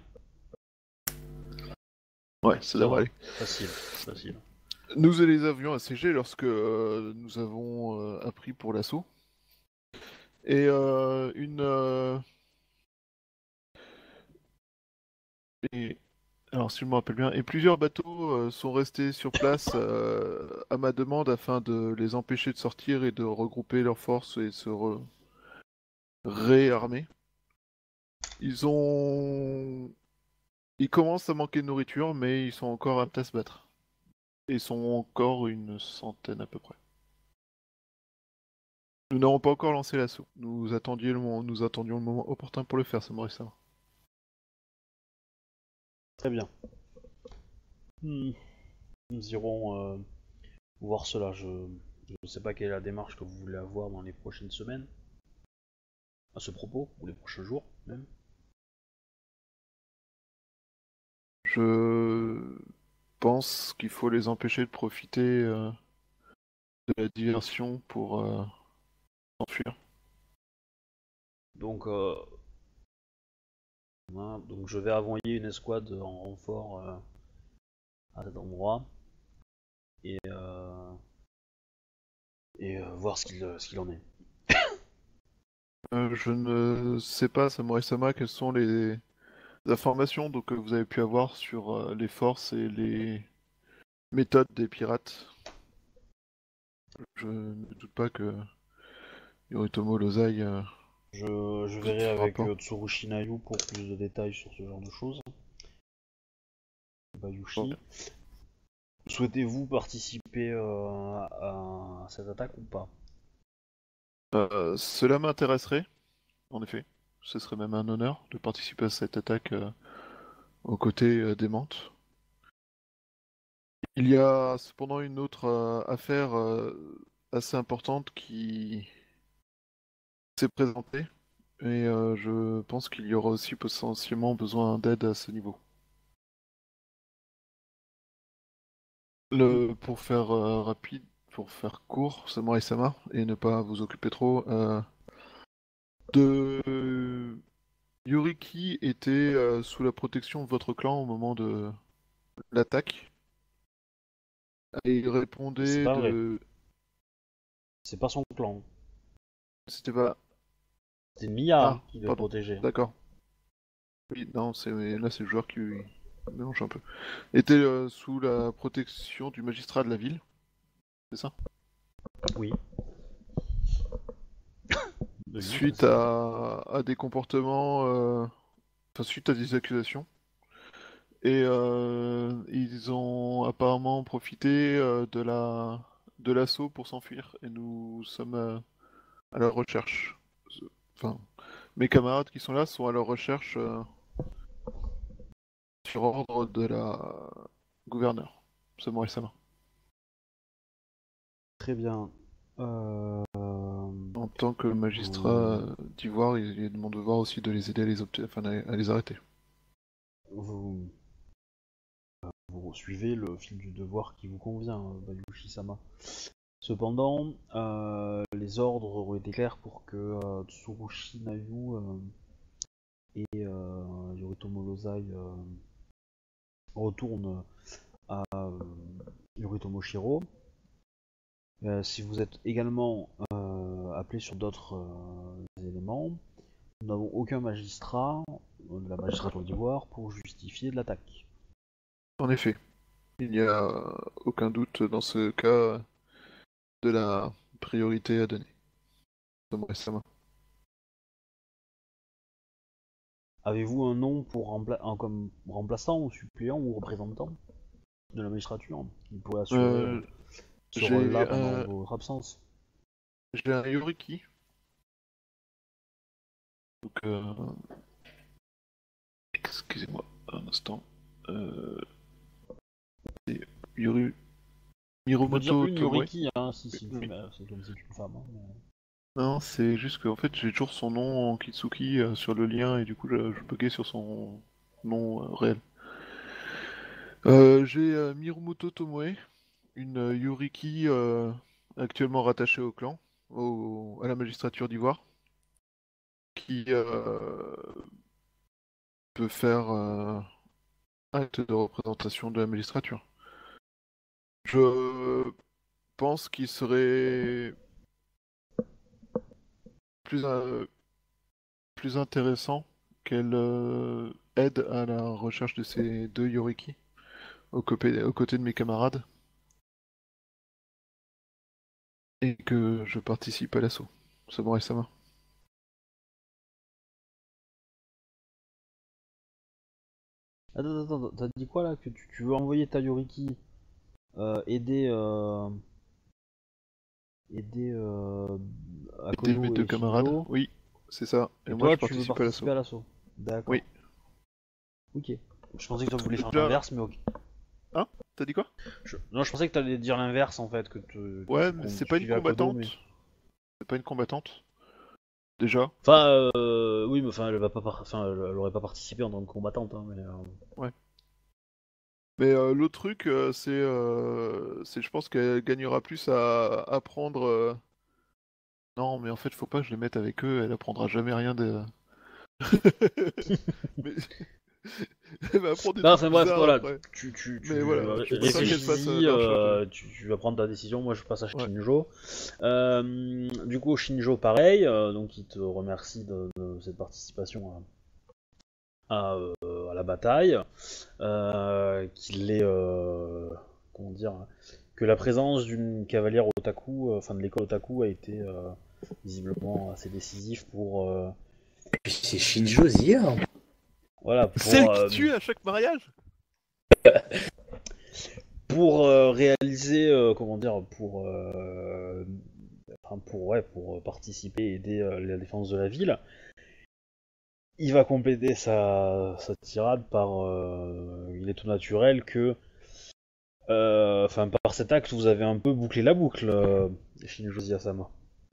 Ouais, ça devrait aller. facile, facile. Nous les avions assiégés lorsque euh, nous avons euh, appris pour l'assaut. Et euh, une... euh, et- Alors, si je me rappelle bien, et plusieurs bateaux euh, sont restés sur place euh, à ma demande afin de les empêcher de sortir et de regrouper leurs forces et se re- réarmer. Ils ont... Ils commencent à manquer de nourriture, mais ils sont encore aptes à se battre. Et ils sont encore une centaine à peu près. Nous n'avons pas encore lancé l'assaut. Nous attendions le moment, nous attendions le moment opportun pour le faire, ça m'aurait ça. Très bien. Hmm. Nous irons euh, voir cela. Je ne sais pas quelle est la démarche que vous voulez avoir dans les prochaines semaines à ce propos, ou les prochains jours même. Je pense qu'il faut les empêcher de profiter euh, de la diversion pour euh, s'enfuir. Donc, euh, voilà. Donc je vais envoyer une escouade en renfort euh, à cet endroit et, euh, et euh, voir ce qu'il ce qu'il en est. Euh, je ne sais pas, Samurai-sama, quelles sont les informations donc, que vous avez pu avoir sur euh, les forces et les méthodes des pirates. Je ne doute pas que Yoritomo Lozai euh, Je, je vous ait verrai fait un avec rapport. euh, Tsurushi Nayu pour plus de détails sur ce genre de choses. Bayushi. Souhaitez-vous participer euh, à cette attaque ou pas? Euh, cela m'intéresserait, en effet. Ce serait même un honneur de participer à cette attaque euh, aux côtés euh, des Mantes. Il y a cependant une autre euh, affaire euh, assez importante qui s'est présentée, et euh, je pense qu'il y aura aussi potentiellement besoin d'aide à ce niveau. Le, pour faire euh, rapide, pour faire court, Samurai-sama, et ne pas vous occuper trop, euh, de Yuriki était euh, sous la protection de votre clan au moment de l'attaque, et il C'est répondait pas vrai. de... C'est pas son clan. C'était pas... C'est Mia Ah, hein, qui le pardon, protégeait. d'accord. Oui, non, c'est là c'est le joueur qui mélange un peu. Était euh, sous la protection du magistrat de la ville, c'est ça? Oui. De lui, Suite précisément. à, à des comportements, euh, enfin suite à des accusations. Et euh, ils ont apparemment profité euh, de la de l'assaut pour s'enfuir. Et nous sommes euh, à leur recherche. Enfin, mes camarades qui sont là sont à leur recherche euh, sur ordre de la gouverneure, Samurai-sama. Très bien. Euh... En tant que magistrat Vous... euh, d'Ivoire, il est de mon devoir aussi de les aider à les, obte- enfin, à les arrêter. Vous... vous suivez le fil du devoir qui vous convient, euh, Bayushi-sama. Cependant, euh, les ordres ont été clairs pour que euh, Tsurushi Nayu euh, et euh, Yoritomo Lozai euh, retournent à euh, Yoritomo Shiro. Euh, si vous êtes également euh, appelé sur d'autres euh, éléments, nous n'avons aucun magistrat euh, de la magistrature d'Ivoire pour justifier de l'attaque. En effet, il n'y a aucun doute dans ce cas de la priorité à donner. Samurai-sama. Avez-vous un nom pour rempla- un, comme remplaçant ou suppléant ou représentant de la magistrature qui pourrait assurer euh, Euh, ce j'ai rôle-là pendant un, votre absence? j'ai un Yoriki. Donc, euh, excusez-moi un instant. Euh, c'est Yoru... Tu peux dire Miromoto une Tomoe. Yoriki, hein, si c'est une, Oui. femelle, c'est comme si c'est une femme. Hein, mais- Non, c'est juste que en fait j'ai toujours son nom en Kitsuki euh, sur le lien et du coup je, je buguais sur son nom euh, réel. Euh, j'ai euh, Miromoto Tomoe, une euh, Yoriki euh, actuellement rattachée au clan, au- à la magistrature d'Ivoire, qui euh, peut faire euh, acte de représentation de la magistrature. Je pense qu'il serait plus, euh, plus intéressant qu'elle euh, aide à la recherche de ces deux Yoriki aux, copé- aux côtés de mes camarades et que je participe à l'assaut. Samurai-sama. Attends, attends, attends, t'as dit quoi là? Que tu, tu veux envoyer ta Yoriki euh, aider, euh, aider euh, Aider mes Akodo deux et camarades. Shinjo, Oui, c'est ça. Et, et moi, toi je tu veux participe à participer l'assaut. à l'assaut. D'accord. Oui. Ok. Je pensais que tu voulais faire Déjà- l'inverse, mais ok. Hein? T'as dit quoi? Je- Non, je pensais que t'allais dire l'inverse en fait, que tu. Ouais, tu- mais qu'on- c'est tu pas une suivais Akodo, combattante. mais. C'est pas une combattante. Déjà. Enfin, euh, oui, mais enfin, elle va pas, par- enfin, elle, elle aurait pas participé en tant que combattante, hein, mais. euh, Mais euh, l'autre truc, euh, c'est, euh, c'est, je pense qu'elle gagnera plus à apprendre. euh, Non, mais en fait, faut pas que je les mette avec eux. Elle apprendra jamais rien de. mais elle va apprendre des Non, trucs enfin bref, bizarres voilà, après. tu, tu, tu Mais voilà, ré- je préfère qu'elle fasse, euh, réfléchis, leur choix, euh, tu, tu vas prendre ta décision, moi je passe à Ouais. Shinjo. Euh, du coup, Shinjo, pareil, euh, donc il te remercie de, de cette participation à, à, euh, à la bataille, euh, qu'il est, euh, comment dire, que la présence d'une cavalière otaku, euh, enfin de l'école otaku a été euh, visiblement assez décisif pour, euh, Et puis c'est Shinjo Zia. voilà, pour, Celle qui euh, tue à chaque mariage? pour euh, réaliser, euh, comment dire, pour, euh, enfin, pour, ouais, pour participer et aider euh, la défense de la ville. Il va compléter sa, sa tirade par, euh, il est tout naturel que, euh, enfin, par cet acte, vous avez un peu bouclé la boucle, euh, Shinjo Ziyasama.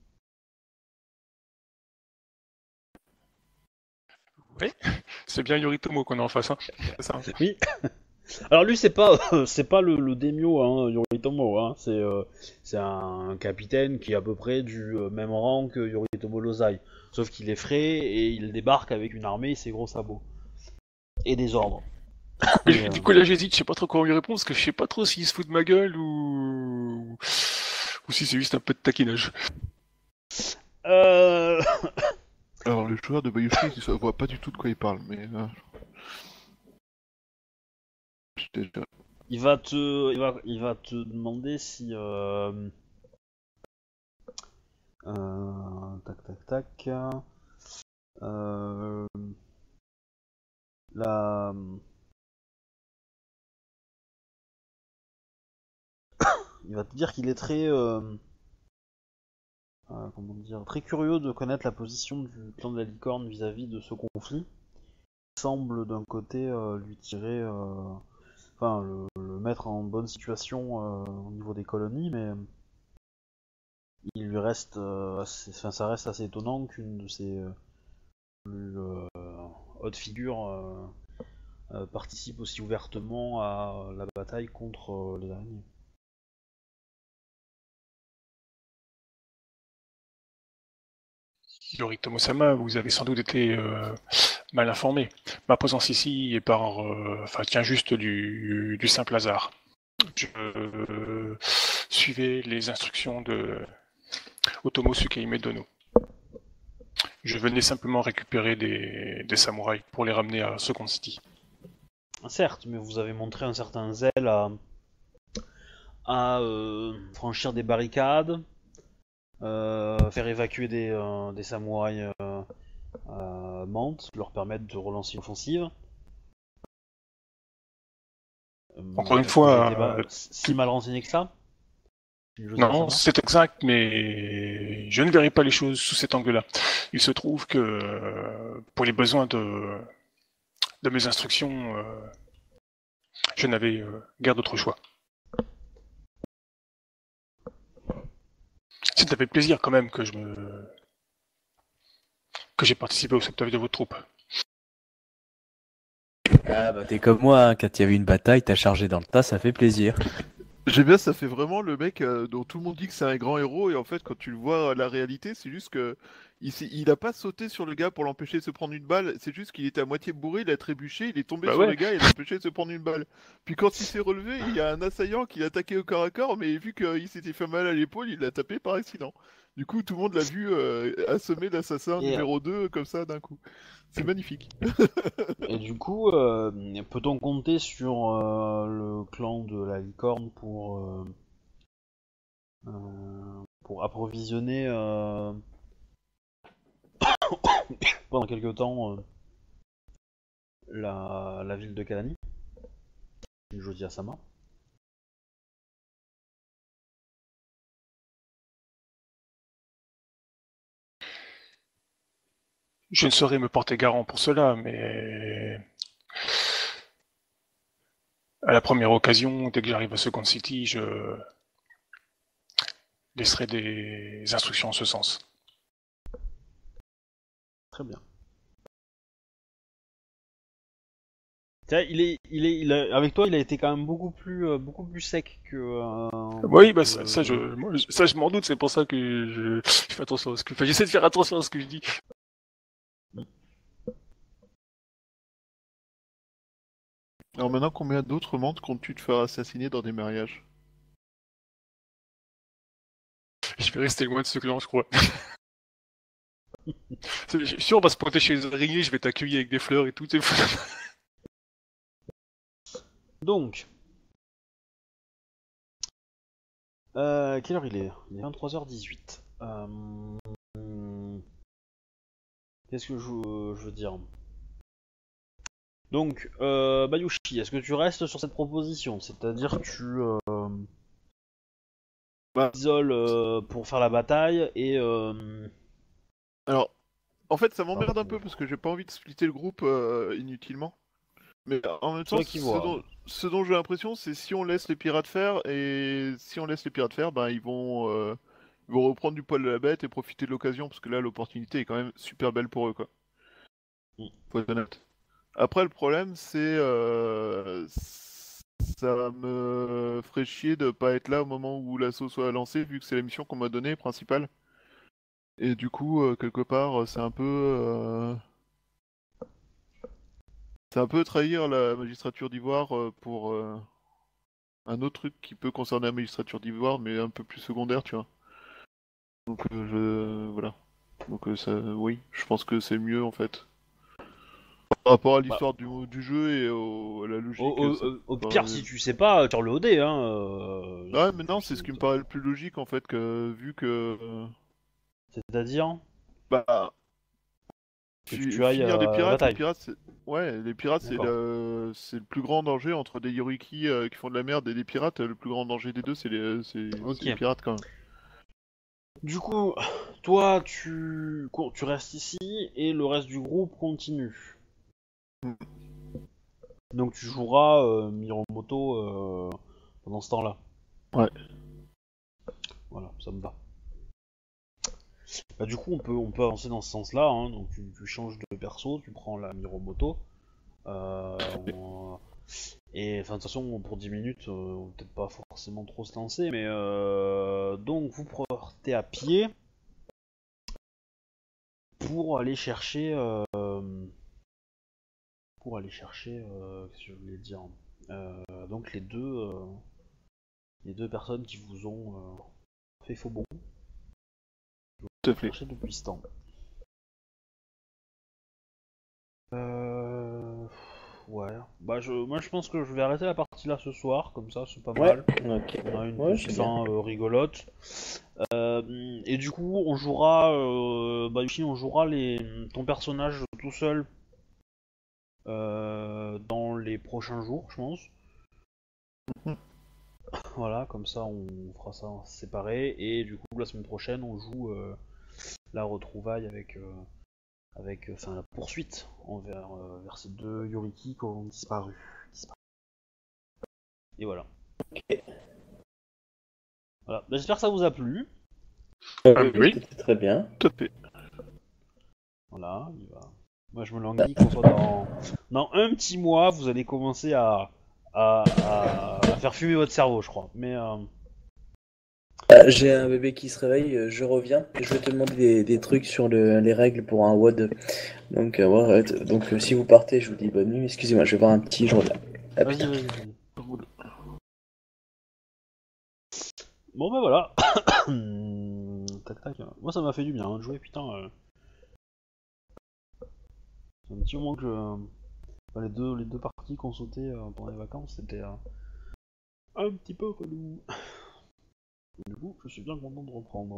Oui, c'est bien Yoritomo qu'on a en face, hein. C'est ça. Oui. Alors lui c'est pas c'est pas le, le daimyo hein, Yoritomo hein, c'est euh, c'est un capitaine qui est à peu près du euh, même rang que Yoritomo Lozai, sauf qu'il est frais et il débarque avec une armée et ses gros sabots et des ordres. Mais Et, euh, du coup, là, j'hésite, je sais pas trop comment lui répondre, parce que je sais pas trop s'il se fout de ma gueule ou. Ou si c'est juste un peu de taquinage. euh, Alors, le joueur de Bayushi, il ne voit pas du tout de quoi il parle, mais. euh, je t'ai déjà- il va te il va il va te demander si euh, euh, tac tac tac euh, la il va te dire qu'il est très euh, euh, comment dire, très curieux de connaître la position du clan de la licorne vis-à-vis de ce conflit. Il semble d'un côté euh, lui tirer, euh, enfin le, le mettre en bonne situation euh, au niveau des colonies, mais il lui reste, euh, assez, enfin, ça reste assez étonnant qu'une de ses euh, plus euh, hautes figures euh, euh, participe aussi ouvertement à la bataille contre euh, les araignées. Yoritomo-sama, vous avez sans doute été euh, mal informé. Ma présence ici est par, euh, enfin, tient juste du, du simple hasard. Je euh, suivais les instructions de Otomo Tsukeime Dono. Je venais simplement récupérer des, des samouraïs pour les ramener à Second City. Certes, mais vous avez montré un certain zèle à, à euh, franchir des barricades, euh, faire évacuer des, euh, des samouraïs euh, euh, Mantes, leur permettre de relancer une offensive. Euh, Encore une est-ce que fois, j'ai été ba- euh, si mal renseigné que ça? Je sais Non, pas. c'est exact, mais je ne verrai pas les choses sous cet angle-là. Il se trouve que euh, pour les besoins de, de mes instructions, euh, je n'avais euh, guère d'autre choix. Ça fait plaisir quand même que je me que j'ai participé au sauvetage de votre troupe. Ah bah t'es comme moi, hein, quand il y avait une bataille, t'as chargé dans le tas, ça fait plaisir. J'aime bien, ça fait vraiment le mec euh, dont tout le monde dit que c'est un grand héros, et en fait, quand tu le vois, euh, la réalité, c'est juste que il, s'est- il a pas sauté sur le gars pour l'empêcher de se prendre une balle, c'est juste qu'il était à moitié bourré, il a trébuché, il est tombé Bah sur le ouais. gars et il l'a empêché de se prendre une balle. Puis quand il s'est relevé, il y a un assaillant qui l'a attaqué au corps à corps, mais vu qu'il s'était fait mal à l'épaule, il l'a tapé par accident. Du coup, tout le monde l'a vu euh, assommer l'assassin Et, numéro deux comme ça d'un coup. C'est magnifique. et du coup, euh, peut-on compter sur euh, le clan de la licorne pour, euh, euh, pour approvisionner euh, pendant quelque temps euh, la, la ville de Kalani, Jodia Sama? Je ne saurais me porter garant pour cela, mais à la première occasion, dès que j'arrive à Second City, je laisserai des instructions en ce sens. Très bien. Tiens, il est, il est, il a- avec toi, il a été quand même beaucoup plus, euh, beaucoup plus sec que. euh, Oui, bah que- ça, ça, je, moi, ça, je m'en doute. C'est pour ça que je, je fais attention à ce que, enfin, j'essaie de faire attention à ce que je dis. Alors maintenant, combien d'autres mondes comptes-tu te faire assassiner dans des mariages? Je vais rester loin de ce clan, je crois. Je suis sûr, on va se pointer chez les araignées, je vais t'accueillir avec des fleurs et tout. C'est fou. Donc, euh, quelle heure il est? Il est vingt-trois heures dix-huit. Euh, Qu'est-ce que je, je veux dire? Donc, euh, Bayushi, est-ce que tu restes sur cette proposition? C'est-à-dire que tu euh, Bah, isoles euh, pour faire la bataille et... Euh, alors, en fait, ça Ah, m'emmerde un bon. peu parce que j'ai pas envie de splitter le groupe euh, inutilement. Mais en même temps, toi qui ce vois. dont, ce dont j'ai l'impression, c'est si on laisse les pirates faire, et si on laisse les pirates faire, ben ils vont, euh, ils vont reprendre du poil de la bête et profiter de l'occasion, parce que là, l'opportunité est quand même super belle pour eux, quoi. Mm. Faut être honnête. Après, le problème, c'est... euh, ça me ferait chier de pas être là au moment où l'assaut soit lancé, vu que c'est la mission qu'on m'a donnée, principale. Et du coup, euh, quelque part, c'est un peu... euh, c'est un peu trahir la magistrature d'Ivoire euh, pour euh, un autre truc qui peut concerner la magistrature d'Ivoire, mais un peu plus secondaire, tu vois. Donc, euh, je... Voilà. Donc, euh, ça... oui, je pense que c'est mieux, en fait. Par rapport à Bah, l'histoire du, du jeu et au- à la au, logique, au- ça au- au paraît- pire, si tu sais pas, tire le O D, hein. euh, Ouais, mais non, c'est ce qui me paraît le plus logique, en fait, que vu que... euh, C'est-à-dire Bah, que fi- tu ailles finir les à la pirates, les bataille. pirates, c'est... Ouais, les pirates, c'est D'accord. le... c'est le plus grand danger entre des Yoriki euh, qui font de la merde et des pirates. Le plus grand danger des deux, c'est les... c'est... Ok. c'est les pirates, quand même. Du coup, toi, tu, cours- tu restes ici et le reste du groupe continue. Mm. Donc tu joueras euh, Miromoto euh, pendant ce temps-là. Ouais. Voilà, ça me va. Bah, du coup, on peut, on peut avancer dans ce sens-là. Hein. Donc tu, tu changes de perso, tu prends la Miromoto. Euh, on- Et enfin, de toute façon, pour dix minutes, euh, on va peut-être pas forcément trop se lancer. Mais euh, donc, vous partez à pied pour aller chercher. Euh, pour aller chercher. Euh, qu'est-ce que je voulais dire Euh, Donc, les deux, euh, les deux personnes qui vous ont euh, fait faux bon. Tout à fait. Chercher depuis ce temps. Euh... Ouais. Bah, je, moi, je pense que je vais arrêter la partie là ce soir, comme ça, c'est pas Ouais, mal. ok. On a une Ouais, petite c'est bien. fin euh, rigolote. Euh, et du coup, on jouera, euh, bah, ici, on jouera les, ton personnage tout seul euh, dans les prochains jours, je pense. Mhm. Voilà, comme ça, on fera ça séparé. Et du coup, la semaine prochaine, on joue euh, la retrouvaille avec, euh, avec, enfin, la poursuite envers euh, vers ces deux Yoriki qui ont disparu. disparu. Et voilà. Ok. Voilà. Bah, j'espère que ça vous a plu. Euh, Ah, oui, oui. c'était très bien. Tout à fait. Voilà, il va. Moi je me languis qu'on soit dans... dans un petit mois, vous allez commencer à, à, à, va faire fumer votre cerveau, je crois. Mais euh... Ah, j'ai un bébé qui se réveille, euh, je reviens. Je vais te demander des, des trucs sur le- les règles pour un W O D. Donc, euh, ouais, ouais, donc euh, si vous partez, je vous dis bonne nuit. Excusez-moi, je vais voir un petit, je reviens. À plus vas-y, tard. vas-y, vas-y. Bon bah voilà. tac tac. Moi ça m'a fait du bien hein, de jouer, putain. Euh... C'est un petit moment que je... enfin, les deux les deux parties qu'on sautait euh, pendant les vacances, c'était euh, un petit peu relou. Du coup, je suis bien content de reprendre.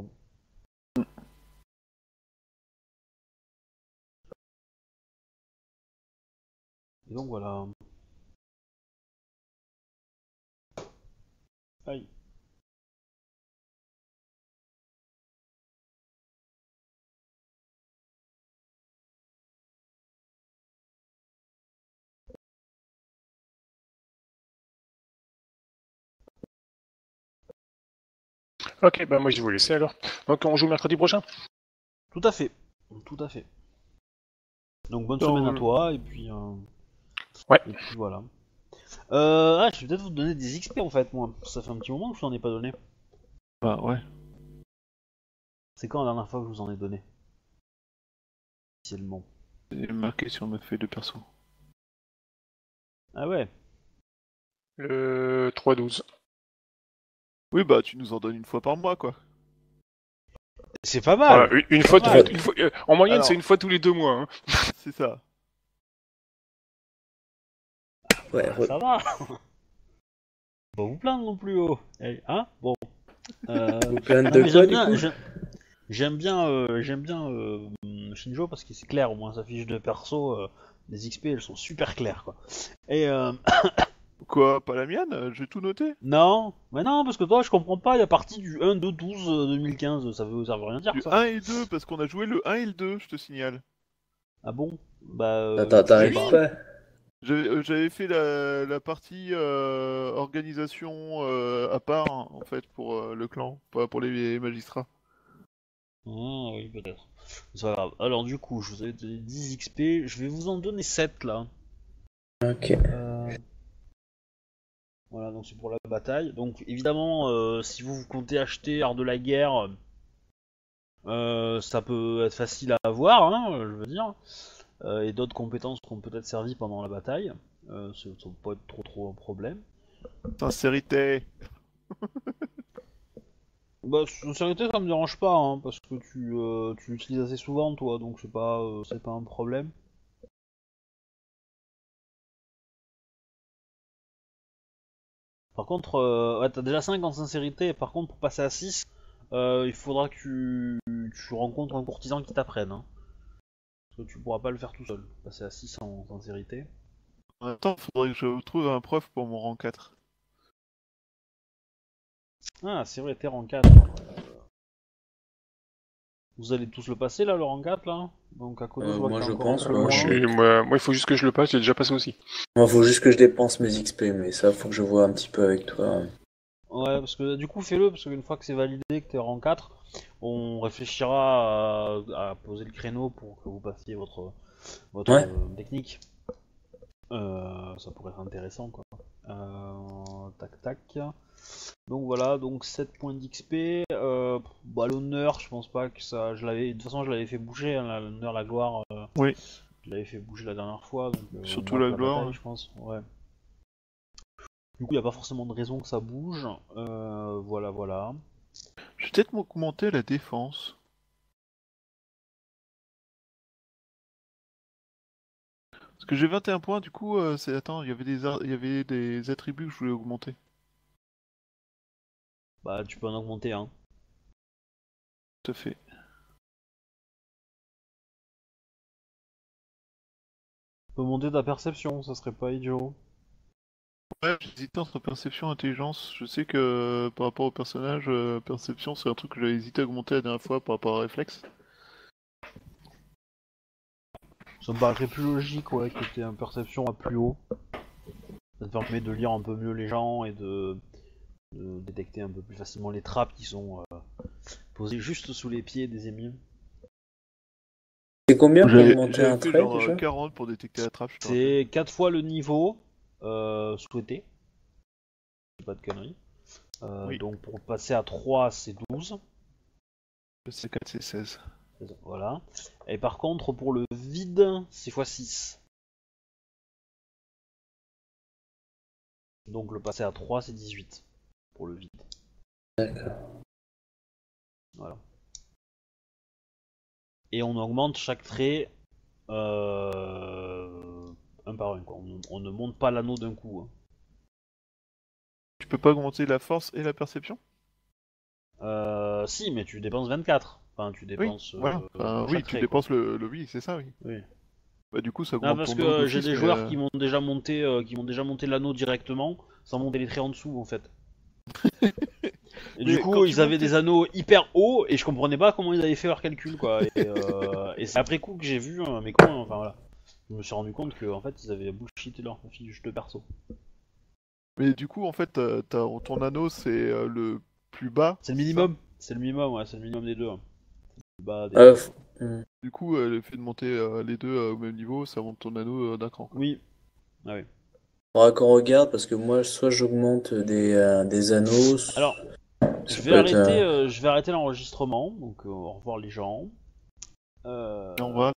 Et donc voilà. Aïe. Ok, bah moi je vais vous laisser alors. Donc on joue mercredi prochain. Tout à fait. Tout à fait. Donc bonne Non, semaine à euh, toi et puis euh... Ouais. et puis voilà. Euh, ah, je vais peut-être vous donner des X P en fait, moi. Ça fait un petit moment que je vous en ai pas donné. Bah ouais. C'est quand la dernière fois que je vous en ai donné? Officiellement. C'est marqué sur ma feuille de perso. Ah ouais. Le trois douze. Oui, bah tu nous en donnes une fois par mois, quoi. C'est pas mal. Voilà, une, une Pas fois, mal. tous- une fois- euh, en moyenne, Alors- c'est une fois tous les deux mois. Hein. C'est ça. Ouais, Ah, re- ça va. Pas vous plaindre non plus, oh. Eh, hein? Bon. Euh... vous plaindre non, de mais quoi j'aime du bien, coup? j'aime j'aime bien, euh, j'aime bien euh, Shinjo parce que c'est clair, au moins sa fiche de perso, euh, les X P elles sont super claires quoi. Et euh... Quoi, pas la mienne? Euh, J'ai tout noté. non, mais non, parce que toi je comprends pas, il y a partie du un, deux, douze, euh, deux mille quinze, ça veut, ça veut rien dire Du ça. un et deux, parce qu'on a joué le un et le deux, je te signale. Ah bon? Bah, euh, Attends, je sais t'arrives pas. pas? J'avais euh, j'avais fait la, la partie euh, organisation euh, à part, hein, en fait, pour euh, le clan, pas pour les magistrats. Ah oui, peut-être. C'est pas grave. Alors du coup, je vous avais donné dix X P, je vais vous en donner sept là. Ok. Euh... Voilà, donc c'est pour la bataille. Donc évidemment, euh, si vous, vous comptez acheter Art de la Guerre, euh, ça peut être facile à avoir, hein, je veux dire. Euh, et d'autres compétences qui ont peut-être servi pendant la bataille. Euh, ça ne va pas être trop trop un problème. Sincérité. Bah, sincérité, ça me dérange pas, hein, parce que tu, euh, tu l'utilises assez souvent, toi, donc c'est pas, euh, c'est pas un problème. Par contre, euh, ouais, t'as déjà cinq en sincérité, et par contre, pour passer à six, euh, il faudra que tu, tu rencontres un courtisan qui t'apprenne. Hein. Parce que tu pourras pas le faire tout seul. Passer à six en sincérité. En même temps, faudrait que je trouve un prof pour mon rang quatre. Ah, c'est vrai, t'es rang quatre. Vous allez tous le passer là, le rang quatre là? Donc à Kodo, Euh, je vois moi, que t'as je encore pense, un Euh, peu ouais. moi, moins. je suis- moi, moi, il faut juste que je le passe, j'ai déjà passé aussi. Moi, faut juste que je dépense mes X P, mais ça, faut que je vois un petit peu avec toi. Ouais, parce que du coup, fais-le, parce qu'une fois que c'est validé, que t'es rang quatre, on réfléchira à, à poser le créneau pour que vous passiez votre, votre Ouais. euh, technique. Euh, ça pourrait être intéressant quoi. Euh, tac tac. Donc voilà, donc sept points d'X P. Euh, bah, l'honneur, je pense pas que ça. Je l'avais, de toute façon, je l'avais fait bouger, hein, la- l'honneur, la gloire. euh, Oui. Je l'avais fait bouger la dernière fois, donc euh, Surtout moins la que la gloire. bataille, je pense. Ouais. Du coup, il n'y a pas forcément de raison que ça bouge. Euh, voilà, voilà. Je vais peut-être m'augmenter la défense. Parce que j'ai vingt et un points, du coup, euh, c'est... Attends, il y avait des ar- il y avait des attributs que je voulais augmenter. Bah, tu peux en augmenter un. Hein. Tout à fait. Tu peux monter ta perception, ça serait pas idiot. Ouais, j'hésitais entre perception et intelligence. Je sais que euh, par rapport au personnage, euh, perception c'est un truc que j'avais hésité à augmenter la dernière fois par rapport à réflexe. Ça me paraîtrait plus logique, ouais, que tu aies une perception à plus haut. Ça te permet de lire un peu mieux les gens et de, de détecter un peu plus facilement les trappes qui sont euh, posées juste sous les pieds des ennemis. C'est combien pour J'avais augmenter j'avais un fait trait genre euh, déjà? quarante pour détecter la trappe, je te rappelle. C'est quatre fois le niveau euh, souhaité. dis pas de conneries. Euh, Oui. Donc pour passer à trois, c'est douze. Le C quatre, c'est seize. Voilà. Et par contre, pour le vide, c'est fois six. Donc le passer à trois, c'est dix-huit. Pour le vide. D'accord. Voilà. Et on augmente chaque trait euh, un par un. Quoi. On, on ne monte pas l'anneau d'un coup. Hein. Tu peux pas augmenter la force et la perception? Euh, si, mais tu dépenses vingt-quatre. Enfin, tu Oui, dépenses. euh, voilà. Enfin, pour oui, chaque tu trait, dépenses le, le... Oui, c'est ça, oui. quoi. Oui. Bah du coup, ça Non, augmente parce ton que lot euh, j'ai d'office, des mais, joueurs euh, qui m'ont déjà monté, euh, qui m'ont déjà monté l'anneau directement, sans monter les traits en dessous, en fait. Et Mais du quand coup, tu ils avaient montes tes- des anneaux hyper hauts, et je comprenais pas comment ils avaient fait leur calcul, quoi. Et, euh, et c'est après coup que j'ai vu, euh, mais comment, enfin voilà. Je me suis rendu compte que en fait, ils avaient bullshité leur fiche de perso. Mais du coup, en fait, t'as- t'as- ton anneau, c'est euh, le plus bas, C'est le ça? minimum. C'est le minimum, ouais, c'est le minimum des deux. hein. Bah, des Euh, deux, f- quoi. hmm. Du coup, euh, le fait de monter euh, les deux euh, au même niveau, ça monte ton anneau euh, d'un cran, quoi. Oui. Ah oui. Faudra qu'on regarde parce que moi, soit j'augmente des, euh, des anneaux, Alors, ça je vais peut être. arrêter, euh, euh, je vais arrêter l'enregistrement. Donc, euh, au revoir les gens. Euh... Et on va